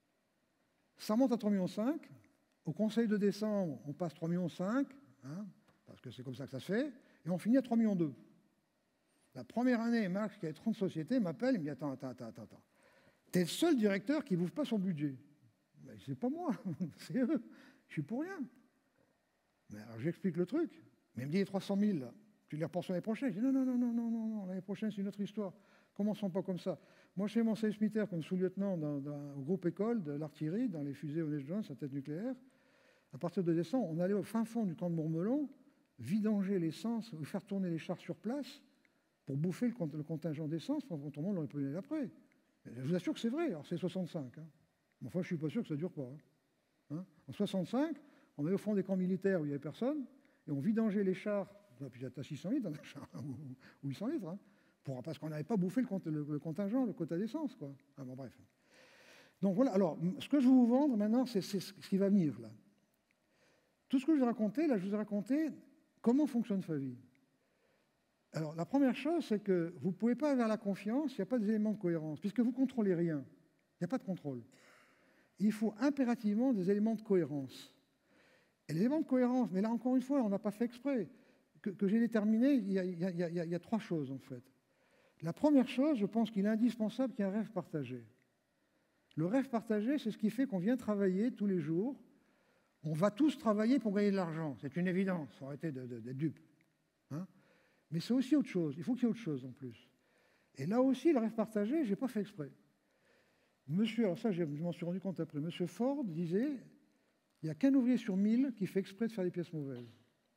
[SPEAKER 1] Ça monte à trois virgule cinq millions. Au Conseil de décembre, on passe trois virgule cinq millions, hein, parce que c'est comme ça que ça se fait, et on finit à trois virgule deux millions. La première année, Marx, qui a trente sociétés, m'appelle, il me dit « Attends, attends, attends, attends. T'es le seul directeur qui ne bouffe pas son budget. » Ben, c'est pas moi, c'est eux. Je suis pour rien. Mais alors j'explique le truc. Mais il me dit « Les trois cent mille, là, tu les reportes l'année prochaine ?» Je dis « Non, non, non, non, non, non, non. L'année prochaine, c'est une autre histoire. Commençons pas comme ça. » Moi, je fais mon service militaire comme sous-lieutenant dans, dans, au groupe école de l'artillerie, dans les fusées Honneth-Jones, à tête nucléaire. À partir de décembre, on allait au fin fond du camp de Mourmelon, vidanger l'essence, faire tourner les chars sur place pour bouffer le, le contingent d'essence, quand tout le monde l'aurait pas eu après. Je vous assure que c'est vrai, alors c'est soixante-cinq. Hein. Mais enfin, je ne suis pas sûr que ça ne dure pas. Hein. Hein. En soixante-cinq, on allait au fond des camps militaires où il n'y avait personne, et on vidangeait les chars, puis il y a six cents litres dans un char, ou huit cents litres, hein, pour, parce qu'on n'avait pas bouffé le, le, le contingent, le quota d'essence. Quoi. Ah, bon, bref. Donc voilà, alors, ce que je vais vous vendre maintenant, c'est ce qui va venir, là. Tout ce que je vous ai raconté, là, je vous ai raconté comment fonctionne Favi. Alors, la première chose, c'est que vous ne pouvez pas avoir la confiance, il n'y a pas d'éléments de cohérence, puisque vous ne contrôlez rien. Il n'y a pas de contrôle. Il faut impérativement des éléments de cohérence. Et les éléments de cohérence, mais là, encore une fois, on n'a pas fait exprès, que, que j'ai déterminé, il y, a, il, y a, il, y a, il y a trois choses, en fait. La première chose, je pense qu'il est indispensable qu'il y ait un rêve partagé. Le rêve partagé, c'est ce qui fait qu'on vient travailler tous les jours. On va tous travailler pour gagner de l'argent. C'est une évidence, faut arrêter d'être dupe. Hein? Mais c'est aussi autre chose. Il faut qu'il y ait autre chose en plus. Et là aussi, le rêve partagé, je n'ai pas fait exprès. Monsieur, alors ça, je m'en suis rendu compte après, Monsieur Ford disait, il n'y a qu'un ouvrier sur mille qui fait exprès de faire des pièces mauvaises.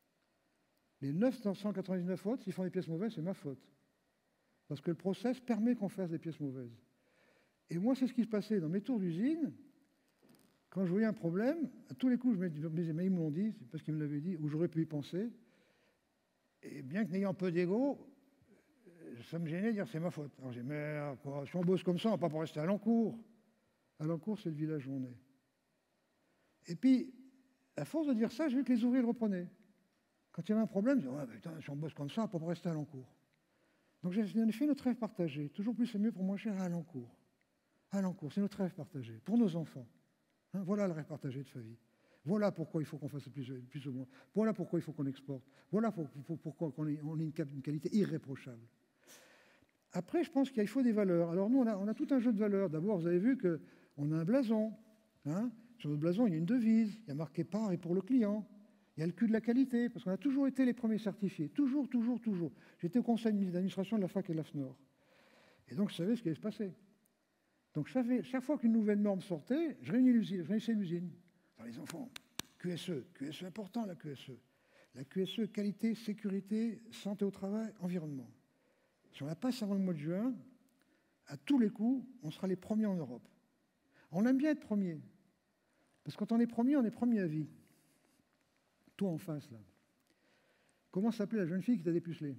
[SPEAKER 1] Les neuf cent quatre-vingt-dix-neuf autres, s'ils font des pièces mauvaises, c'est ma faute. Parce que le process permet qu'on fasse des pièces mauvaises. Et moi, c'est ce qui se passait dans mes tours d'usine. Quand je voyais un problème, à tous les coups, je me disais, mais ils me l'ont dit, c'est parce qu'ils me l'avaient dit, ou j'aurais pu y penser. Et bien que n'ayant peu d'ego, ça me gênait de dire c'est ma faute. Alors j'ai dit, mais quoi, si on bosse comme ça, on ne va pas pour rester à l'encours. À l'encours, c'est le village où on est. Et puis, à force de dire ça, j'ai vu que les ouvriers le reprenaient. Quand il y avait un problème, je disais, ouais, putain, si on bosse comme ça, on ne va pas pour rester à l'encours. Donc j'ai fait notre rêve partagé. Toujours plus c'est mieux pour moins cher à l'encours. À l'encours, c'est notre rêve partagé, pour nos enfants. Hein, voilà le rêve partagé de Favi. Voilà pourquoi il faut qu'on fasse plus, plus ou moins. Voilà pourquoi il faut qu'on exporte. Voilà pour, pour, pourquoi on ait, on ait une, une qualité irréprochable. Après, je pense qu'il faut des valeurs. Alors nous, on a, on a tout un jeu de valeurs. D'abord, vous avez vu qu'on a un blason. Hein. Sur notre blason, il y a une devise. Il y a marqué « par » et pour le client. Il y a le cul de la qualité, parce qu'on a toujours été les premiers certifiés. Toujours, toujours, toujours. J'étais au conseil d'administration de la fac et de l'A F N O R. Et donc, je savais ce qui allait se passer. Donc, chaque, chaque fois qu'une nouvelle norme sortait, je réunissais l'usine. Alors, les enfants, Q S E, Q S E important, la Q S E. La Q S E, qualité, sécurité, santé au travail, environnement. Si on la passe avant le mois de juin, à tous les coups, on sera les premiers en Europe. On aime bien être premier. Parce que quand on est premier, on est premier à vie. Toi en face, là. Comment s'appelait la jeune fille qui t'a dépucelé?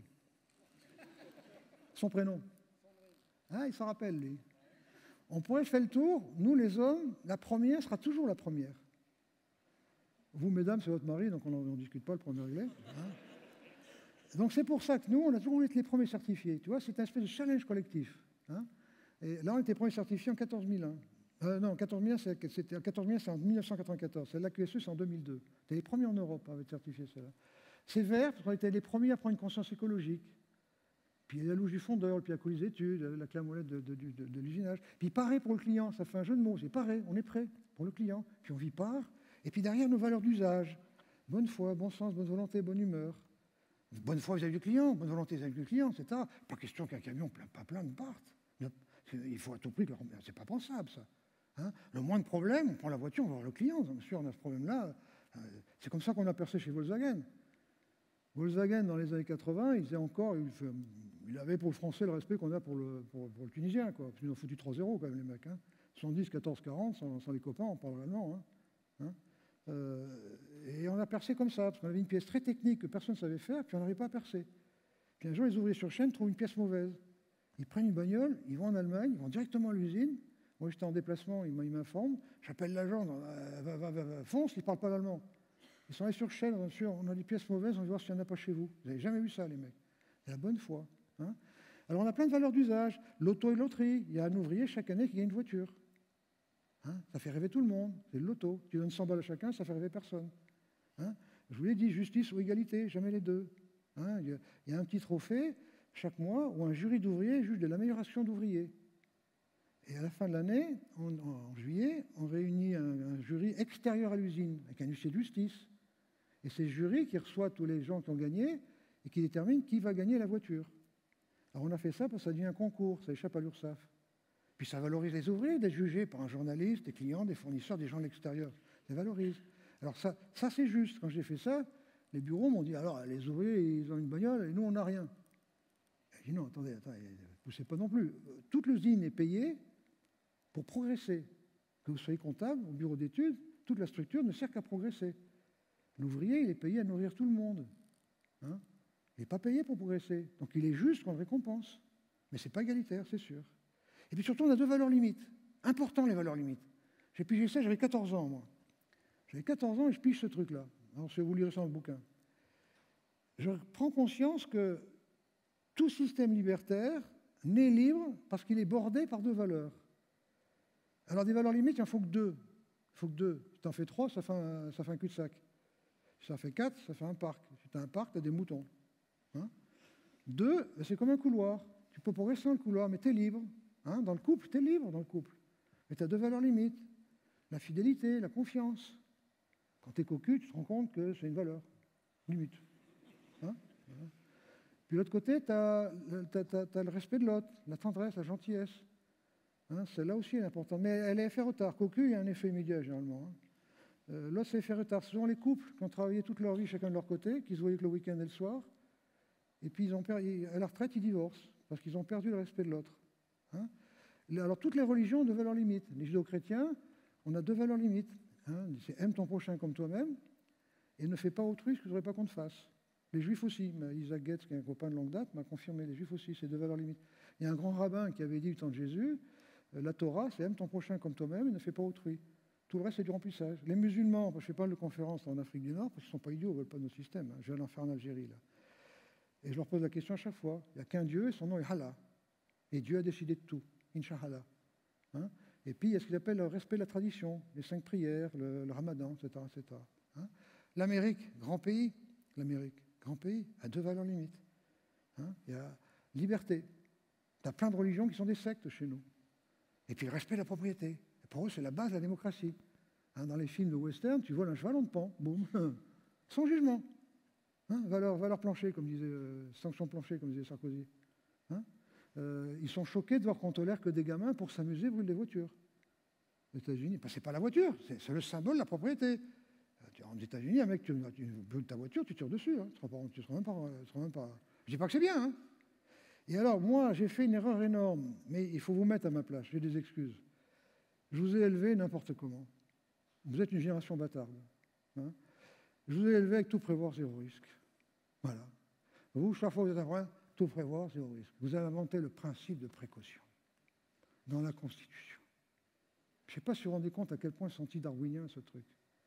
[SPEAKER 1] Son prénom? Ah, il s'en rappelle, lui. On pourrait faire le tour, nous les hommes, la première sera toujours la première. Vous, mesdames, c'est votre mari, donc on n'en discute pas, le premier réglé. Hein. Donc c'est pour ça que nous, on a toujours voulu être les premiers certifiés. Tu vois, c'est un espèce de challenge collectif. Hein. Et là, on était premiers certifiés en quatorze mille un. Euh, non, quatorze mille un, c'était en mille neuf cent quatre-vingt-quatorze. Celle de la Q S E, c'est en deux mille deux. C'était les premiers en Europe à être certifiés, celle-là. C'est vert, parce qu'on était les premiers à prendre une conscience écologique. Puis il y a la louche du fondeur, le piaco des études, la clamolette de, de, de, de, de l'usinage. Puis pareil pour le client, ça fait un jeu de mots. C'est pareil, on est prêt pour le client. Puis on vit part. Et puis derrière, nos valeurs d'usage. Bonne foi, bon sens, bonne volonté, bonne humeur. Bonne foi vis-à-vis du client, bonne volonté vis-à-vis du client, et cetera. Pas question qu'un camion plein, pas plein ne parte. Il faut à tout prix que... C'est pas pensable, ça. Hein, le moins de problèmes, on prend la voiture, on va voir le client. Bien sûr, on a ce problème-là. C'est comme ça qu'on a percé chez Volkswagen. Volkswagen, dans les années quatre-vingts, il faisait encore, il, fait, il avait pour le français le respect qu'on a pour le, pour, pour le tunisien, quoi. Ils ont foutu trois zéro quand même, les mecs. Hein. soixante-dix, quatorze, quarante, sans, sans les copains, on parle allemand. Hein. Hein. Euh, et on a percé comme ça, parce qu'on avait une pièce très technique que personne ne savait faire, puis on n'arrivait pas à percer. Puis un jour, les ouvriers sur chaîne trouvent une pièce mauvaise. Ils prennent une bagnole, ils vont en Allemagne, ils vont directement à l'usine. Moi, j'étais en déplacement, ils m'informent. J'appelle l'agent, va, va, va, va, fonce, il ne parle pas l'allemand. Ils sont allés sur chaîne, bien sûr, on a des pièces mauvaises, on va voir s'il n'y en a pas chez vous. Vous n'avez jamais vu ça, les mecs. C'est la bonne foi. Hein. Alors, on a plein de valeurs d'usage. L'auto et loterie. Il y a un ouvrier chaque année qui gagne une voiture. Hein. Ça fait rêver tout le monde. C'est le loto. Tu donnes cent balles à chacun, ça fait rêver personne. Hein. Je vous l'ai dit, justice ou égalité, jamais les deux. Hein. Il y a un petit trophée chaque mois où un jury d'ouvriers juge de l'amélioration d'ouvriers. Et à la fin de l'année, en, en juillet, on réunit un, un jury extérieur à l'usine, avec un huissier de justice. Et c'est le jury qui reçoit tous les gens qui ont gagné et qui détermine qui va gagner la voiture. Alors on a fait ça parce que ça devient un concours, ça échappe à l'URSSAF. Puis ça valorise les ouvriers d'être jugés par un journaliste, des clients, des fournisseurs, des gens de l'extérieur. Ça valorise. Alors ça, ça c'est juste. Quand j'ai fait ça, les bureaux m'ont dit, alors les ouvriers, ils ont une bagnole et nous, on n'a rien. J'ai dit, non, attendez, attendez, ne poussez pas non plus. Toute l'usine est payée pour progresser. Que vous soyez comptable, au bureau d'études, toute la structure ne sert qu'à progresser. L'ouvrier, il est payé à nourrir tout le monde. Hein, il n'est pas payé pour progresser. Donc il est juste qu'on le récompense. Mais ce n'est pas égalitaire, c'est sûr. Et puis surtout, on a deux valeurs limites. Important, les valeurs limites. J'ai pigé ça, j'avais quatorze ans, moi. J'avais quatorze ans et je pige ce truc-là. Alors, si vous lirez ça dans le bouquin. Je prends conscience que tout système libertaire n'est libre parce qu'il est bordé par deux valeurs. Alors, des valeurs limites, il en faut que deux. Il faut que deux. Si tu en fais trois, ça fait un, ça fait un cul-de-sac. Si ça fait quatre, ça fait un parc. Si tu as un parc, tu as des moutons. Hein, deux, c'est comme un couloir. Tu peux progresser dans le couloir, mais tu es libre. Hein, dans le couple, tu es libre dans le couple. Mais tu as deux valeurs limites. La fidélité, la confiance. Quand tu es cocu, tu te rends compte que c'est une valeur limite. Hein, voilà. Puis de l'autre côté, tu as, as le respect de l'autre, la tendresse, la gentillesse. Hein, celle-là aussi est importante. Mais elle est effet retard. Cocu, il y a un effet immédiat, généralement. Hein. Euh, l'autre, c'est effet retard. Ce sont les couples qui ont travaillé toute leur vie, chacun de leur côté, qui se voyaient que le week-end et le soir. Et puis, ils ont perdu, à la retraite, ils divorcent, parce qu'ils ont perdu le respect de l'autre. Hein. Alors, toutes les religions ont deux valeurs limites. Les judéo-chrétiens, on a deux valeurs limites. Hein. C'est aime ton prochain comme toi-même, et ne fais pas autrui ce que tu ne voudrais pas qu'on te fasse. Les juifs aussi. Isaac Getz, qui est un copain de longue date, m'a confirmé, les juifs aussi, c'est deux valeurs limites. Il y a un grand rabbin qui avait dit du temps de Jésus, la Torah, c'est aime ton prochain comme toi-même et ne fais pas autrui. Tout le reste, c'est du remplissage. Les musulmans, je ne fais pas de conférence en Afrique du Nord, parce qu'ils ne sont pas idiots, ils ne veulent pas notre système. Hein. Je vais en faire en Algérie, là. Et je leur pose la question à chaque fois. Il n'y a qu'un Dieu, et son nom est Allah. Et Dieu a décidé de tout, Inch'Allah. Hein. Et puis, il y a ce qu'ils appellent le respect de la tradition, les cinq prières, le, le ramadan, et cetera et cetera. Hein. L'Amérique, grand pays, l'Amérique, grand pays, a deux valeurs limites. Hein. Il y a liberté. Tu as plein de religions qui sont des sectes chez nous. Et puis le respect de la propriété. Et pour eux, c'est la base de la démocratie. Hein, dans les films de western, tu voles un cheval, on te pend. Boum. Sans jugement. Hein, valeur, valeur plancher, comme disait, euh, sanction plancher, comme disait Sarkozy. Hein, euh, ils sont choqués de voir qu'on tolère que des gamins, pour s'amuser, brûlent des voitures. Aux États-Unis, ben, c'est pas la voiture, c'est le symbole de la propriété. En États-Unis, un mec, tu, tu brûles ta voiture, tu tires dessus. Hein, tu ne seras même pas. Tu seras même pas... Je dis pas que c'est bien. Hein. Et alors, moi, j'ai fait une erreur énorme, mais il faut vous mettre à ma place, j'ai des excuses. Je vous ai élevé n'importe comment. Vous êtes une génération bâtarde. Hein. Je vous ai élevé avec tout prévoir, zéro risque. Voilà. Vous, chaque fois que vous êtes à point, tout prévoir, zéro risque. Vous avez inventé le principe de précaution dans la Constitution. Je ne sais pas si vous vous rendez compte à quel point c'est anti-darwinien, ce truc.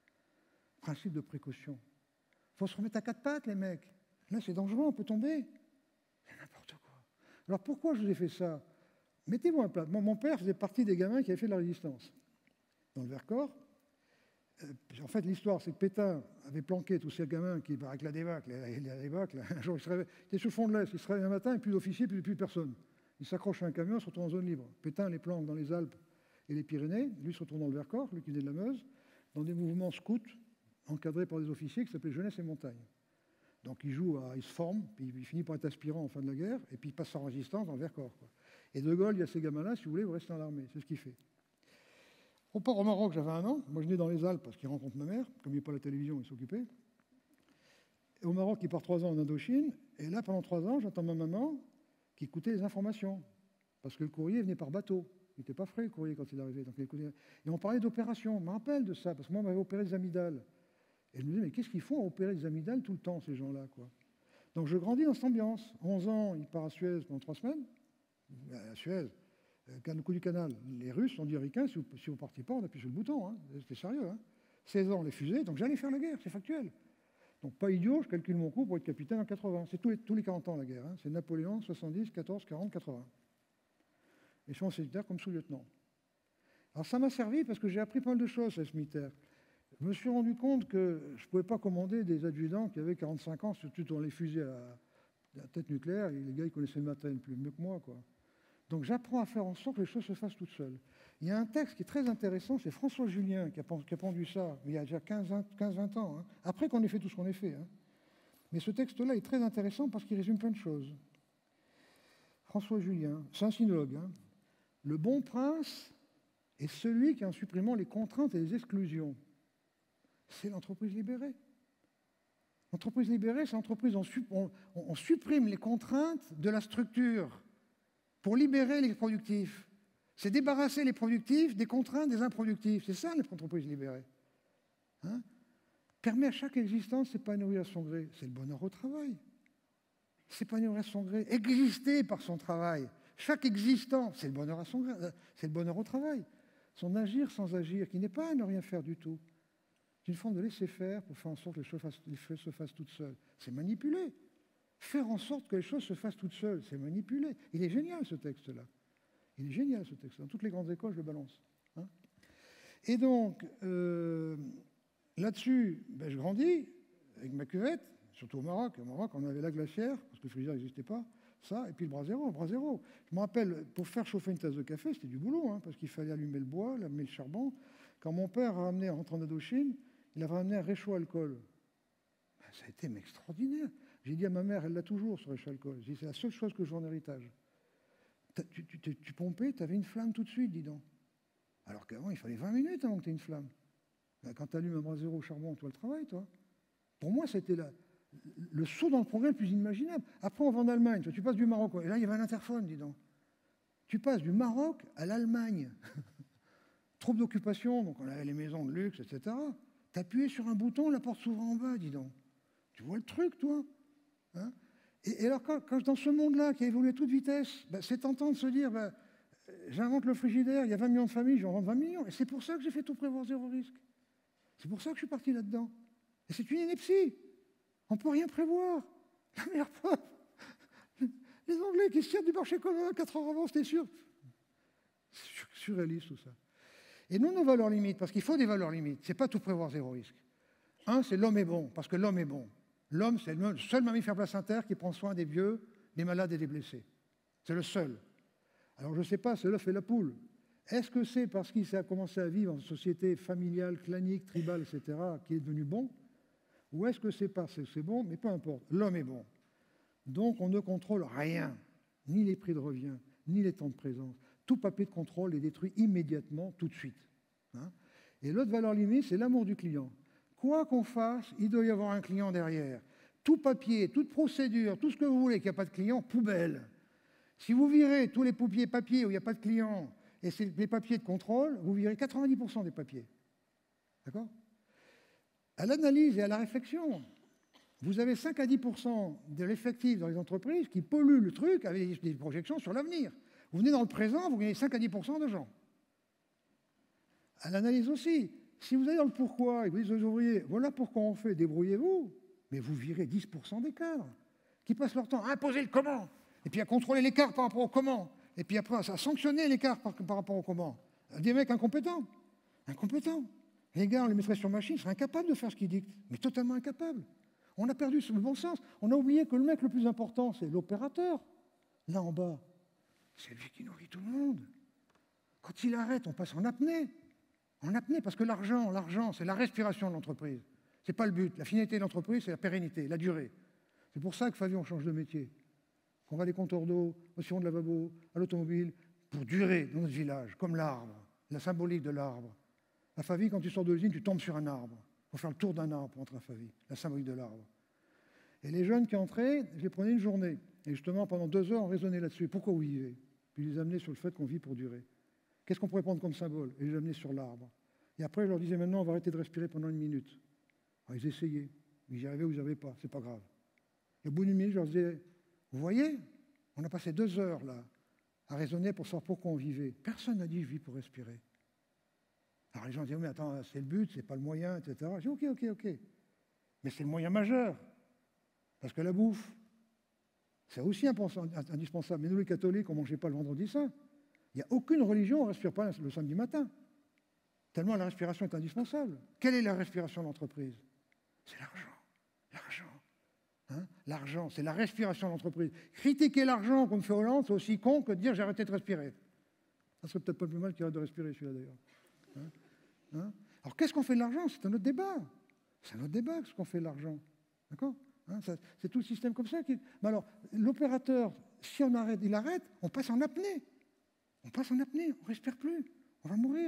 [SPEAKER 1] Principe de précaution. Il faut se remettre à quatre pattes, les mecs. Là, c'est dangereux, on peut tomber. C'est n'importe quoi. Alors pourquoi je vous ai fait ça? Mettez-vous un plat. Mon, mon père faisait partie des gamins qui avaient fait de la résistance. Dans le Vercors. Euh, en fait, l'histoire, c'est que Pétain avait planqué tous ces gamins qui, avec la débâcle, la débâcle, un jour, il se réveille, il était sur le fond de l'Est, il se réveille un matin, et plus d'officiers, plus, plus personne. Il s'accroche à un camion, il se retrouve en zone libre. Pétain les planque dans les Alpes et les Pyrénées, lui se retrouve dans le Vercors, lui qui venait de la Meuse, dans des mouvements scouts, encadrés par des officiers qui s'appelaient Jeunesse et Montagne. Donc il joue, à, il se forme, puis il finit par être aspirant en fin de la guerre, et puis il passe en résistance dans le Vercors. Quoi. Et De Gaulle, il y a ces gamins-là, si vous voulez, vous restez dans l'armée, c'est ce qu'il fait. On part au Maroc, j'avais un an, moi je venais dans les Alpes parce qu'il rencontre ma mère, comme il n'y a pas la télévision, il s'occupait. Et au Maroc, il part trois ans en Indochine, et là, pendant trois ans, j'entends ma maman qui écoutait les informations, parce que le courrier venait par bateau. Il n'était pas frais, le courrier, quand il arrivait. Donc, et on parlait d'opérations, je me rappelle de ça, parce que moi, on m'avait opéré des amygdales. Et je me disais, mais qu'est-ce qu'ils font à opérer des amygdales tout le temps, ces gens-là, quoi. Donc je grandis dans cette ambiance. onze ans, il part à Suez pendant trois semaines. À Suez, le coup du canal. Les Russes ont dit, Ricain, si vous ne partez pas, on appuie sur le bouton. Hein. C'était sérieux. Hein. seize ans, les fusées, donc j'allais faire la guerre, c'est factuel. Donc pas idiot, je calcule mon coût pour être capitaine en quatre-vingts. C'est tous les, tous les quarante ans la guerre. Hein. C'est Napoléon, soixante-dix, quatorze, quarante, quatre-vingts. Et je suis en militaire comme sous-lieutenant. Alors ça m'a servi parce que j'ai appris pas mal de choses à ce militaire. Je me suis rendu compte que je ne pouvais pas commander des adjudants qui avaient quarante-cinq ans, surtout dans les fusées à, à tête nucléaire, et les gars ils connaissaient le matériel plus mieux que moi, quoi. Donc j'apprends à faire en sorte que les choses se fassent toutes seules. Il y a un texte qui est très intéressant, c'est François Julien qui a, qui a pendu ça, il y a déjà quinze vingt ans, hein, après qu'on ait fait tout ce qu'on ait fait. Hein. Mais ce texte-là est très intéressant parce qu'il résume plein de choses. François Julien, c'est un sinologue. Hein. Le bon prince est celui qui, en supprimant les contraintes et les exclusions, c'est l'entreprise libérée. L'entreprise libérée, c'est l'entreprise, on, on, on supprime les contraintes de la structure pour libérer les productifs. C'est débarrasser les productifs des contraintes des improductifs. C'est ça, l'entreprise libérée. Hein? Permet à chaque existence de s'épanouir à son gré. C'est le bonheur au travail. S'épanouir à son gré. Exister par son travail. Chaque existant, c'est le bonheur à son gré. C'est le bonheur au travail. Son agir sans agir, qui n'est pas à ne rien faire du tout. C'est une forme de laisser faire pour faire en sorte que les choses, fassent, les choses se fassent toutes seules. C'est manipuler. Faire en sorte que les choses se fassent toutes seules, c'est manipuler. Il est génial, ce texte-là. Il est génial, ce texte. Dans toutes les grandes écoles, je le balance. Hein. Et donc, euh, là-dessus, ben, je grandis avec ma cuvette, surtout au Maroc. Au Maroc, on avait la glacière, parce que le frigidaire n'existait pas, ça, et puis le bras zéro, le bras zéro. Je me rappelle, pour faire chauffer une tasse de café, c'était du boulot, hein, parce qu'il fallait allumer le bois, allumer le charbon. Quand mon père a ramené, en rentrant d'Indochine, il avait ramené un réchaud à alcool. Ben, ça a été mais, extraordinaire. J'ai dit à ma mère, elle l'a toujours, ce réchaud à alcool. J'ai dit, c'est la seule chose que je veux en héritage. Tu, tu, tu, tu pompais, tu avais une flamme tout de suite, dis donc. Alors qu'avant, il fallait vingt minutes avant que tu aies une flamme. Quand tu allumes un bras zéro au charbon, toi, le travail, toi. Pour moi, c'était la, le saut dans le progrès le plus inimaginable. Après, on va en Allemagne. Toi, tu passes du Maroc, et là, il y avait un interphone, dis donc. Tu passes du Maroc à l'Allemagne. Troupe d'occupation, donc on avait les maisons de luxe, et cetera. Tu appuyais sur un bouton, la porte s'ouvre en bas, dis donc. Tu vois le truc, toi, hein? Et, et alors, quand, quand dans ce monde-là, qui a évolué à toute vitesse, ben, c'est tentant de se dire, ben, j'invente le frigidaire, il y a vingt millions de familles, j'en vends vingt millions. Et c'est pour ça que j'ai fait tout prévoir zéro risque. C'est pour ça que je suis parti là-dedans. Et c'est une ineptie. On ne peut rien prévoir. La meilleure preuve. Les Anglais qui se tirent du marché commun quatre heures avant, c'était sûr. C'est surréaliste tout ça. Et nous, nos valeurs limites, parce qu'il faut des valeurs limites, c'est pas tout prévoir zéro risque. Un, c'est l'homme est bon, parce que l'homme est bon. L'homme, c'est le seul mammifère placentaire qui prend soin des vieux, des malades et des blessés. C'est le seul. Alors je ne sais pas, c'est l'œuf et la poule. Est-ce que c'est parce qu'il a commencé à vivre en société familiale, clanique, tribale, et cetera, qu'il est devenu bon? Ou est-ce que c'est parce que c'est bon? Mais peu importe, l'homme est bon. Donc on ne contrôle rien, ni les prix de revient, ni les temps de présence. Tout papier de contrôle est détruit immédiatement, tout de suite. Hein? Et l'autre valeur limite, c'est l'amour du client. Quoi qu'on fasse, il doit y avoir un client derrière. Tout papier, toute procédure, tout ce que vous voulez, qu'il n'y a pas de client, poubelle. Si vous virez tous les papiers, papiers où il n'y a pas de client, et c'est les papiers de contrôle, vous virez quatre-vingt-dix pour cent des papiers. D'accord? À l'analyse et à la réflexion, vous avez cinq à dix pour cent de l'effectif dans les entreprises qui polluent le truc avec des projections sur l'avenir. Vous venez dans le présent, vous gagnez cinq à dix pour cent de gens. À l'analyse aussi, si vous allez dans le pourquoi et vous dites aux ouvriers, voilà pourquoi on fait, débrouillez-vous, mais vous virez dix pour cent des cadres qui passent leur temps à imposer le comment, et puis à contrôler l'écart par rapport au comment, et puis après à sanctionner l'écart par, par rapport au comment. Des mecs incompétents, incompétents. Les gars, on les mettrait sur machine, ils seraient incapables de faire ce qu'ils dictent, mais totalement incapables. On a perdu le bon sens. On a oublié que le mec le plus important, c'est l'opérateur. Là en bas, c'est lui qui nourrit tout le monde. Quand il arrête, on passe en apnée. En apnée, parce que l'argent, l'argent, c'est la respiration de l'entreprise. Ce n'est pas le but. La finalité de l'entreprise, c'est la pérennité, la durée. C'est pour ça que Fabien, on change de métier. Qu'on va des compteurs d'eau, au sillon de lavabo, à l'automobile, pour durer dans notre village, comme l'arbre, la symbolique de l'arbre. À Favie, quand tu sors de l'usine, tu tombes sur un arbre. Il faut faire le tour d'un arbre pour entrer à Favie, la symbolique de l'arbre. Et les jeunes qui entraient, je les prenais une journée. Et justement, pendant deux heures, on raisonnait là-dessus. Pourquoi vous vivez? Puis je les amenais sur le fait qu'on vit pour durer. Qu'est-ce qu'on pourrait prendre comme symbole? Et je les amenais sur l'arbre. Et après, je leur disais, maintenant, on va arrêter de respirer pendant une minute. Alors, ils essayaient. Ils y arrivaient ou ils n'y arrivaient pas. C'est pas grave. Et au bout d'une minute, je leur disais, vous voyez, on a passé deux heures, là, à raisonner pour savoir pourquoi on vivait. Personne n'a dit, je vis pour respirer. Alors les gens disent, mais attends, c'est le but, c'est pas le moyen, et cetera. Je dis, ok, ok, ok. Mais c'est le moyen majeur. Parce que la bouffe, c'est aussi indispensable. Mais nous, les catholiques, on ne mangeait pas le vendredi saint. Il n'y a aucune religion, on ne respire pas le samedi matin. Tellement la respiration est indispensable. Quelle est la respiration de l'entreprise? C'est l'argent. L'argent. Hein? L'argent, c'est la respiration de l'entreprise. Critiquer l'argent comme fait Hollande, c'est aussi con que de dire j'ai arrêté de respirer. Ça serait peut-être pas plus mal qu'il arrête de respirer, celui-là d'ailleurs. Hein? Hein? Alors qu'est-ce qu'on fait de l'argent? C'est un autre débat. C'est un autre débat, ce qu'on fait de l'argent. D'accord? Hein, c'est tout le système comme ça. Qui... Mais alors, l'opérateur, si on arrête, il arrête, on passe en apnée. On passe en apnée, on ne respire plus, on va mourir.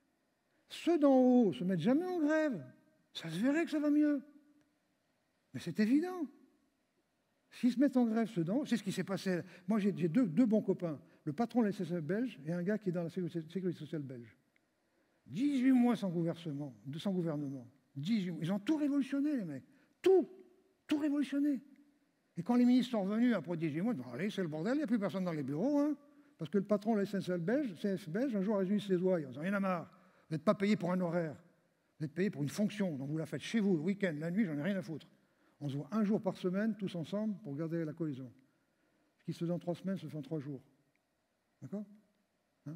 [SPEAKER 1] Ceux d'en haut ne se mettent jamais en grève. Ça se verrait que ça va mieux. Mais c'est évident. S'ils se mettent en grève, ceux d'en haut, c'est ce qui s'est passé. Moi, j'ai deux, deux bons copains, le patron de la S N C F belge et un gars qui est dans la sécurité sociale belge. dix-huit mois sans gouvernement. Sans gouvernement. dix-huit mois. Ils ont tout révolutionné, les mecs. Tout. Tout révolutionné. Et quand les ministres sont revenus après dix-huit mois, ils ont dit, allez, c'est le bordel, il n'y a plus personne dans les bureaux. Hein, parce que le patron de la S N C F belge, C F belge, un jour a réuni ses doigts. Ils ont dit, rien à marre. Vous n'êtes pas payé pour un horaire. Vous êtes payé pour une fonction. Donc vous la faites chez vous, le week-end, la nuit, j'en ai rien à foutre. On se voit un jour par semaine, tous ensemble, pour garder la cohésion. Ce qui se faisait en trois semaines se fait en trois jours. D'accord? Hein?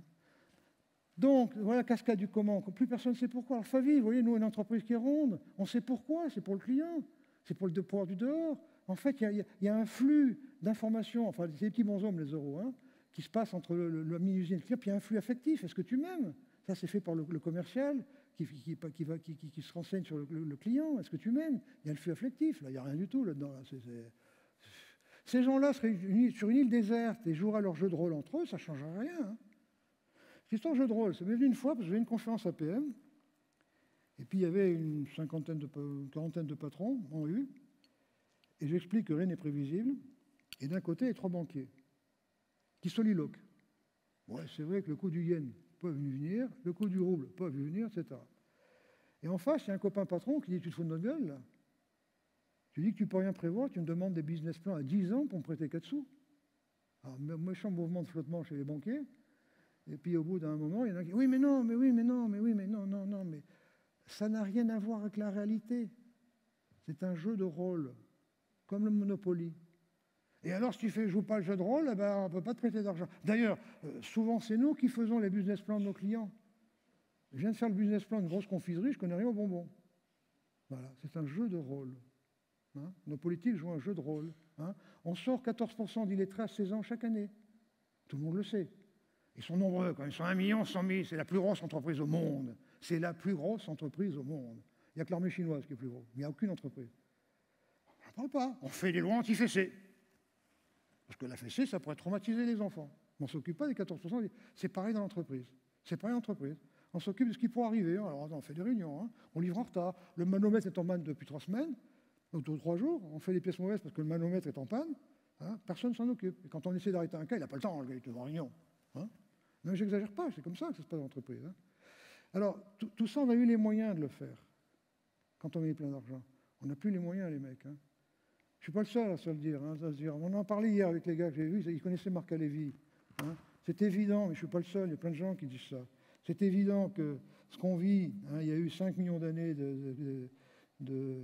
[SPEAKER 1] Donc, voilà la cascade du comment. Plus personne ne sait pourquoi. Alors, Favi, vous voyez, nous, une entreprise qui est ronde, on sait pourquoi, c'est pour le client, c'est pour le pouvoir du dehors. En fait, il y, y, y a un flux d'informations, enfin, c'est des petits bonshommes, les euros, hein, qui se passe entre le, le, la mini-usine et le client, puis il y a un flux affectif. Est-ce que tu m'aimes? Ça, c'est fait par le, le commercial qui, qui, qui, va, qui, qui, qui se renseigne sur le, le, le client. Est-ce que tu m'aimes? Il y a le flux affectif. Là, il n'y a rien du tout là-dedans. Là. C'est, c'est... Ces gens-là seraient unis sur une île déserte et joueraient à leur jeu de rôle entre eux, ça ne changerait rien. Hein. Cette histoire de jeu de rôle, ça m'est venu une fois, parce que j'avais une conférence A P M, et puis il y avait une cinquantaine de, une quarantaine de patrons en U, et j'explique que rien n'est prévisible, et d'un côté, les trois banquiers, qui soliloquent. Ouais, c'est vrai que le coût du yen peut venir, le coût du rouble peut venir, et cetera. Et en face, il y a un copain patron qui dit, tu te fous de notre gueule, là. Tu dis que tu ne peux rien prévoir, tu me demandes des business plans à dix ans pour me prêter quatre sous. Alors, méchant mouvement de flottement chez les banquiers. Et puis au bout d'un moment, il y en a qui disent, oui, mais non, mais oui, mais non, mais oui, mais non, non, non, mais ça n'a rien à voir avec la réalité. C'est un jeu de rôle, comme le Monopoly. Et alors, si tu ne joues pas le jeu de rôle, eh ben, on ne peut pas te prêter d'argent. D'ailleurs, euh, souvent, c'est nous qui faisons les business plans de nos clients. Je viens de faire le business plan d'une grosse confiserie, je ne connais rien au bonbon. Voilà, c'est un jeu de rôle. Hein, nos politiques jouent un jeu de rôle. Hein. On sort quatorze pour cent d'illettrés à seize ans chaque année. Tout le monde le sait. Ils sont nombreux, quand ils sont un million cent mille, c'est la plus grosse entreprise au monde. C'est la plus grosse entreprise au monde. Il n'y a que l'armée chinoise qui est plus grosse. Il n'y a aucune entreprise. On n'en parle pas. On fait des lois anti-fessées. Parce que la fessée, ça pourrait traumatiser les enfants. On ne s'occupe pas des quatorze pour cent. C'est pareil dans l'entreprise. C'est pareil dans l'entreprise. On s'occupe de ce qui pourrait arriver. Alors, on fait des réunions. Hein. On livre en retard. Le manomètre est en panne depuis trois semaines. Autour de trois jours, on fait des pièces mauvaises parce que le manomètre est en panne, hein, personne ne s'en occupe. Et quand on essaie d'arrêter un cas, il n'a pas le temps, le gars, il est en réunion. Hein. Non, je n'exagère pas, c'est comme ça que ça se passe dans l'entreprise. Hein. Alors, tout ça, on a eu les moyens de le faire, quand on a eu plein d'argent. On n'a plus les moyens, les mecs. Hein. Je ne suis pas le seul à se le dire, hein, à se dire. On en a parlé hier avec les gars que j'ai vus, ils connaissaient Marc Alévi. Hein. C'est évident, mais je ne suis pas le seul, il y a plein de gens qui disent ça. C'est évident que ce qu'on vit, hein, il y a eu cinq millions d'années de... de, de, de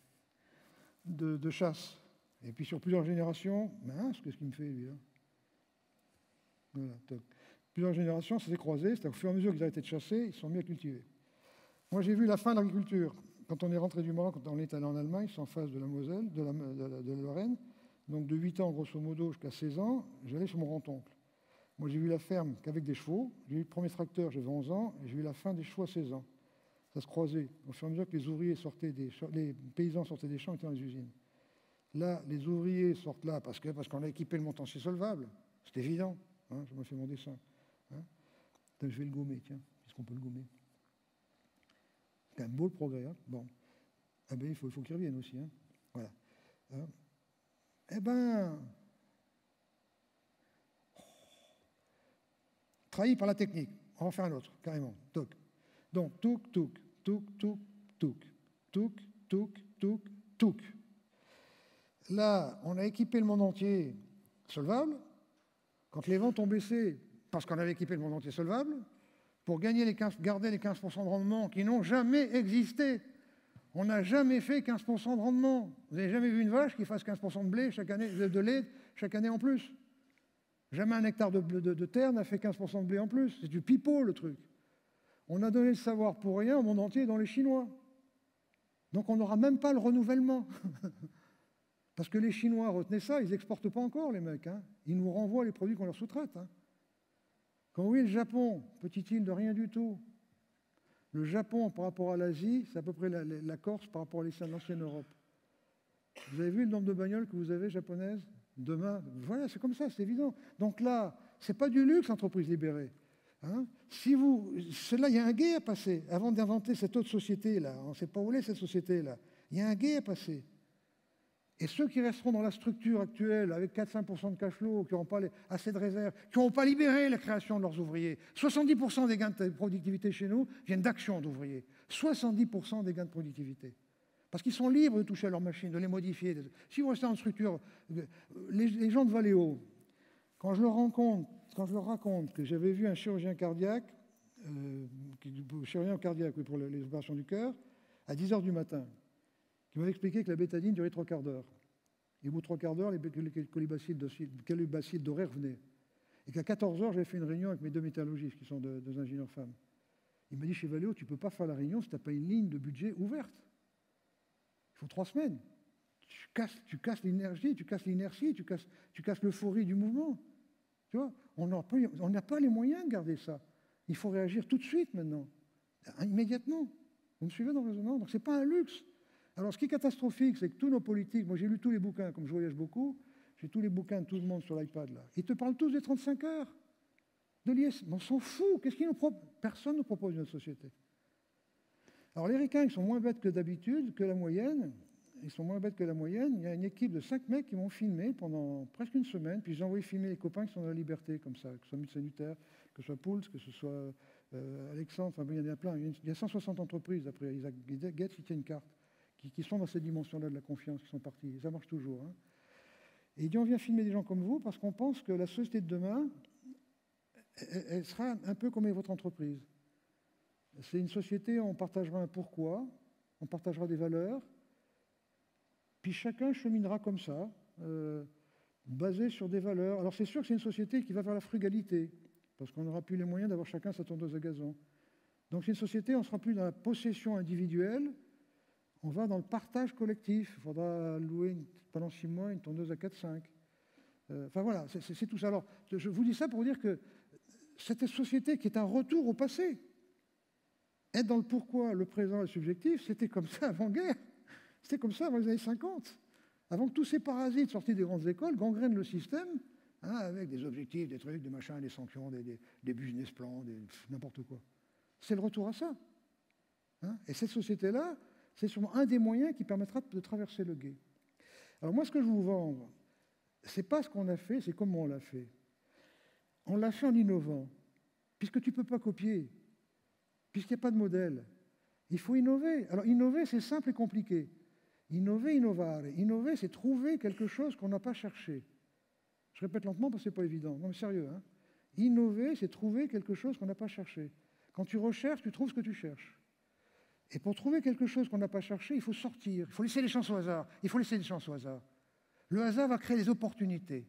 [SPEAKER 1] De, de chasse. Et puis sur plusieurs générations, mince, qu'est-ce qu'il me fait, lui, là? Voilà, toc. Plusieurs générations, ça s'est croisé, c'est-à-dire qu'au fur et à mesure qu'ils arrêtaient de chasser, ils se sont mis à cultiver. Moi, j'ai vu la fin de l'agriculture. Quand on est rentré du Maroc, quand on est allé en Allemagne, c'est en face de la Moselle, de la, de la, de la Lorraine, donc de huit ans, grosso modo, jusqu'à seize ans, j'allais chez mon grand-oncle. Moi, j'ai vu la ferme qu'avec des chevaux, j'ai eu le premier tracteur, j'avais onze ans, et j'ai vu la fin des chevaux à seize ans. Ça se croisait. Au fur et à mesure que les ouvriers sortaient des champs, les paysans sortaient des champs et étaient dans les usines. Là, les ouvriers sortent là parce que parce qu'on a équipé le montancier solvable. C'est évident. Hein, je me fais mon dessin. Hein. Je vais le gommer, tiens. Est-ce qu'on peut le gommer? C'est quand même beau le progrès. Hein. Bon. Eh ben, il faut, il faut qu'il revienne aussi. Hein. Voilà. Hein. Eh ben, trahi par la technique. On va en faire un autre, carrément. Toc. Donc, touk, touk, touk, touk, touk, touk, touk, touk, touk. Là, on a équipé le monde entier solvable. Quand les ventes ont baissé, parce qu'on avait équipé le monde entier solvable, pour gagner les quinze, garder les quinze pour cent de rendement qui n'ont jamais existé. On n'a jamais fait quinze pour cent de rendement. Vous n'avez jamais vu une vache qui fasse quinze pour cent de blé chaque année, de, de lait chaque année en plus. Jamais un hectare de, de, de terre n'a fait quinze pour cent de blé en plus. C'est du pipeau, le truc. On a donné le savoir pour rien au monde entier dans les Chinois. Donc on n'aura même pas le renouvellement. Parce que les Chinois, retenez ça, ils n'exportent pas encore, les mecs. Hein. Ils nous renvoient les produits qu'on leur sous-traite. Hein. Quand oui, le Japon, petite île de rien du tout. Le Japon, par rapport à l'Asie, c'est à peu près la, la, la Corse par rapport à l'ancienne Europe. Vous avez vu le nombre de bagnoles que vous avez japonaises? Demain, voilà, c'est comme ça, c'est évident. Donc là, ce n'est pas du luxe, l'entreprise libérée. Hein? Si vous, là, il y a un guet à passer. Avant d'inventer cette autre société-là, on ne sait pas où est cette société-là, il y a un guet à passer. Et ceux qui resteront dans la structure actuelle, avec quatre à cinq pour cent de cash flow, qui n'auront pas les, assez de réserves, qui n'auront pas libéré la création de leurs ouvriers, soixante-dix pour cent des gains de productivité chez nous viennent d'actions d'ouvriers. soixante-dix pour cent des gains de productivité. Parce qu'ils sont libres de toucher à leurs machines, de les modifier. Si vous restez en structure, les, les gens de Valeo, quand je leur raconte, quand je leur raconte que j'avais vu un chirurgien cardiaque, euh, chirurgien cardiaque oui, pour les opérations du cœur, à dix heures du matin, qui m'avait expliqué que la bétadine durait trois quarts d'heure. Et au bout de trois quarts d'heure, les colibacilles dorés revenaient. Et qu'à quatorze heures, j'avais fait une réunion avec mes deux métallurgistes, qui sont deux, deux ingénieurs femmes. Il m'a dit, chez Valeo, tu ne peux pas faire la réunion si tu n'as pas une ligne de budget ouverte. Il faut trois semaines. Tu casses, tu casses l'énergie, tu casses l'inertie, tu casses, tu casses l'euphorie du mouvement. Tu vois, on n'a pas les moyens de garder ça. Il faut réagir tout de suite maintenant, immédiatement. Vous me suivez dans le raisonnement? Donc ce n'est pas un luxe. Alors, ce qui est catastrophique, c'est que tous nos politiques, moi j'ai lu tous les bouquins, comme je voyage beaucoup, j'ai tous les bouquins de tout le monde sur l'iPad, là. Ils te parlent tous des trente-cinq heures de l'I S. Mais on s'en fout. Qu'est-ce qu'ils nous proposent? Personne ne nous propose une autre société. Alors, les ricains, ils sont moins bêtes que d'habitude, que la moyenne. Ils sont moins bêtes que la moyenne. Il y a une équipe de cinq mecs qui m'ont filmé pendant presque une semaine, puis j'ai envoyé filmer les copains qui sont dans la liberté, comme ça, que ce soit Mutsenuther, que ce soit Pouls, que ce soit euh, Alexandre, enfin, il y en a plein. Il y a cent soixante entreprises, après Isaac Gates, il tient une carte. Qui, qui sont dans cette dimension-là de la confiance, qui sont partis. Ça marche toujours. Hein. Et il dit, on vient filmer des gens comme vous parce qu'on pense que la société de demain, elle, elle sera un peu comme votre entreprise. C'est une société où on partagera un pourquoi, on partagera des valeurs, puis chacun cheminera comme ça, euh, basé sur des valeurs. Alors c'est sûr que c'est une société qui va vers la frugalité, parce qu'on n'aura plus les moyens d'avoir chacun sa tondeuse à gazon. Donc c'est une société, on ne sera plus dans la possession individuelle, on va dans le partage collectif. Il faudra louer une, pendant six mois une tondeuse à quatre cinq. Euh, enfin voilà, c'est tout ça. Alors, je vous dis ça pour vous dire que cette société qui est un retour au passé, être dans le pourquoi, le présent et le subjectif, c'était comme ça avant-guerre. C'était comme ça avant les années cinquante. Avant que tous ces parasites sortis des grandes écoles gangrènent le système, hein, avec des objectifs, des trucs, des machins, des sanctions, des, des, des business plans, n'importe quoi. C'est le retour à ça. Hein. Et cette société-là, c'est sûrement un des moyens qui permettra de traverser le gué. Alors moi, ce que je vous vends, ce n'est pas ce qu'on a fait, c'est comment on l'a fait. On l'a fait en innovant, puisque tu ne peux pas copier, puisqu'il n'y a pas de modèle. Il faut innover. Alors innover, c'est simple et compliqué. Innover, innovare. Innover, c'est trouver quelque chose qu'on n'a pas cherché. Je répète lentement parce que ce n'est pas évident. Non mais sérieux, hein. Innover, c'est trouver quelque chose qu'on n'a pas cherché. Quand tu recherches, tu trouves ce que tu cherches. Et pour trouver quelque chose qu'on n'a pas cherché, il faut sortir, il faut laisser les chances au hasard. Il faut laisser les chances au hasard. Le hasard va créer des opportunités.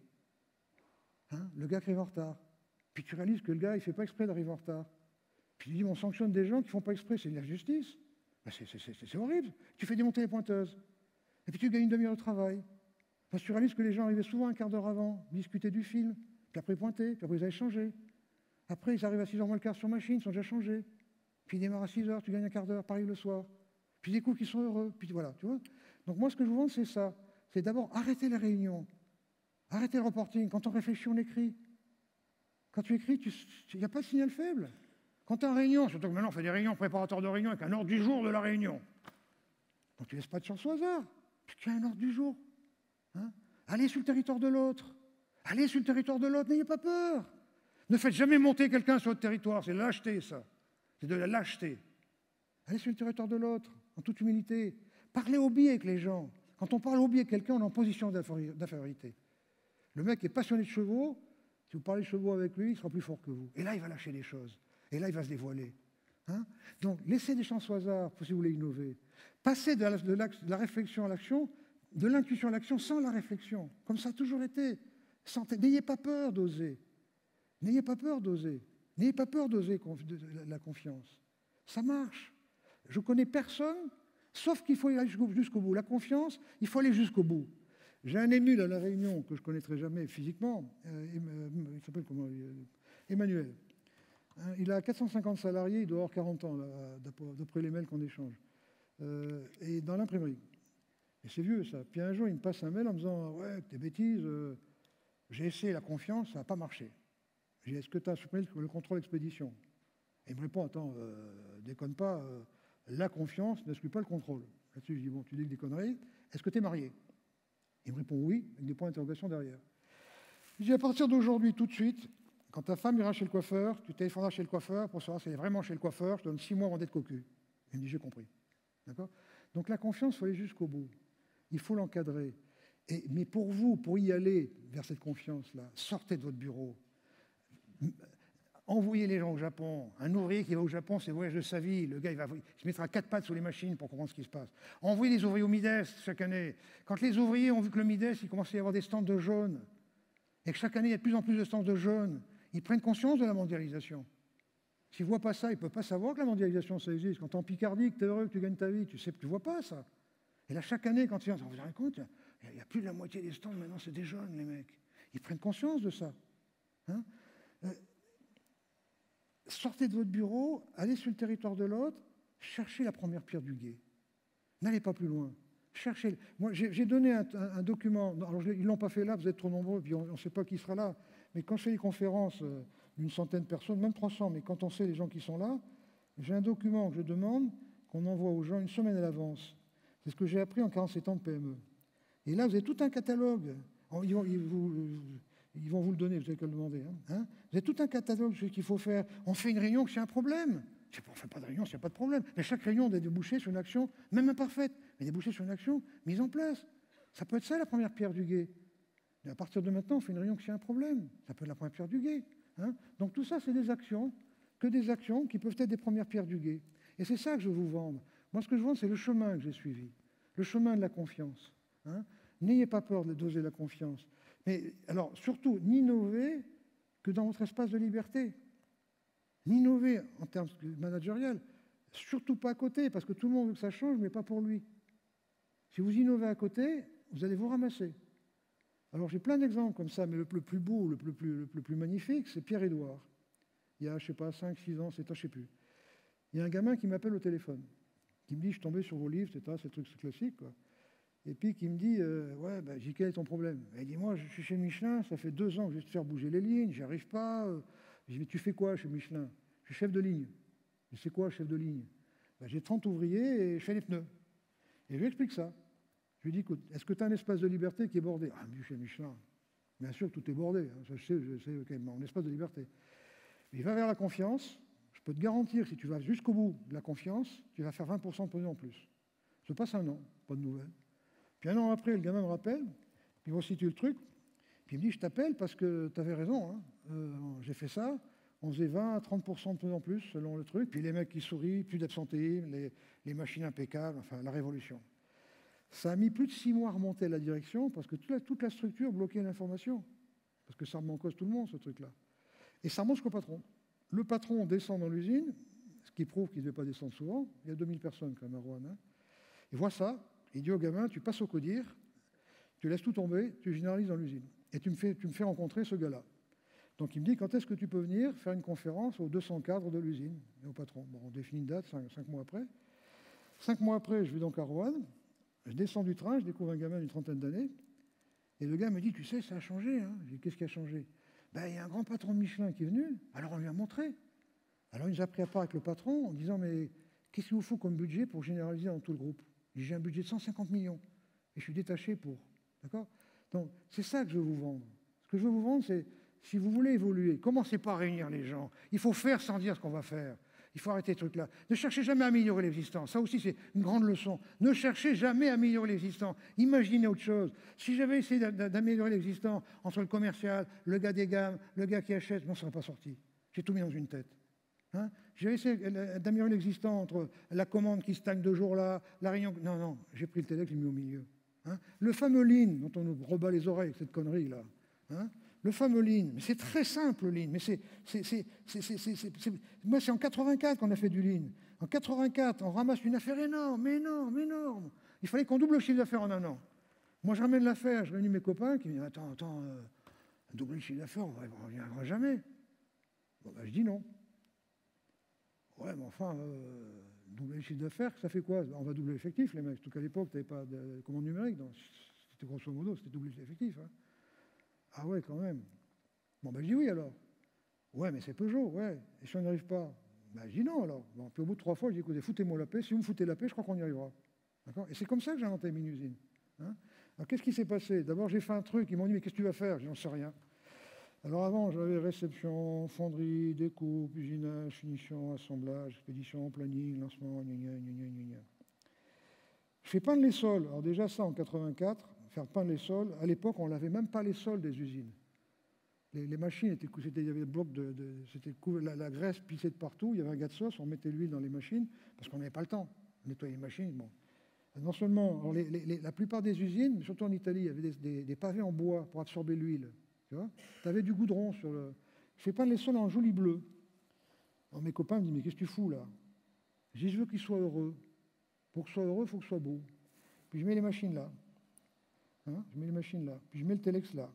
[SPEAKER 1] Hein, le gars qui arrive en retard. Puis tu réalises que le gars, il ne fait pas exprès d'arriver en retard. Puis tu dis, on sanctionne des gens qui ne font pas exprès, c'est de la justice. Ben c'est horrible. Tu fais démonter les pointeuses. Et puis tu gagnes une demi-heure de travail. Parce que tu réalises que les gens arrivaient souvent un quart d'heure avant, discuter du film, puis après pointer, puis après ils avaient changé. Après, ils arrivent à six heures moins le quart sur machine, ils sont déjà changés. Puis ils démarrent à six heures, tu gagnes un quart d'heure, pareil le soir. Puis des coups qui sont heureux. Puis voilà, tu vois. Donc moi, ce que je vous vends, c'est ça. C'est d'abord arrêter les réunions. Arrêter le reporting. Quand on réfléchit, on écrit. Quand tu écris, il n'y a pas de signal faible. Quand tu es en réunion, surtout que maintenant on fait des réunions préparatoires de réunion avec un ordre du jour de la réunion. Donc tu ne laisses pas de chance au hasard. Puis tu as un ordre du jour. Hein? Allez sur le territoire de l'autre. Allez sur le territoire de l'autre, n'ayez pas peur. Ne faites jamais monter quelqu'un sur votre territoire, c'est de la lâcheté, ça. C'est de la lâcheté. Allez sur le territoire de l'autre, en toute humilité. Parlez au biais avec les gens. Quand on parle au biais de quelqu'un, on est en position d'infériorité. Le mec est passionné de chevaux, si vous parlez de chevaux avec lui, il sera plus fort que vous. Et là, il va lâcher des choses. Et là, il va se dévoiler. Hein? Donc, laissez des chances au hasard si vous voulez innover. Passez de la, de la, de la réflexion à l'action, de l'intuition à l'action sans la réflexion, comme ça a toujours été. N'ayez pas peur d'oser. N'ayez pas peur d'oser. N'ayez pas peur d'oser la confiance. Ça marche. Je ne connais personne, sauf qu'il faut aller jusqu'au bout. La confiance, il faut aller jusqu'au bout. J'ai un émule à La Réunion que je ne connaîtrai jamais physiquement. Euh, il s'appelle comment euh, Emmanuel. Hein, il a quatre cent cinquante salariés, il doit avoir quarante ans, d'après les mails qu'on échange. Euh, et dans l'imprimerie. Et c'est vieux, ça. Puis un jour, il me passe un mail en me disant « Ouais, des bêtises, euh, j'ai essayé la confiance, ça n'a pas marché. » J'ai dit « Est-ce que tu as supprimé le contrôle expédition ?» Et il me répond « Attends, euh, déconne pas, euh, la confiance n'exclut pas le contrôle. » Là-dessus, je dis « Bon, tu dis que des conneries. Est-ce que tu es marié ?» Il me répond « Oui », avec des points d'interrogation derrière. Je dis « À partir d'aujourd'hui, tout de suite, quand ta femme ira chez le coiffeur, tu téléphoneras chez le coiffeur pour savoir si elle est vraiment chez le coiffeur, je te donne six mois avant d'être cocu. » Il me dit « J'ai compris. » D'accord ? Donc la confiance, il faut aller jusqu'au bout. Il faut l'encadrer. Et, mais pour vous, pour y aller vers cette confiance-là, sortez de votre bureau. Envoyez les gens au Japon. Un ouvrier qui va au Japon, c'est le voyage de sa vie. Le gars, il, va, il se mettra à quatre pattes sous les machines pour comprendre ce qui se passe. Envoyez les ouvriers au Mides chaque année. Quand les ouvriers ont vu que le Mides, il commençait à y avoir des stands de jaunes, et que chaque année, il y a de plus en plus de stands de jaunes, ils prennent conscience de la mondialisation. S'ils ne voient pas ça, ils ne peuvent pas savoir que la mondialisation, ça existe. Quand tu es en Picardie, que tu es heureux, que tu gagnes ta vie, tu sais que tu ne vois pas ça. Et là, chaque année, quand tu viens, vous vous rendez compte, il y a plus de la moitié des stands, maintenant, c'est des jeunes, les mecs. Ils prennent conscience de ça. Hein euh, sortez de votre bureau, allez sur le territoire de l'autre, cherchez la première pierre du gué. N'allez pas plus loin. Cherchez. Moi, j'ai donné un, un, un document. Alors, ils ne l'ont pas fait là, vous êtes trop nombreux, puis on ne sait pas qui sera là. Mais quand je fais des conférences, euh, une centaine de personnes, même trois cents, mais quand on sait les gens qui sont là, j'ai un document que je demande qu'on envoie aux gens une semaine à l'avance. C'est ce que j'ai appris en quarante-sept ans de P M E. Et là, vous avez tout un catalogue. Ils vont, ils vous, ils vont vous le donner, vous n'avez qu'à le demander. Hein, hein vous avez tout un catalogue de ce qu'il faut faire. On fait une réunion s'il y a un problème. On ne fait pas de réunion s'il n'y a pas de problème. Mais chaque réunion doit déboucher sur une action, même imparfaite, mais déboucher sur une action mise en place. Ça peut être ça la première pierre du gué. Et à partir de maintenant, on fait une réunion s'il y a un problème. Ça peut être la première pierre du gué. Hein Donc tout ça, c'est des actions, que des actions qui peuvent être des premières pierres du gué. Et c'est ça que je veux vous vendre. Moi, ce que je vends, c'est le chemin que j'ai suivi, le chemin de la confiance. Hein N'ayez pas peur de doser la confiance. Mais alors, surtout, n'innovez que dans votre espace de liberté. N'innovez en termes managériels, surtout pas à côté, parce que tout le monde veut que ça change, mais pas pour lui. Si vous innovez à côté, vous allez vous ramasser. Alors, j'ai plein d'exemples comme ça, mais le plus, plus beau, le plus, plus, le plus, plus magnifique, c'est Pierre-Édouard. Il y a, je ne sais pas, cinq, six ans, c'est je ne sais plus. Il y a un gamin qui m'appelle au téléphone, qui me dit, je suis tombé sur vos livres, c'est ce truc classique, quoi. Et puis qui me dit, euh, ouais, ben, j'ai quel est ton problème? Il dit, moi, je suis chez Michelin, ça fait deux ans que je vais te faire bouger les lignes, j'y arrive pas. Je dis, mais tu fais quoi chez Michelin? Je suis chef de ligne. Je dis, c'est quoi, chef de ligne? Ben, j'ai trente ouvriers et je fais les pneus. Et je lui explique ça. Je lui dis, écoute, est-ce que tu as un espace de liberté qui est bordé? Ah, mais chez Michelin, bien sûr, tout est bordé. Hein. Je sais, je sais, ok, mon espace de liberté. Mais il va vers la confiance. Je peux te garantir, si tu vas jusqu'au bout de la confiance, tu vas faire vingt pour cent de pneus en plus. Ça passe un an, pas de nouvelles. Puis un an après, le gamin me rappelle, puis il resitue le truc, puis il me dit, je t'appelle parce que tu avais raison, hein. euh, j'ai fait ça, on faisait vingt à trente pour cent de pneus en plus selon le truc, puis les mecs qui sourient, plus d'absentéisme, les, les machines impeccables, enfin la révolution. Ça a mis plus de six mois à remonter à la direction parce que toute la, toute la structure bloquait l'information. Parce que ça remet en cause tout le monde, ce truc-là. Et ça remonte jusqu'au patron. Le patron descend dans l'usine, ce qui prouve qu'il ne devait pas descendre souvent. Il y a deux mille personnes quand même à Rouen. Hein. Il voit ça, il dit au gamin, tu passes au codir, tu laisses tout tomber, tu généralises dans l'usine. Et tu me, fais, tu me fais rencontrer ce gars-là. Donc il me dit, quand est-ce que tu peux venir faire une conférence aux deux cents cadres de l'usine et au patron? Bon, on définit une date, cinq, cinq mois après. Cinq mois après, je vais donc à Rouen. Je descends du train, je découvre un gamin d'une trentaine d'années, et le gars me dit, tu sais, ça a changé. Hein. Je dis, qu'est-ce qui a changé? Ben, il y a un grand patron de Michelin qui est venu, alors on lui a montré. Alors il nous a pris à part avec le patron en disant, mais qu'est-ce qu'il vous faut comme budget pour généraliser dans tout le groupe? J'ai un budget de cent cinquante millions, et je suis détaché pour. D'accord? Donc, c'est ça que je veux vous vendre. Ce que je veux vous vendre, c'est, si vous voulez évoluer, commencez pas à réunir les gens. Il faut faire sans dire ce qu'on va faire. Il faut arrêter ce truc-là. Ne cherchez jamais à améliorer l'existant. Ça aussi, c'est une grande leçon. Ne cherchez jamais à améliorer l'existant. Imaginez autre chose. Si j'avais essayé d'améliorer l'existant entre le commercial, le gars des gammes, le gars qui achète, je n'en serais pas sorti. J'ai tout mis dans une tête. Hein, j'ai essayé d'améliorer l'existant entre la commande qui stagne deux jours là, la réunion... Non, non, j'ai pris le télé, je l'ai mis au milieu. Hein, le fameux Lean, dont on nous rebat les oreilles, cette connerie-là. Hein, le fameux Lean, mais c'est très simple, le Lean. Mais c'est, c'est, c'est, c'est, c'est, c'est, c'est, moi, c'est en quatre-vingt-quatre qu'on a fait du Lean. En quatre-vingt-quatre, on ramasse une affaire énorme, énorme, énorme. Il fallait qu'on double le chiffre d'affaires en un an. Moi, je ramène l'affaire, je réunis mes copains qui me disent « Attends, attends, euh, doubler le chiffre d'affaires, on n'y arrivera jamais. » Bon, ben, je dis non. Ouais, mais enfin, euh, doubler le chiffre d'affaires, ça fait quoi? On va doubler l'effectif, les mecs. Surtout qu'à l'époque, tu n'avais pas de commande numérique. Donc c'était grosso modo, c'était doubler l'effectif. Hein. Ah ouais, quand même. Bon, ben je dis oui alors. Ouais, mais c'est Peugeot, ouais. Et si on n'y arrive pas? Ben je dis non alors. Bon, puis au bout de trois fois, je dis écoutez, foutez-moi la paix. Si vous me foutez la paix, je crois qu'on y arrivera. D'accord? Et c'est comme ça que j'ai inventé Mini-Usine. Hein. Alors qu'est-ce qui s'est passé? D'abord, j'ai fait un truc. Ils m'ont dit mais qu'est-ce que tu vas faire? Je dis j'en sais rien. Alors avant, j'avais réception, fonderie, découpe, usinage, finition, assemblage, expédition, planning, lancement, gna gna gna gna gna. Je fais peindre les sols. Alors déjà ça, en quatre-vingt-quatre, faire peindre les sols. À l'époque, on ne lavait même pas les sols des usines. Les, les machines, étaient, c'était, il y avait des blocs de... de c'était la, la graisse pissait de partout, il y avait un gars de sauce, on mettait l'huile dans les machines, parce qu'on n'avait pas le temps. On nettoyait les machines, bon. Non seulement, alors les, les, la plupart des usines, mais surtout en Italie, il y avait des, des, des pavés en bois pour absorber l'huile. Tu avais du goudron sur le... Je fais peindre les sols en joli bleu. Alors mes copains me disent, mais qu'est-ce que tu fous là? Je dis, je veux qu'il soit heureux. Pour qu'il soit heureux, il faut qu'il soit beau. Puis je mets les machines là. Hein, je mets les machines là. Puis je mets le téléx là.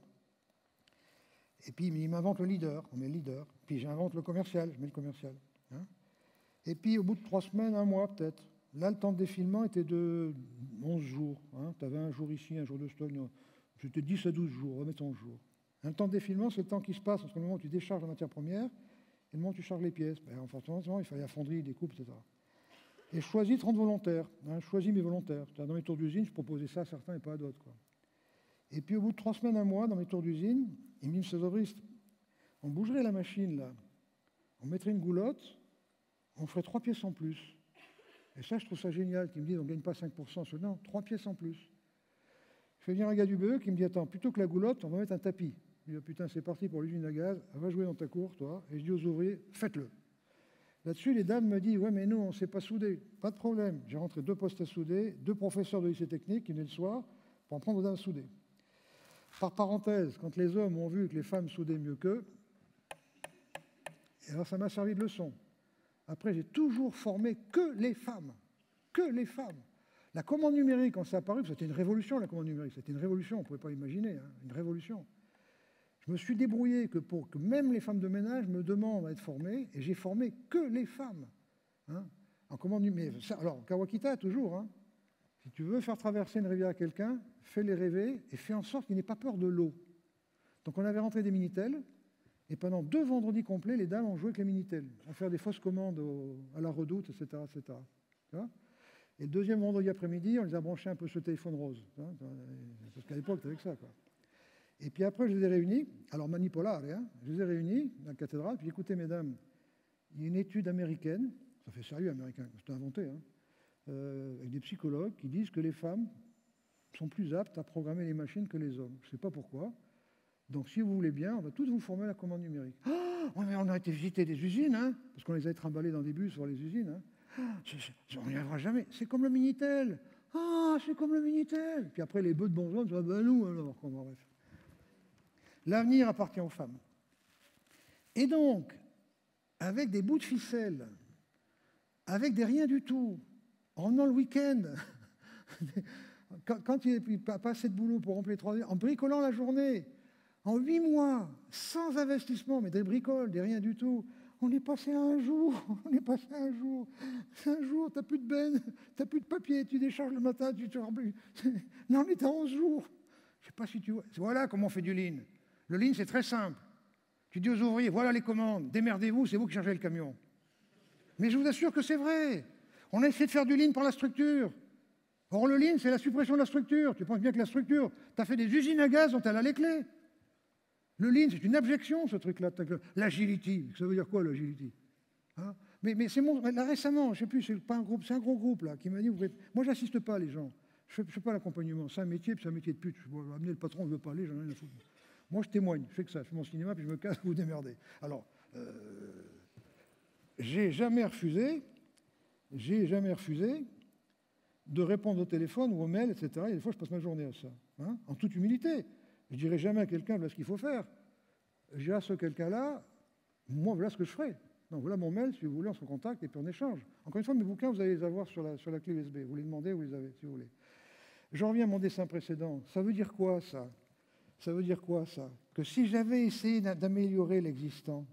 [SPEAKER 1] Et puis il m'invente le leader, on met le leader. Puis j'invente le commercial, je mets le commercial. Hein. Et puis au bout de trois semaines, un mois peut-être, là le temps de défilement était de onze jours. Hein. Tu avais un jour ici, un jour de stock. C'était dix à douze jours, remettons le jour. Le temps de défilement, c'est le temps qui se passe entre le moment où tu décharges la matière première et le moment où tu charges les pièces. Ben, en forcément, il fallait la fonderie, des coupes, et cetera. Et je choisis trente volontaires. Hein, je choisis mes volontaires. Dans mes tours d'usine, je proposais ça à certains et pas à d'autres. Quoi. Et puis au bout de trois semaines, un mois, dans mes tours d'usine, ils me disent, Césauriste, on bougerait la machine là, on mettrait une goulotte, on ferait trois pièces en plus. Et ça, je trouve ça génial, qu'ils me disent, on ne gagne pas cinq pour cent. Non, trois pièces en plus. Je fais venir un gars du B E qui me dit, attends, plutôt que la goulotte, on va mettre un tapis. Je dis, putain, c'est parti pour l'usine à gaz, va jouer dans ta cour, toi. Et je dis aux ouvriers, faites-le. Là-dessus, les dames me disent, ouais, mais nous, on ne sait pas souder. Pas de problème. J'ai rentré deux postes à souder, deux professeurs de lycée technique qui venaient le soir pour apprendre aux dames à souder. Par parenthèse, quand les hommes ont vu que les femmes soudaient mieux qu'eux, alors ça m'a servi de leçon. Après, j'ai toujours formé que les femmes. Que les femmes. La commande numérique, quand ça apparu, c'était une révolution, la commande numérique. C'était une révolution, on ne pouvait pas imaginer, hein, une révolution. Je me suis débrouillé que pour que même les femmes de ménage me demandent à être formées, et j'ai formé que les femmes. Hein, en commande numérique. Alors, Kawakita, toujours, hein, si tu veux faire traverser une rivière à quelqu'un, fais-les rêver et fais en sorte qu'il n'ait pas peur de l'eau. Donc on avait rentré des Minitel, et pendant deux vendredis complets, les dames ont joué avec les Minitel, à faire des fausses commandes au, à la Redoute, et cetera, et cetera. Tu vois ? Et le deuxième vendredi après-midi, on les a branchés un peu sur le téléphone rose. Hein, parce qu'à l'époque, tu avais que ça, quoi. Et puis après, je les ai réunis, alors manipolare, hein, je les ai réunis dans la cathédrale, puis écoutez, mesdames, il y a une étude américaine, ça fait sérieux américain, c'est inventé, hein, euh, avec des psychologues qui disent que les femmes sont plus aptes à programmer les machines que les hommes. Je ne sais pas pourquoi. Donc si vous voulez bien, on va tous vous former à la commande numérique. Oh, on a été visiter des usines, hein, parce qu'on les avait trimballés dans des bus sur les usines. Hein. Oh, on n'y arrivera jamais. C'est comme le Minitel. Ah, c'est comme le Minitel. Puis après, les bœufs de bonjour, on ben nous alors. Comment, bref. L'avenir appartient aux femmes. Et donc, avec des bouts de ficelle, avec des rien du tout, en venant le week-end, quand, quand il n'y a pas assez de boulot pour remplir trois heures, en bricolant la journée, en huit mois, sans investissement, mais des bricoles, des rien du tout, on est passé à un jour, on est passé à un jour, un jour, tu n'as plus de benne, tu n'as plus de papier, tu décharges le matin, tu te remplis. Non, on est à onze jours. Je ne sais pas si tu vois. Voilà comment on fait du lean. Le lean, c'est très simple. Tu dis aux ouvriers, voilà les commandes, démerdez-vous, c'est vous qui chargez le camion. Mais je vous assure que c'est vrai. On a essayé de faire du lean par la structure. Or, le lean, c'est la suppression de la structure. Tu penses bien que la structure, tu as fait des usines à gaz dont elle a les clés. Le lean, c'est une abjection, ce truc-là. L'agility, ça veut dire quoi, l'agility, hein? Mais, mais c'est mon... Là, récemment, je ne sais plus, c'est pas un groupe, c'est un gros groupe, là, qui m'a dit, vous faites... moi, j'assiste pas les gens. Je ne fais, fais pas l'accompagnement. C'est un métier, puis c'est un métier de pute. Je vais amener le patron, il ne veut pas aller, j'en ai rien à foutre. Moi, je témoigne, je fais que ça, je fais mon cinéma, puis je me casse, vous vous démerdez. Alors, euh... j'ai jamais refusé, j'ai jamais refusé de répondre au téléphone ou aux mails, et cetera. Et des fois, je passe ma journée à ça, hein, en toute humilité. Je ne dirai jamais à quelqu'un, voilà ce qu'il faut faire. Je dirai à ce quelqu'un-là, moi, voilà ce que je ferai. Donc, voilà mon mail, si vous voulez, on se recontacte et puis on échange. Encore une fois, mes bouquins, vous allez les avoir sur la, sur la clé U S B. Vous les demandez, vous les avez, si vous voulez. J'en reviens à mon dessin précédent. Ça veut dire quoi, ça? Ça veut dire quoi, ça? Que si j'avais essayé d'améliorer l'existant,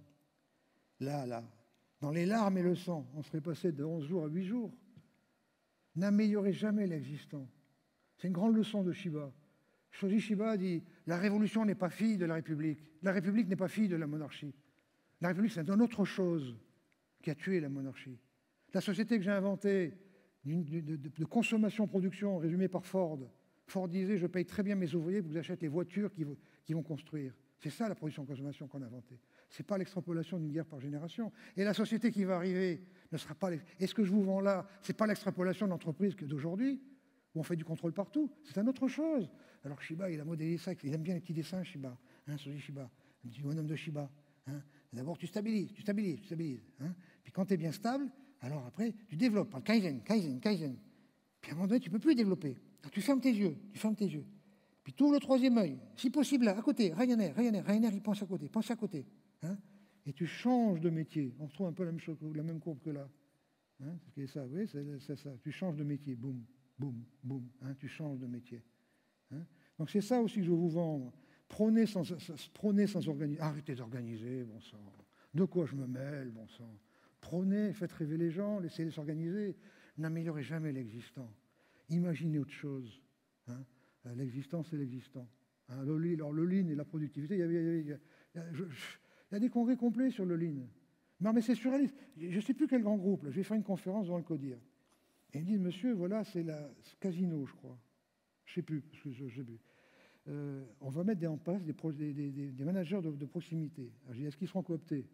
[SPEAKER 1] là, là, dans les larmes et le sang, on serait passé de onze jours à huit jours. N'améliorez jamais l'existant. C'est une grande leçon de Shiba. Shoji Shiba dit « La révolution n'est pas fille de la République. La République n'est pas fille de la monarchie. La République, c'est une autre chose qui a tué la monarchie. La société que j'ai inventée, de, de, de consommation-production, résumée par Ford, Ford disait « Je paye très bien mes ouvriers pour qu'ils achètent les voitures qu'ils qu'ils vont construire. » C'est ça la production-consommation qu'on a inventée. Ce n'est pas l'extrapolation d'une guerre par génération. Et la société qui va arriver ne sera pas... Et ce que je vous vends là, ce n'est pas l'extrapolation de l'entreprise d'aujourd'hui, où on fait du contrôle partout. C'est une autre chose. Alors Shiba, il a modélisé ça. Il aime bien les petits dessins, Shiba. Hein, Shoji Shiba, un petit bonhomme de Shiba. Hein. D'abord, tu stabilises, tu stabilises, tu stabilises. Hein. Puis quand tu es bien stable, alors après, tu développes par le Kaizen, Kaizen, Kaizen. Puis à un moment donné, tu ne peux plus développer. Alors, tu fermes tes yeux, tu fermes tes yeux. Puis tu ouvres le troisième œil. Si possible, là, à côté, Ryanair, Ryanair, Ryanair, il pense à côté, pense à côté. Hein. Et tu changes de métier. On retrouve un peu la même, chose, la même courbe que là. Hein. C'est ça, oui, c'est ça. Tu changes de métier, boum, boum, boum. Hein. Tu changes de métier. Hein. Donc c'est ça aussi que je veux vous vendre. Prônez sans, prônez sans organiser. Arrêtez d'organiser, bon sang. De quoi je me mêle, bon sang. Prônez, faites rêver les gens, laissez-les s'organiser. N'améliorez jamais l'existant. Imaginez autre chose. Hein. L'existant, c'est l'existant. Hein. Le, alors le lean et la productivité, il y, avait, il, y avait, il, y a, il, y a, je, il y a des congrès complets sur le lean. Non, mais c'est surréaliste. Je ne sais plus quel grand groupe. Là. Je vais faire une conférence devant le CODIR. Et ils disent, monsieur, voilà, c'est la Casino, je crois. Je ne sais plus, parce que je ne sais plus. Euh, on va mettre des, en place des, pro, des, des, des managers de, de proximité. Alors, je dis, est-ce qu'ils seront cooptés?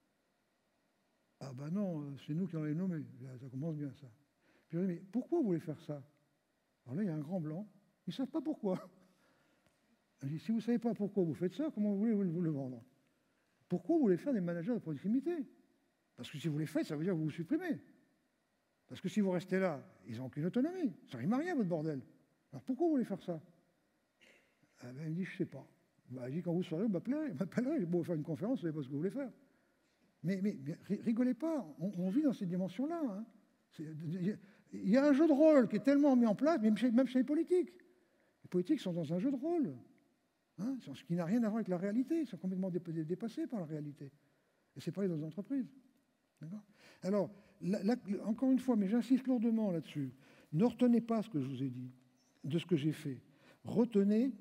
[SPEAKER 1] Ah ben non, c'est nous qui allons les nommer. Ça commence bien, ça. Puis je dis, mais pourquoi vous voulez faire ça? Alors là, il y a un grand blanc. Ils ne savent pas pourquoi. Je dis, si vous ne savez pas pourquoi vous faites ça, comment vous voulez vous le vendre? Pourquoi vous voulez faire des managers de proximité? Parce que si vous les faites, ça veut dire que vous vous supprimez. Parce que si vous restez là, ils n'ont aucune autonomie. Ça rime à rien, votre bordel. Alors pourquoi vous voulez faire ça? Ah ben, il me dit, je ne sais pas. Ben, il dit, quand vous serez, vous m'appellerez. Je vais vous faire une conférence, vous ne savez pas ce que vous voulez faire. Mais, mais, mais rigolez pas, on, on vit dans ces dimensions-là. Hein. Il y a un jeu de rôle qui est tellement mis en place, même chez, même chez les politiques. Les politiques sont dans un jeu de rôle, hein, ce qui n'a rien à voir avec la réalité. Ils sont complètement dépassés par la réalité. Et c'est pareil dans les entreprises. Alors, la, la, encore une fois, mais j'insiste lourdement là-dessus, ne retenez pas ce que je vous ai dit, de ce que j'ai fait. Retenez,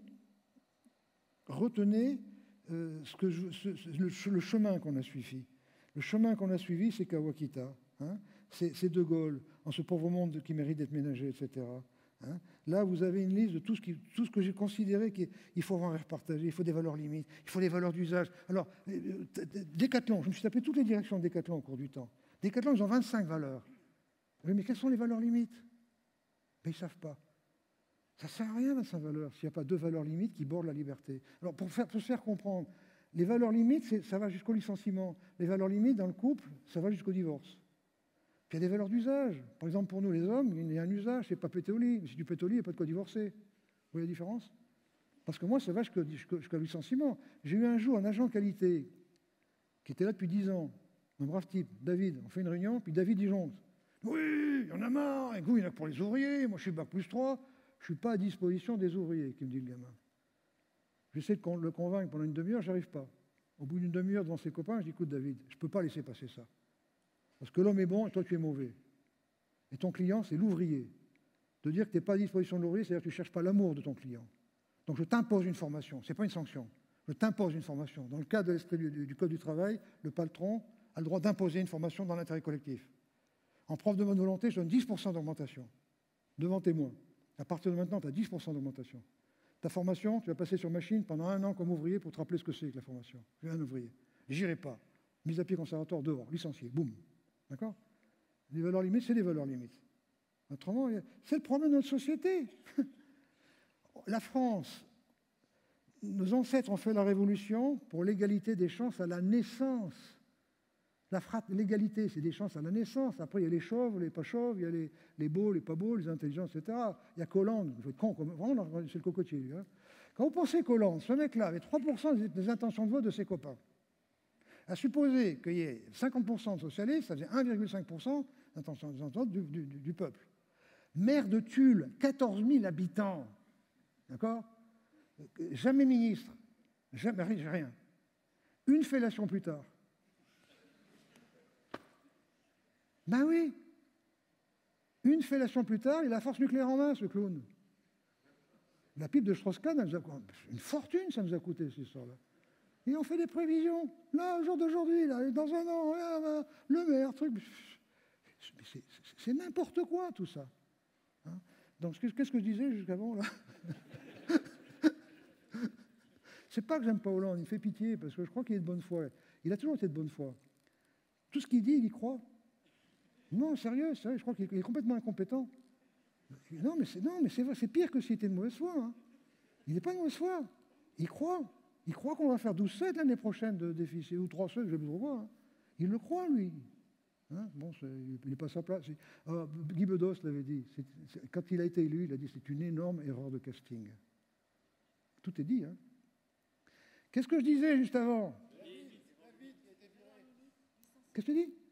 [SPEAKER 1] retenez euh, ce que je, ce, le, le chemin qu'on a suivi. Le chemin qu'on a suivi, c'est Kawakita, hein, c'est De Gaulle, en ce pauvre monde qui mérite d'être ménagé, et cetera. Hein. Là, vous avez une liste de tout ce, qui, tout ce que j'ai considéré qu'il faut avoir repartager, il faut des valeurs limites, il faut des valeurs d'usage. Alors, euh, Décathlon, je me suis tapé toutes les directions de Décathlon au cours du temps. Décathlon, ils ont vingt-cinq valeurs. Oui, mais quelles sont les valeurs limites? Mais ils ne savent pas. Ça ne sert à rien, vingt-cinq valeurs, s'il n'y a pas deux valeurs limites qui bordent la liberté. Alors, pour, faire, pour se faire comprendre, les valeurs limites, ça va jusqu'au licenciement. Les valeurs limites, dans le couple, ça va jusqu'au divorce. Puis il y a des valeurs d'usage. Par exemple, pour nous, les hommes, il y a un usage, c'est pas péter au lit. Mais si tu pètes au lit, il n'y a pas de quoi divorcer. Vous voyez la différence? Parce que moi, ça va jusqu'au jusqu'au licenciement. J'ai eu un jour un agent qualité qui était là depuis dix ans, un brave type, David. On fait une réunion, puis David y jongle. Oui, il y en a marre, et il y en a que pour les ouvriers. Moi, je suis bac plus trois, je ne suis pas à disposition des ouvriers, qui me dit le gamin. J'essaie de le convaincre pendant une demi-heure, je n'y arrive pas. Au bout d'une demi-heure, devant ses copains, je dis, écoute, David, je ne peux pas laisser passer ça. Parce que l'homme est bon et toi, tu es mauvais. Et ton client, c'est l'ouvrier. De dire que tu n'es pas à disposition de l'ouvrier, c'est-à-dire que tu ne cherches pas l'amour de ton client. Donc je t'impose une formation, ce n'est pas une sanction. Je t'impose une formation. Dans le cadre de l'esprit du, du Code du travail, le patron a le droit d'imposer une formation dans l'intérêt collectif. En preuve de bonne volonté, je donne dix pour cent d'augmentation. Devant témoin. À partir de maintenant, tu as dix pour cent d'augmentation. Ta formation, tu vas passer sur machine pendant un an comme ouvrier pour te rappeler ce que c'est que la formation. Je suis un ouvrier. J'irai pas. Mise à pied conservatoire, dehors, licencié, boum. D'accord? Les valeurs limites, c'est les valeurs limites. Autrement, c'est le problème de notre société. La France, nos ancêtres ont fait la révolution pour l'égalité des chances à la naissance. L'égalité, c'est des chances à la naissance. Après, il y a les chauves, les pas chauves, il y a les, les beaux, les pas beaux, les intelligents, et cetera. Il y a Hollande, vous êtes con, vraiment, c'est le cocotier. Lui, hein. Quand vous pensez qu'Hollande, ce mec-là, avait trois pour cent des intentions de vote de ses copains, à supposer qu'il y ait cinquante pour cent de socialistes, ça faisait un virgule cinq pour cent d'intentions de vote du, du, du peuple. Maire de Tulle, quatorze mille habitants, d'accord? Jamais ministre, jamais rien. Une fellation plus tard. Ben oui. Une fellation plus tard, il a la force nucléaire en main, ce clown. La pipe de Strauss-Kahn, elle nous a... une fortune, ça nous a coûté, cette histoire-là. Et on fait des prévisions. Là, au jour d'aujourd'hui, là, dans un an, là, là, le maire, truc. C'est n'importe quoi, tout ça. Hein? Donc, qu'est-ce que je disais jusqu'avant, là? C'est pas que j'aime pas Hollande, il me fait pitié, parce que je crois qu'il est de bonne foi. Il a toujours été de bonne foi. Tout ce qu'il dit, il y croit. Non, sérieux, sérieux, je crois qu'il est complètement incompétent. Non, mais c'est pire que s'il était de mauvaise foi. Hein. Il n'est pas de mauvaise foi. Il croit. Il croit qu'on va faire douze sept l'année prochaine de déficit, ou trois sept, je ne sais plus trop. Hein. Il le croit, lui. Hein, bon, il n'est pas à sa place. Alors, Guy Bedos l'avait dit. C est, c est, quand il a été élu, il a dit c'est une énorme erreur de casting. Tout est dit. Hein. Qu'est-ce que je disais juste avant? Qu'est-ce que tu dis?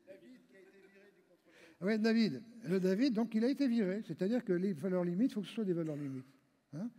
[SPEAKER 1] Oui, David. Le David, donc, il a été viré. C'est-à-dire que les valeurs limites, il faut que ce soit des valeurs limites. Hein.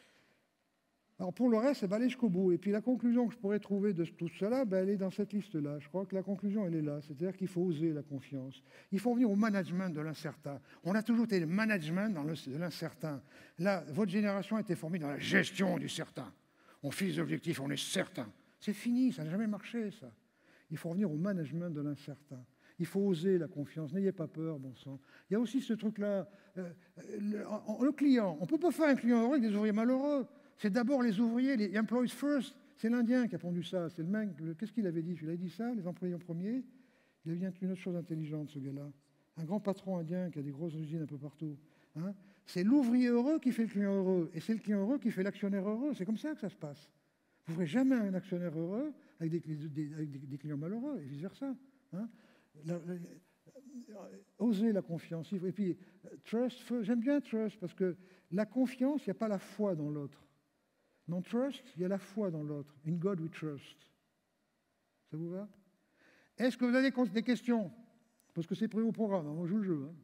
[SPEAKER 1] Alors, pour le reste, c'est ben, aller jusqu'au bout. Et puis, la conclusion que je pourrais trouver de tout cela, ben, elle est dans cette liste-là. Je crois que la conclusion, elle est là. C'est-à-dire qu'il faut oser la confiance. Il faut venir au management de l'incertain. On a toujours été le management dans le, de l'incertain. Là, votre génération a été formée dans la gestion du certain. On fixe des objectifs, on est certain. C'est fini, ça n'a jamais marché, ça. Il faut revenir au management de l'incertain. Il faut oser la confiance, n'ayez pas peur, bon sang. Il y a aussi ce truc-là, euh, le, le client. On ne peut pas faire un client heureux avec des ouvriers malheureux. C'est d'abord les ouvriers, les employees first. C'est l'Indien qui a pondu ça. C'est le mec, qu'est-ce qu'il avait dit? Il avait dit ça, les employés en premier. Il avait dit une autre chose intelligente, ce gars-là. Un grand patron indien qui a des grosses usines un peu partout. Hein. C'est l'ouvrier heureux qui fait le client heureux. Et c'est le client heureux qui fait l'actionnaire heureux. C'est comme ça que ça se passe. Vous ne ferez jamais un actionnaire heureux avec des, des, avec des, des clients malheureux, et vice-versa. Hein. La, la, oser la confiance. Et puis, trust, j'aime bien trust, parce que la confiance, il n'y a pas la foi dans l'autre. Dans trust, il y a la foi dans l'autre. In God we trust. Ça vous va? Est-ce que vous avez des questions? Parce que c'est prévu au programme, on joue le jeu. Hein.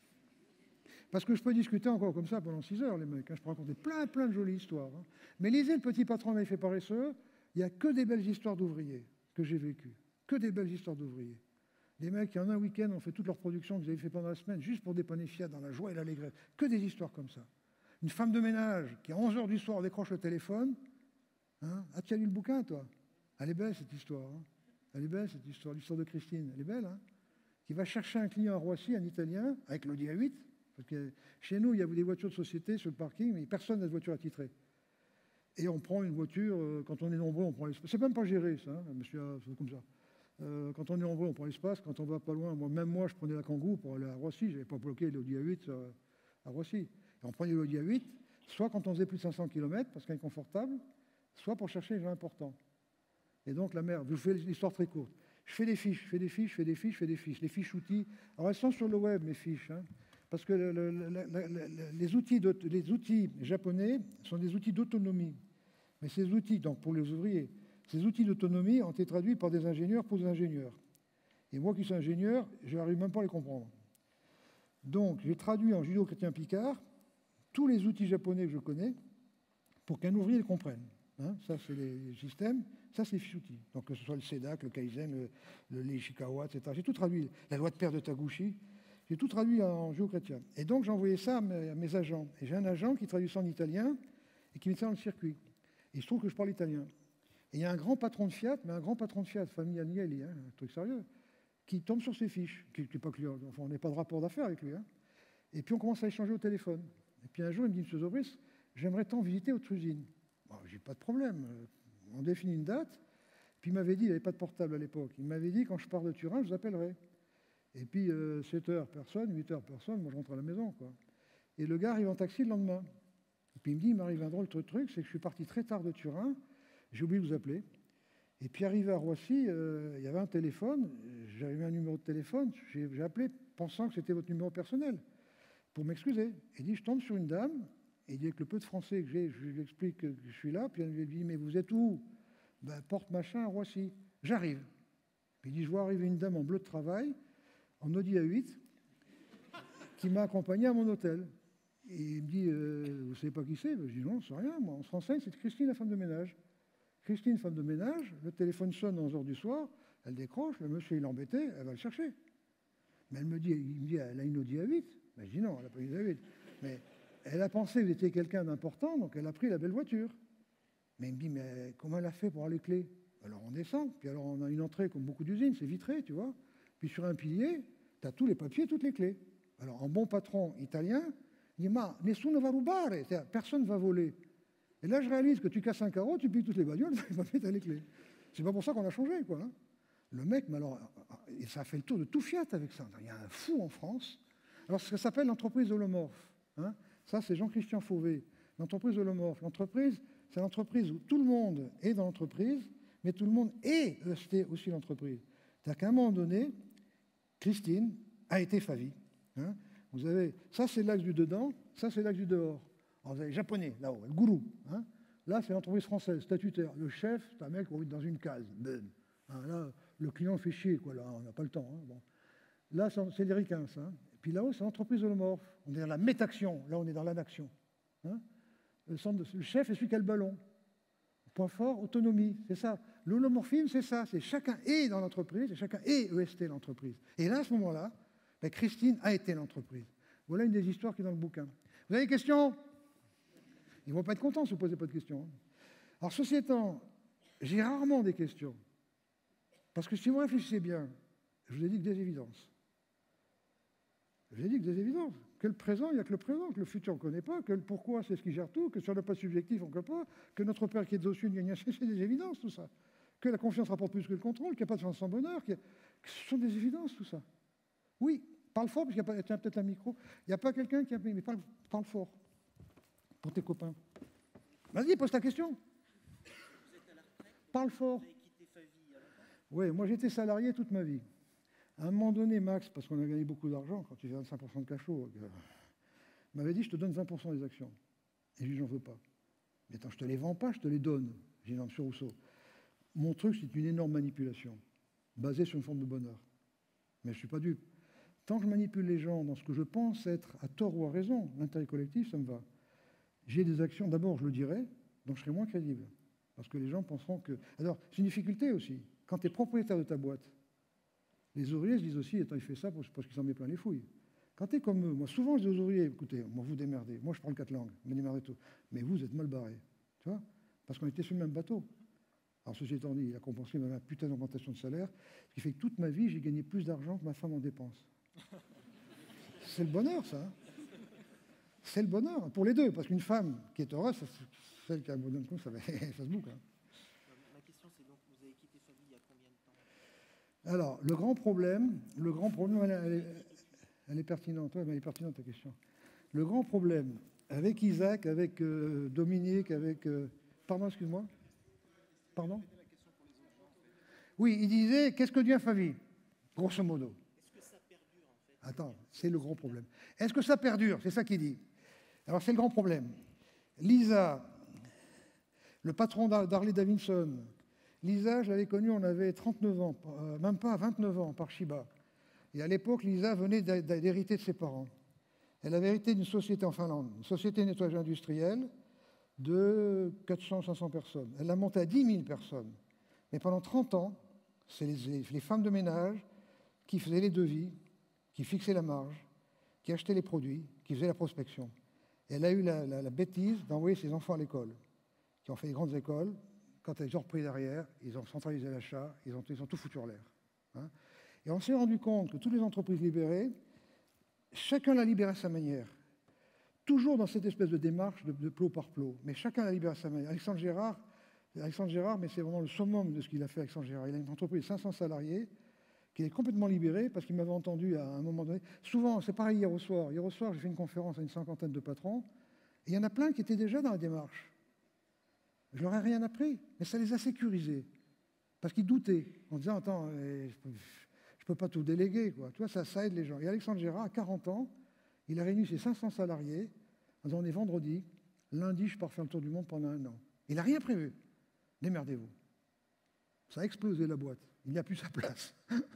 [SPEAKER 1] Parce que je peux discuter encore comme ça pendant six heures, les mecs. Hein. Je peux raconter plein, plein de jolies histoires. Hein. Mais lisez Le Petit Patron avait fait paresseux, il n'y a que des belles histoires d'ouvriers que j'ai vécues. Que des belles histoires d'ouvriers. Des mecs qui, en un week-end, ont fait toute leur production qu'ils avaient fait pendant la semaine, juste pour dépanner Fiat dans la joie et l'allégresse. Que des histoires comme ça. Une femme de ménage qui, à onze heures du soir, décroche le téléphone. Hein. Ah, tu as lu le bouquin, toi? Elle est belle, cette histoire. Hein. Elle est belle, cette histoire. L'histoire de Christine. Elle est belle, hein. Qui va chercher un client à Roissy, un Italien, avec l'Audi A huit. Parce que chez nous, il y a des voitures de société sur le parking, mais personne n'a de voiture attitrée. Et on prend une voiture, euh, quand on est nombreux, on prend l'espace. C'est même pas géré, ça, hein, monsieur, c'est comme ça. Euh, quand on est nombreux, on prend l'espace. Quand on va pas loin, moi, même moi, je prenais la Kangoo pour aller à Roissy. Je n'avais pas bloqué l'Audi A huit euh, à Roissy. Et on prenait l'Audi A huit, soit quand on faisait plus de cinq cents kilomètres, parce qu'elle est confortable, soit pour chercher les gens importants. Et donc, la mère, je vous fais l'histoire très courte. Je fais des fiches, je fais des fiches, je fais des fiches, je fais des fiches. Les fiches outils. Alors, elles sont sur le web, mes fiches. Hein, parce que le, le, le, le, les, outils de, les outils japonais sont des outils d'autonomie. Mais ces outils, donc pour les ouvriers, ces outils d'autonomie ont été traduits par des ingénieurs pour des ingénieurs. Et moi qui suis ingénieur, je n'arrive même pas à les comprendre. Donc, j'ai traduit en judéo-chrétien Picard tous les outils japonais que je connais pour qu'un ouvrier les comprenne. Hein, ça, c'est les systèmes. Ça, c'est les fiches outils. Donc, que ce soit le SEDAC, le Kaizen, le, le l'Ishikawa, et cetera. J'ai tout traduit. La loi de paire de Taguchi. J'ai tout traduit en judéo-chrétien. Et donc, j'ai envoyé ça à mes, à mes agents. Et j'ai un agent qui traduit ça en italien et qui met ça dans le circuit. Et il se trouve que je parle italien. Et il y a un grand patron de Fiat, mais un grand patron de Fiat, famille Agnelli, hein, un truc sérieux, qui tombe sur ses fiches, qui n'est pas client. Enfin, on n'a pas de rapport d'affaires avec lui. Hein. Et puis, on commence à échanger au téléphone. Et puis, un jour, il me dit, monsieur Zobris, j'aimerais tant visiter votre usine. Bon, j'ai pas de problème. On définit une date. Puis, il m'avait dit, il n'y avait pas de portable à l'époque. Il m'avait dit, quand je pars de Turin, je vous appellerai. Et puis, euh, sept heures, personne, huit heures, personne, moi, je rentre à la maison, quoi. Et le gars arrive en taxi le lendemain. Et puis, il me dit, il m'arrive un drôle de truc, c'est que je suis parti très tard de Turin, j'ai oublié de vous appeler. Et puis, arrivé à Roissy, euh, il y avait un téléphone, j'avais mis un numéro de téléphone, j'ai appelé pensant que c'était votre numéro personnel, pour m'excuser. Il dit, je tombe sur une dame, et il dit, avec le peu de français que j'ai, je lui explique que je suis là, puis elle lui dit, mais vous êtes où? Ben, porte machin à Roissy. J'arrive. Puis il dit, je vois arriver une dame en bleu de travail, en Audi A huit, qui m'a accompagné à mon hôtel. Et il me dit, euh, vous ne savez pas qui c'est? Ben, je dis, non, c'est rien, moi. On se renseigne, c'est Christine, la femme de ménage. Christine, femme de ménage, le téléphone sonne à onze heures du soir, elle décroche, le monsieur, il est embêté, elle va le chercher. Mais elle me dit, il me dit, elle a une Audi A huit. Ben, je dis, non, elle n'a pas une Audi A huit. Mais elle a pensé que vous étiez quelqu'un d'important, donc elle a pris la belle voiture. Mais il me dit, mais comment elle a fait pour avoir les clés? Alors on descend, puis alors on a une entrée comme beaucoup d'usines, c'est vitré, tu vois. Puis sur un pilier, tu as tous les papiers, toutes les clés. Alors en bon patron italien, il dit, ma, nessuno va rubare, personne ne va voler. Et là je réalise que tu casses un carreau, tu pilles toutes les bagnoles, tu n'as pas fait les clés. C'est pas pour ça qu'on a changé, quoi. Hein. Le mec, mais alors, ça a fait le tour de tout Fiat avec ça. Il y a un fou en France. Alors ça s'appelle l'entreprise holomorphe. Hein. Ça, c'est Jean-Christian Fauvé. L'entreprise holomorphe. L'entreprise, c'est l'entreprise où tout le monde est dans l'entreprise, mais tout le monde est E S T aussi l'entreprise. C'est-à-dire qu'à un moment donné, Christine a été Favi. Hein. Vous avez, ça, c'est l'axe du dedans, ça, c'est l'axe du dehors. Alors, vous avez les Japonais, là-haut, le gourou. Hein. Là, c'est l'entreprise française, statutaire. Le chef, c'est un mec qui est dans une case. Ben. Hein, là, le client fait chier, quoi, là, on n'a pas le temps. Hein, bon. Là, c'est les ricains, ça. Hein. Et puis là-haut, c'est l'entreprise holomorphe. On est dans la métaction, là, on est dans l'anaction. Hein. Le, le chef est celui qui a le ballon. Point fort, autonomie, c'est ça. L'holomorphisme, c'est ça. C'est chacun est dans l'entreprise et chacun est E S T l'entreprise. Et là, à ce moment-là, ben, Christine a été l'entreprise. Voilà une des histoires qui est dans le bouquin. Vous avez des questions? Ils ne vont pas être contents si vous ne posez pas de questions. Alors, ceci étant, j'ai rarement des questions. Parce que si vous réfléchissez bien, je vous ai dit que des évidences. Je vous ai dit que des évidences. Que le présent, il n'y a que le présent, que le futur, on ne connaît pas, que le pourquoi, c'est ce qui gère tout, que sur le pas subjectif, on ne connaît pas, que notre Père qui est au sud, c'est des évidences, tout ça. Que la confiance rapporte plus que le contrôle, qu'il n'y a pas de chance sans bonheur, que ce sont des évidences, tout ça. Oui, parle fort, parce qu'il y a, a peut-être un micro. Il n'y a pas quelqu'un qui a... Mais parle, parle fort, pour tes copains. Vas-y, pose ta question. Vous êtes à la retraite, parle fort. Vous avez quitté Favi il y a longtemps? Oui, moi j'étais salarié toute ma vie. À un moment donné, Max, parce qu'on a gagné beaucoup d'argent, quand tu fais vingt-cinq pour cent de cachot, euh, m'avait dit, je te donne vingt pour cent des actions. Et je lui dis, j'en veux pas. Mais attends, je te les vends pas, je te les donne. J'ai dit, non, monsieur Rousseau, mon truc, c'est une énorme manipulation, basée sur une forme de bonheur. Mais je ne suis pas dupe. Tant que je manipule les gens dans ce que je pense être à tort ou à raison, l'intérêt collectif, ça me va. J'ai des actions, d'abord, je le dirai, donc je serai moins crédible. Parce que les gens penseront que... Alors, c'est une difficulté aussi. Quand tu es propriétaire de ta boîte, les ouvriers se disent aussi, attends, il fait ça parce qu'il s'en met plein les fouilles. Quand tu es comme eux, moi souvent je dis aux ouvriers, écoutez, moi vous démerdez, moi je parle quatre langues, me démerdez tout, mais vous êtes mal barrés, tu vois, parce qu'on était sur le même bateau. Alors ceci étant dit, il a compensé ma putain d'augmentation de salaire, ce qui fait que toute ma vie, j'ai gagné plus d'argent que ma femme en dépenses. C'est le bonheur, ça. Hein. C'est le bonheur, pour les deux, parce qu'une femme qui est heureuse, celle qui a un bonhomme comme ça, ça se boucle. Hein.
[SPEAKER 2] Ma question, c'est donc, vous avez quitté Favi il y a combien de temps?
[SPEAKER 1] Alors, le grand problème, le grand problème, elle, elle, est, elle est pertinente, ouais, mais elle est pertinente ta question. Le grand problème avec Isaac, avec euh, Dominique, avec... Euh, pardon, excuse-moi. Pardon? Oui, il disait, qu'est-ce que devient Favi, grosso modo?
[SPEAKER 2] Est-ce que ça perdure, en fait?
[SPEAKER 1] Attends, c'est le grand problème. Est-ce que ça perdure? C'est ça qu'il dit. Alors, c'est le grand problème. Lisa, le patron d'Harley Davidson, Lisa, je l'avais connue, on avait trente-neuf ans, euh, même pas vingt-neuf ans, par Shiba. Et à l'époque, Lisa venait d'hériter de ses parents. Elle avait hérité d'une société en Finlande, une société de nettoyage industriel de quatre cents à cinq cents personnes. Elle l'a montée à dix mille personnes. Mais pendant trente ans, c'est les, les femmes de ménage qui faisaient les devis, qui fixaient la marge, qui achetaient les produits, qui faisaient la prospection. Et elle a eu la, la, la bêtise d'envoyer ses enfants à l'école, qui ont fait des grandes écoles. Quand ils ont repris derrière, ils ont centralisé l'achat, ils ont, ils ont tout foutu en l'air. Hein. Et on s'est rendu compte que toutes les entreprises libérées, chacun l'a libéré à sa manière. Toujours dans cette espèce de démarche de, de plot par plot, mais chacun l'a libéré à sa manière. Alexandre Gérard, Alexandre Gérard, mais c'est vraiment le summum de ce qu'il a fait, Alexandre Gérard. Il a une entreprise de cinq cents salariés qui est complètement libérée parce qu'il m'avait entendu à un moment donné. Souvent, c'est pareil hier au soir. Hier au soir, j'ai fait une conférence à une cinquantaine de patrons, et il y en a plein qui étaient déjà dans la démarche. Je leur ai rien appris, mais ça les a sécurisés. Parce qu'ils doutaient, en disant, attends, je ne peux peux pas tout déléguer, quoi. Tu vois, ça, ça aide les gens. Et Alexandre Gérard, à quarante ans, il a réuni ses cinq cents salariés en disant, on est vendredi, lundi, je pars faire le tour du monde pendant un an. Il n'a rien prévu. Démerdez-vous. Ça a explosé la boîte. Il n'y a plus sa place.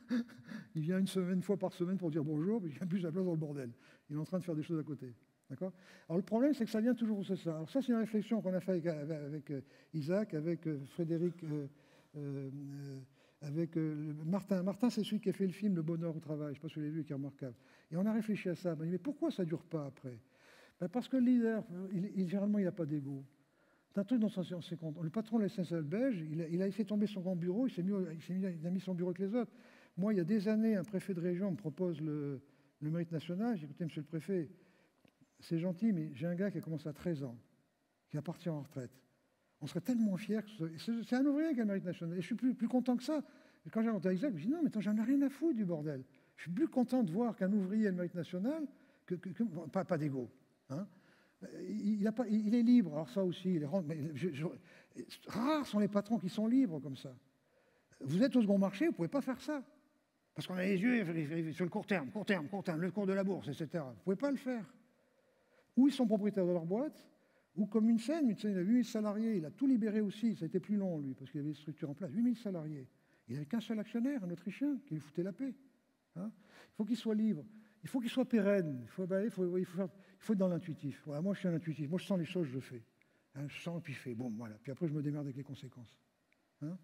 [SPEAKER 1] Il vient une semaine, une fois par semaine pour dire bonjour, mais il n'y a plus sa place dans le bordel. Il est en train de faire des choses à côté. D'accord ? Alors le problème, c'est que ça vient toujours de ça. Alors ça, c'est une réflexion qu'on a faite avec, avec, avec Isaac, avec Frédéric, euh, euh, avec euh, Martin. Martin, c'est celui qui a fait le film Le Bonheur au travail. Je ne sais pas si vous l'avez vu, qui est remarquable. Et on a réfléchi à ça. On a dit, mais pourquoi ça ne dure pas après ? Ben parce que le leader, il, il, généralement, il n'a pas d'ego. C'est un truc dont on s'est compte. Le patron de la S N C F belge, il a, il a laissé tomber son grand bureau, il, s'est mis, il, s'est mis, il a mis son bureau avec les autres. Moi, il y a des années, un préfet de région me propose le, le mérite national. J'ai dit, écoutez, monsieur le préfet, c'est gentil, mais j'ai un gars qui a commencé à treize ans, qui va partir en retraite. On serait tellement fiers que ce, c'est un ouvrier qui a le mérite national. Et je suis plus, plus content que ça. Et quand j'ai rencontré Isaac, je me dis, non, mais attends, j'en ai rien à foutre du bordel. Je suis plus content de voir qu'un ouvrier a le mérite national que... que, que pas pas d'égo. Hein. Il, a pas, il est libre, alors ça aussi, il est, mais je, je, rares sont les patrons qui sont libres comme ça. Vous êtes au second marché, vous ne pouvez pas faire ça. Parce qu'on a les yeux sur le court terme, court terme, court terme, le cours de la bourse, et cetera. Vous ne pouvez pas le faire. Ou ils sont propriétaires de leur boîte, ou comme une scène, il a huit mille salariés, il a tout libéré aussi, ça a été plus long lui, parce qu'il avait des structures en place, huit mille salariés. Il n'avait qu'un seul actionnaire, un Autrichien, qui lui foutait la paix. Hein, il faut qu'il soit libre. Il faut qu'il soit pérenne. Il faut, ben, il faut, il faut, faire, il faut être dans l'intuitif. Voilà, moi, je suis un intuitif. Moi, je sens les choses, je fais. Hein, je sens, puis je fais. Bon, voilà. Puis après, je me démerde avec les conséquences. Hein,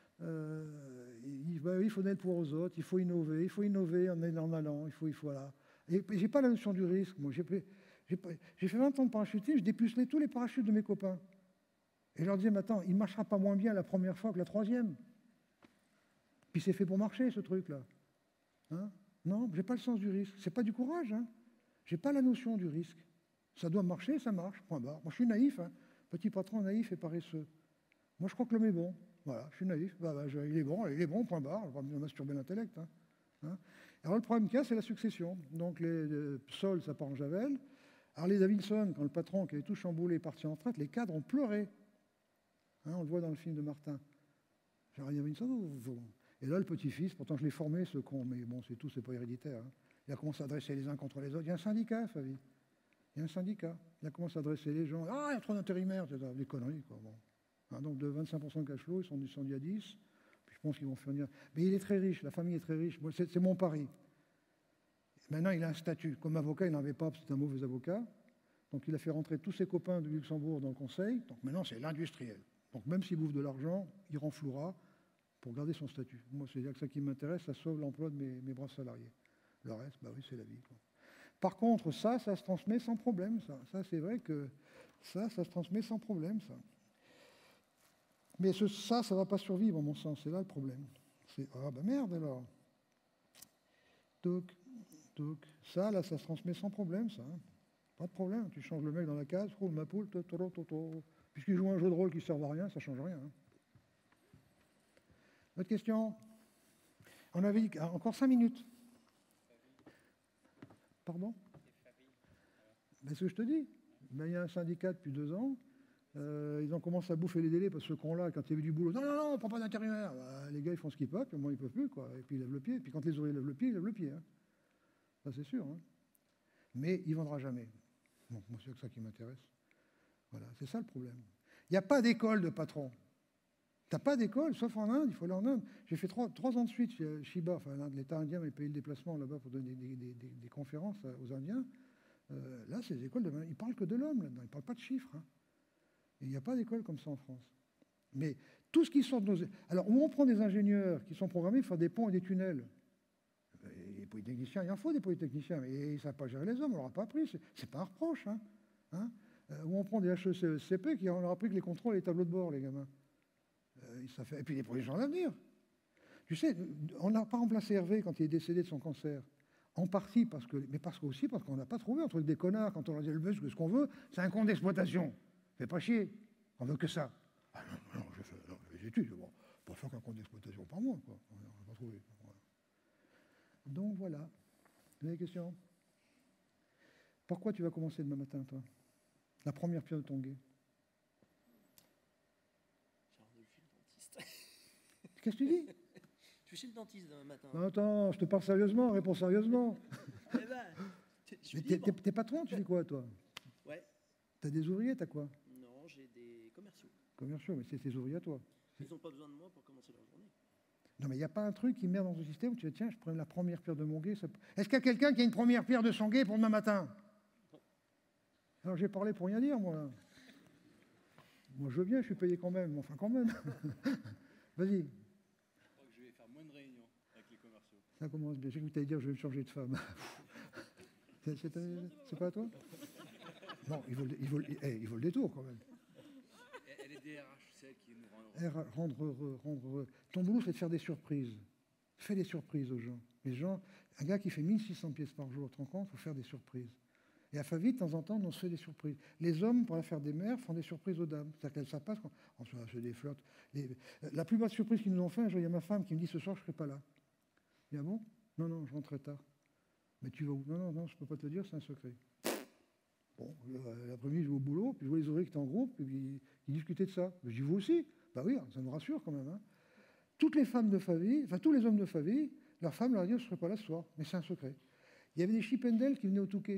[SPEAKER 1] euh, il, ben, il faut donner le pouvoir aux autres. Il faut innover. Il faut innover en, en allant. Il faut, il faut, voilà. Et, et j'ai pas la notion du risque. Moi, j'ai, j'ai, j'ai fait vingt ans de parachutisme. Je dépucelais tous les parachutes de mes copains. Et je leur disais, mais attends, il ne marchera pas moins bien la première fois que la troisième. Puis c'est fait pour marcher, ce truc-là. Hein? Non, je n'ai pas le sens du risque. Ce n'est pas du courage. Hein. Je n'ai pas la notion du risque. Ça doit marcher, ça marche, point barre. Moi, je suis naïf, hein. Petit patron naïf et paresseux. Moi, je crois que l'homme est bon. Voilà, je suis naïf. Bah, bah, je, il est bon, il est bon, point barre. Je ne vais pas me masturber l'intellect. Hein. Hein. Alors, le problème qu'il y a, c'est la succession. Donc, les, les Sol, ça part en javel. Harley Davidson, quand le patron qui avait tout chamboulé est parti en retraite, les cadres ont pleuré. Hein, on le voit dans le film de Martin. Harley Davidson, vous, vous, et là, le petit-fils, pourtant je l'ai formé, ce con, mais bon, c'est tout, c'est pas héréditaire. Hein. Il a commencé à dresser les uns contre les autres. Il y a un syndicat, Fabi. Il y a un syndicat. Il a commencé à dresser les gens. Ah, il y a trop d'intérimaires, des conneries, quoi. Bon. Hein, donc de vingt-cinq pour cent de cash flow, ils sont descendus à dix. Puis je pense qu'ils vont finir. Mais il est très riche, la famille est très riche. Moi, c'est, c'est mon pari. Maintenant, il a un statut. Comme avocat, il n'en avait pas, parce que c'est un mauvais avocat. Donc il a fait rentrer tous ses copains du Luxembourg dans le conseil. Donc maintenant, c'est l'industriel. Donc même s'il bouffe de l'argent, il renflouera pour garder son statut. Moi, c'est ça qui m'intéresse, ça sauve l'emploi de mes, mes bras salariés. Le reste, bah oui, c'est la vie. Quoi. Par contre, ça, ça se transmet sans problème. Ça, ça c'est vrai que ça, ça se transmet sans problème, ça. Mais ce, ça, ça ne va pas survivre, à mon sens. C'est là le problème. C'est, ah ben merde, alors. Donc, donc, ça, là, ça se transmet sans problème, ça. Hein. Pas de problème. Tu changes le mec dans la case, roule ma poule, puisqu'il joue un jeu de rôle qui ne sert à rien, ça ne change rien. Hein. Autre question? On avait dit encore cinq minutes. Pardon? Ben, c'est ce que je te dis. Ben, il y a un syndicat depuis deux ans. Euh, ils ont commencé à bouffer les délais parce que ce con-là, quand il y avait du boulot, non, non, non, on ne prend pas d'intérimaire. Ben, les gars, ils font ce qu'ils peuvent, puis au moins, ils ne peuvent plus. Quoi. Et puis, ils lèvent le pied. Et puis, quand les ouvriers lèvent le pied, ils lèvent le pied. Hein. Ça, c'est sûr. Hein. Mais il ne vendra jamais. Bon, moi, c'est que ça qui m'intéresse. Voilà, c'est ça le problème. Il n'y a pas d'école de patron. Tu n'as pas d'école, sauf en Inde, il faut aller en Inde. J'ai fait trois, trois ans de suite chez Shiba, enfin, l'État indien m'a payé le déplacement là-bas pour donner des, des, des, des conférences aux Indiens. Euh, là, c'est des écoles de... Ils ne parlent que de l'homme là-dedans, ils ne parlent pas de chiffres. Hein. Et il n'y a pas d'école comme ça en France. Mais tout ce qui sort de nos... Alors, où on prend des ingénieurs qui sont programmés pour faire des ponts et des tunnels. Les polytechniciens, il en faut des polytechniciens, mais ils ne savent pas gérer les hommes, on ne leur a pas appris. Ce n'est pas un reproche. Hein. Hein. Euh, où on prend des H E C, C P qui on leur a appris que les contrôles et les tableaux de bord, les gamins. Euh, ça fait... Et puis les projections d'avenir. Tu sais, on n'a pas remplacé Hervé quand il est décédé de son cancer. En partie, parce que, mais parce aussi parce qu'on n'a pas trouvé, un truc des connards, quand on leur dit le buzz, que ce qu'on veut, c'est un compte d'exploitation. Fais pas chier, on veut que ça. Ah non, non, je fais non, les études, bon, pas faire qu'un compte d'exploitation par mois, quoi. On n'a pas trouvé. Voilà. Donc voilà. Vous avez des questions? Pourquoi tu vas commencer demain matin, toi? La première pierre de ton guet.
[SPEAKER 2] J'ai rendez-vous chez le dentiste.
[SPEAKER 1] Qu'est-ce que tu dis?
[SPEAKER 2] suis chez le dentiste demain matin.
[SPEAKER 1] Non, attends, je te parle sérieusement, réponds sérieusement.
[SPEAKER 2] Eh ben, je suis
[SPEAKER 1] Mais t'es,
[SPEAKER 2] libre.
[SPEAKER 1] t'es- t'es patron, tu fais quoi, toi?
[SPEAKER 2] Ouais.
[SPEAKER 1] T'as des ouvriers, t'as quoi?
[SPEAKER 2] Non, j'ai des commerciaux.
[SPEAKER 1] Commerciaux, mais c'est tes ouvriers à toi.
[SPEAKER 2] Ils n'ont pas besoin de moi pour commencer leur journée.
[SPEAKER 1] Non, mais il n'y a pas un truc qui merde dans ce système où tu dis, tiens, je prends la première pierre de mon guet. Ça... Est-ce qu'il y a quelqu'un qui a une première pierre de son guet pour demain matin? Alors, j'ai parlé pour rien dire, moi. Là. Moi, je veux bien, je suis payé quand même, mais enfin, quand même. Vas-y.
[SPEAKER 3] Je crois que je vais faire moins de réunions avec les commerciaux.
[SPEAKER 1] Ça commence bien. J'ai cru que tu allais dire, je vais me changer de femme. c'est, c'est, c'est pas à toi? Non, il vaut, le- il, vaut, le- eh, il vaut le détour, quand même.
[SPEAKER 3] Elle est D R H, celle qui nous rend heureux.
[SPEAKER 1] Eh, Rendre heureux, rendre heureux. Ton boulot, c'est de faire des surprises. Fais des surprises aux gens. Les gens, un gars qui fait mille six cents pièces par jour, tu te rends compte, il faut faire des surprises. Et à Favie, de temps en temps, on se fait des surprises. Les hommes, pour la faire des mères, font des surprises aux dames. C'est-à-dire qu'elles savent pas, on se fait des flottes. Les- la plus basse surprise qu'ils nous ont fait, un jour, il y a ma femme qui me dit, ce soir, je ne serai pas là. Je dis, ah bon? Non, non, je rentre très tard. Mais tu vas où? Non, non, non, je ne peux pas te le dire, c'est un secret. Bon, euh, l'après-midi, je vais au boulot, puis je vois les ouvriers qui étaient en groupe, et puis ils, ils discutaient de ça. Je dis, vous aussi? Bah oui, ça nous rassure quand même. Hein. Toutes les femmes de Favie, enfin tous les hommes de Favie, leur femme leur dit, je ne serai pas là ce soir, mais c'est un secret. Il y avait des Chippendales qui venaient au Touquet.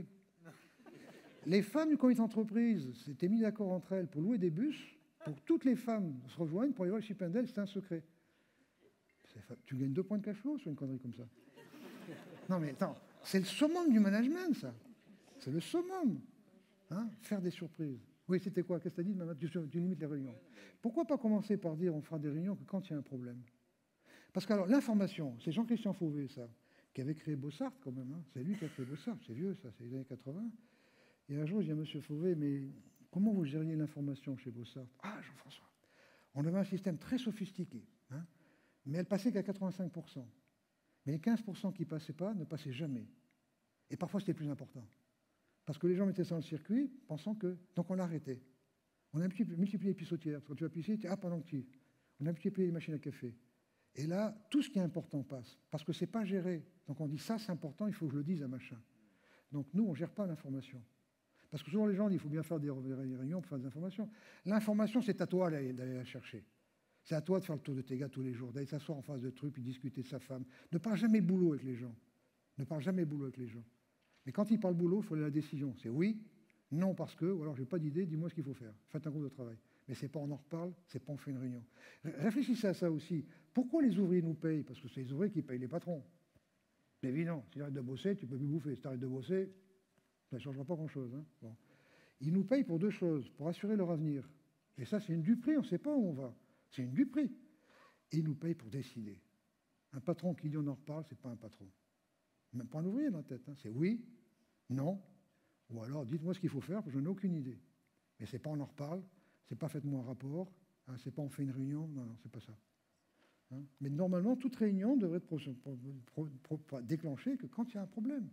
[SPEAKER 1] Les femmes du comité d'entreprise s'étaient mis d'accord entre elles pour louer des bus, pour que toutes les femmes se rejoignent pour aller voir le Chippendale, c'était un secret. C'est, tu gagnes deux points de cash flow sur une connerie comme ça. Non mais attends, c'est le summum du management, ça. C'est le summum. Hein, faire des surprises. Oui, c'était quoi? Qu'est-ce que tu as dit, maman? Tu, tu limites les réunions. Pourquoi pas commencer par dire on fera des réunions que quand il y a un problème? Parce que alors, l'information, c'est Jean-Christian Fauvé, ça, qui avait créé Bossart quand même. Hein. C'est lui qui a créé Bossart, c'est vieux, ça, c'est les années quatre-vingts. Et un jour, je dis à M. Fauvé, mais comment vous gériez l'information chez Bossart? Ah, Jean-François, on avait un système très sophistiqué, hein, mais elle passait qu'à quatre-vingt-cinq pour cent. Mais les quinze pour cent qui ne passaient pas ne passaient jamais. Et parfois, c'était le plus important. Parce que les gens mettaient ça dans le circuit, pensant que... Donc, on l'a arrêté. On a multiplié les pissotières. Quand tu vas pisser, tu dis, ah, pendant que tu... On a multiplié les machines à café. Et là, tout ce qui est important passe. Parce que ce n'est pas géré. Donc, on dit, ça, c'est important, il faut que je le dise à machin. Donc, nous, on ne gère pas l'information. Parce que souvent, les gens disent, il faut bien faire des réunions pour faire des informations. L'information, c'est à toi d'aller la chercher. C'est à toi de faire le tour de tes gars tous les jours, d'aller s'asseoir en face de trucs, puis discuter de sa femme. Ne parle jamais boulot avec les gens. Ne parle jamais boulot avec les gens. Mais quand il parle boulot, il faut aller à la décision. C'est oui, non parce que, ou alors je n'ai pas d'idée, dis-moi ce qu'il faut faire. Faites un groupe de travail. Mais c'est pas on en reparle, c'est pas on fait une réunion. Réfléchissez à ça aussi. Pourquoi les ouvriers nous payent? Parce que c'est les ouvriers qui payent les patrons. C'est évident. Si tu arrêtes de bosser, tu ne peux plus bouffer. Si tu arrêtes de bosser, ça ne changera pas grand-chose. Hein. Bon. Ils nous payent pour deux choses, pour assurer leur avenir. Et ça, c'est une duperie, on ne sait pas où on va. C'est une duperie. Et ils nous payent pour décider. Un patron qui dit on en reparle, ce n'est pas un patron. Même pas un ouvrier dans la tête. Hein. C'est oui, non, ou alors dites-moi ce qu'il faut faire, parce que je n'ai aucune idée. Mais ce n'est pas on en reparle, ce n'est pas faites-moi un rapport, hein, ce n'est pas on fait une réunion, non, non, c'est pas ça. Hein. Mais normalement, toute réunion devrait être pro pro pro pro déclenchée que quand il y a un problème.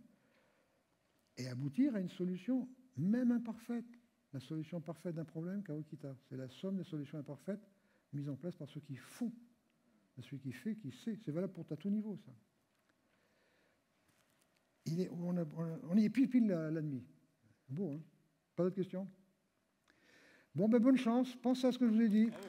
[SPEAKER 1] Et aboutir à une solution, même imparfaite. La solution parfaite d'un problème, Karukita, c'est la somme des solutions imparfaites mises en place par ceux qui font. Celui qui fait, qui sait. C'est valable pour à tout niveau, ça. Il est, on, a, on y est pile pile la, la nuit. Beau, hein? Pas d'autres questions? Bon, ben bonne chance. Pensez à ce que je vous ai dit.
[SPEAKER 3] Bravo.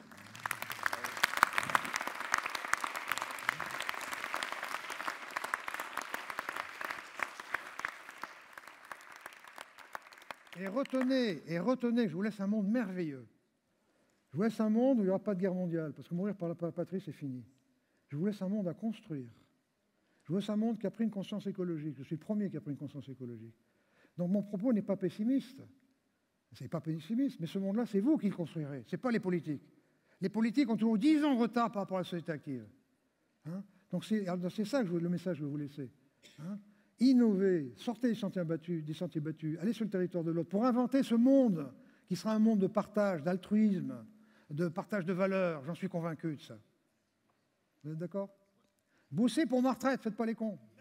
[SPEAKER 1] Et retenez, et retenez, je vous laisse un monde merveilleux. Je vous laisse un monde où il n'y aura pas de guerre mondiale, parce que mourir par la patrie, c'est fini. Je vous laisse un monde à construire. Je vous laisse un monde qui a pris une conscience écologique. Je suis le premier qui a pris une conscience écologique. Donc mon propos n'est pas pessimiste. Ce n'est pas pessimiste, mais ce monde-là, c'est vous qui le construirez, ce n'est pas les politiques. Les politiques ont toujours dix ans de retard par rapport à la société active. Hein? Donc c'est ça que je, le message que je vais vous laisser. Hein? Innover, sortez des sentiers battus, des sentiers battus, allez sur le territoire de l'autre pour inventer ce monde qui sera un monde de partage, d'altruisme, de partage de valeurs. J'en suis convaincu de ça. Vous êtes d'accord? Bossez pour ma retraite, faites pas les cons.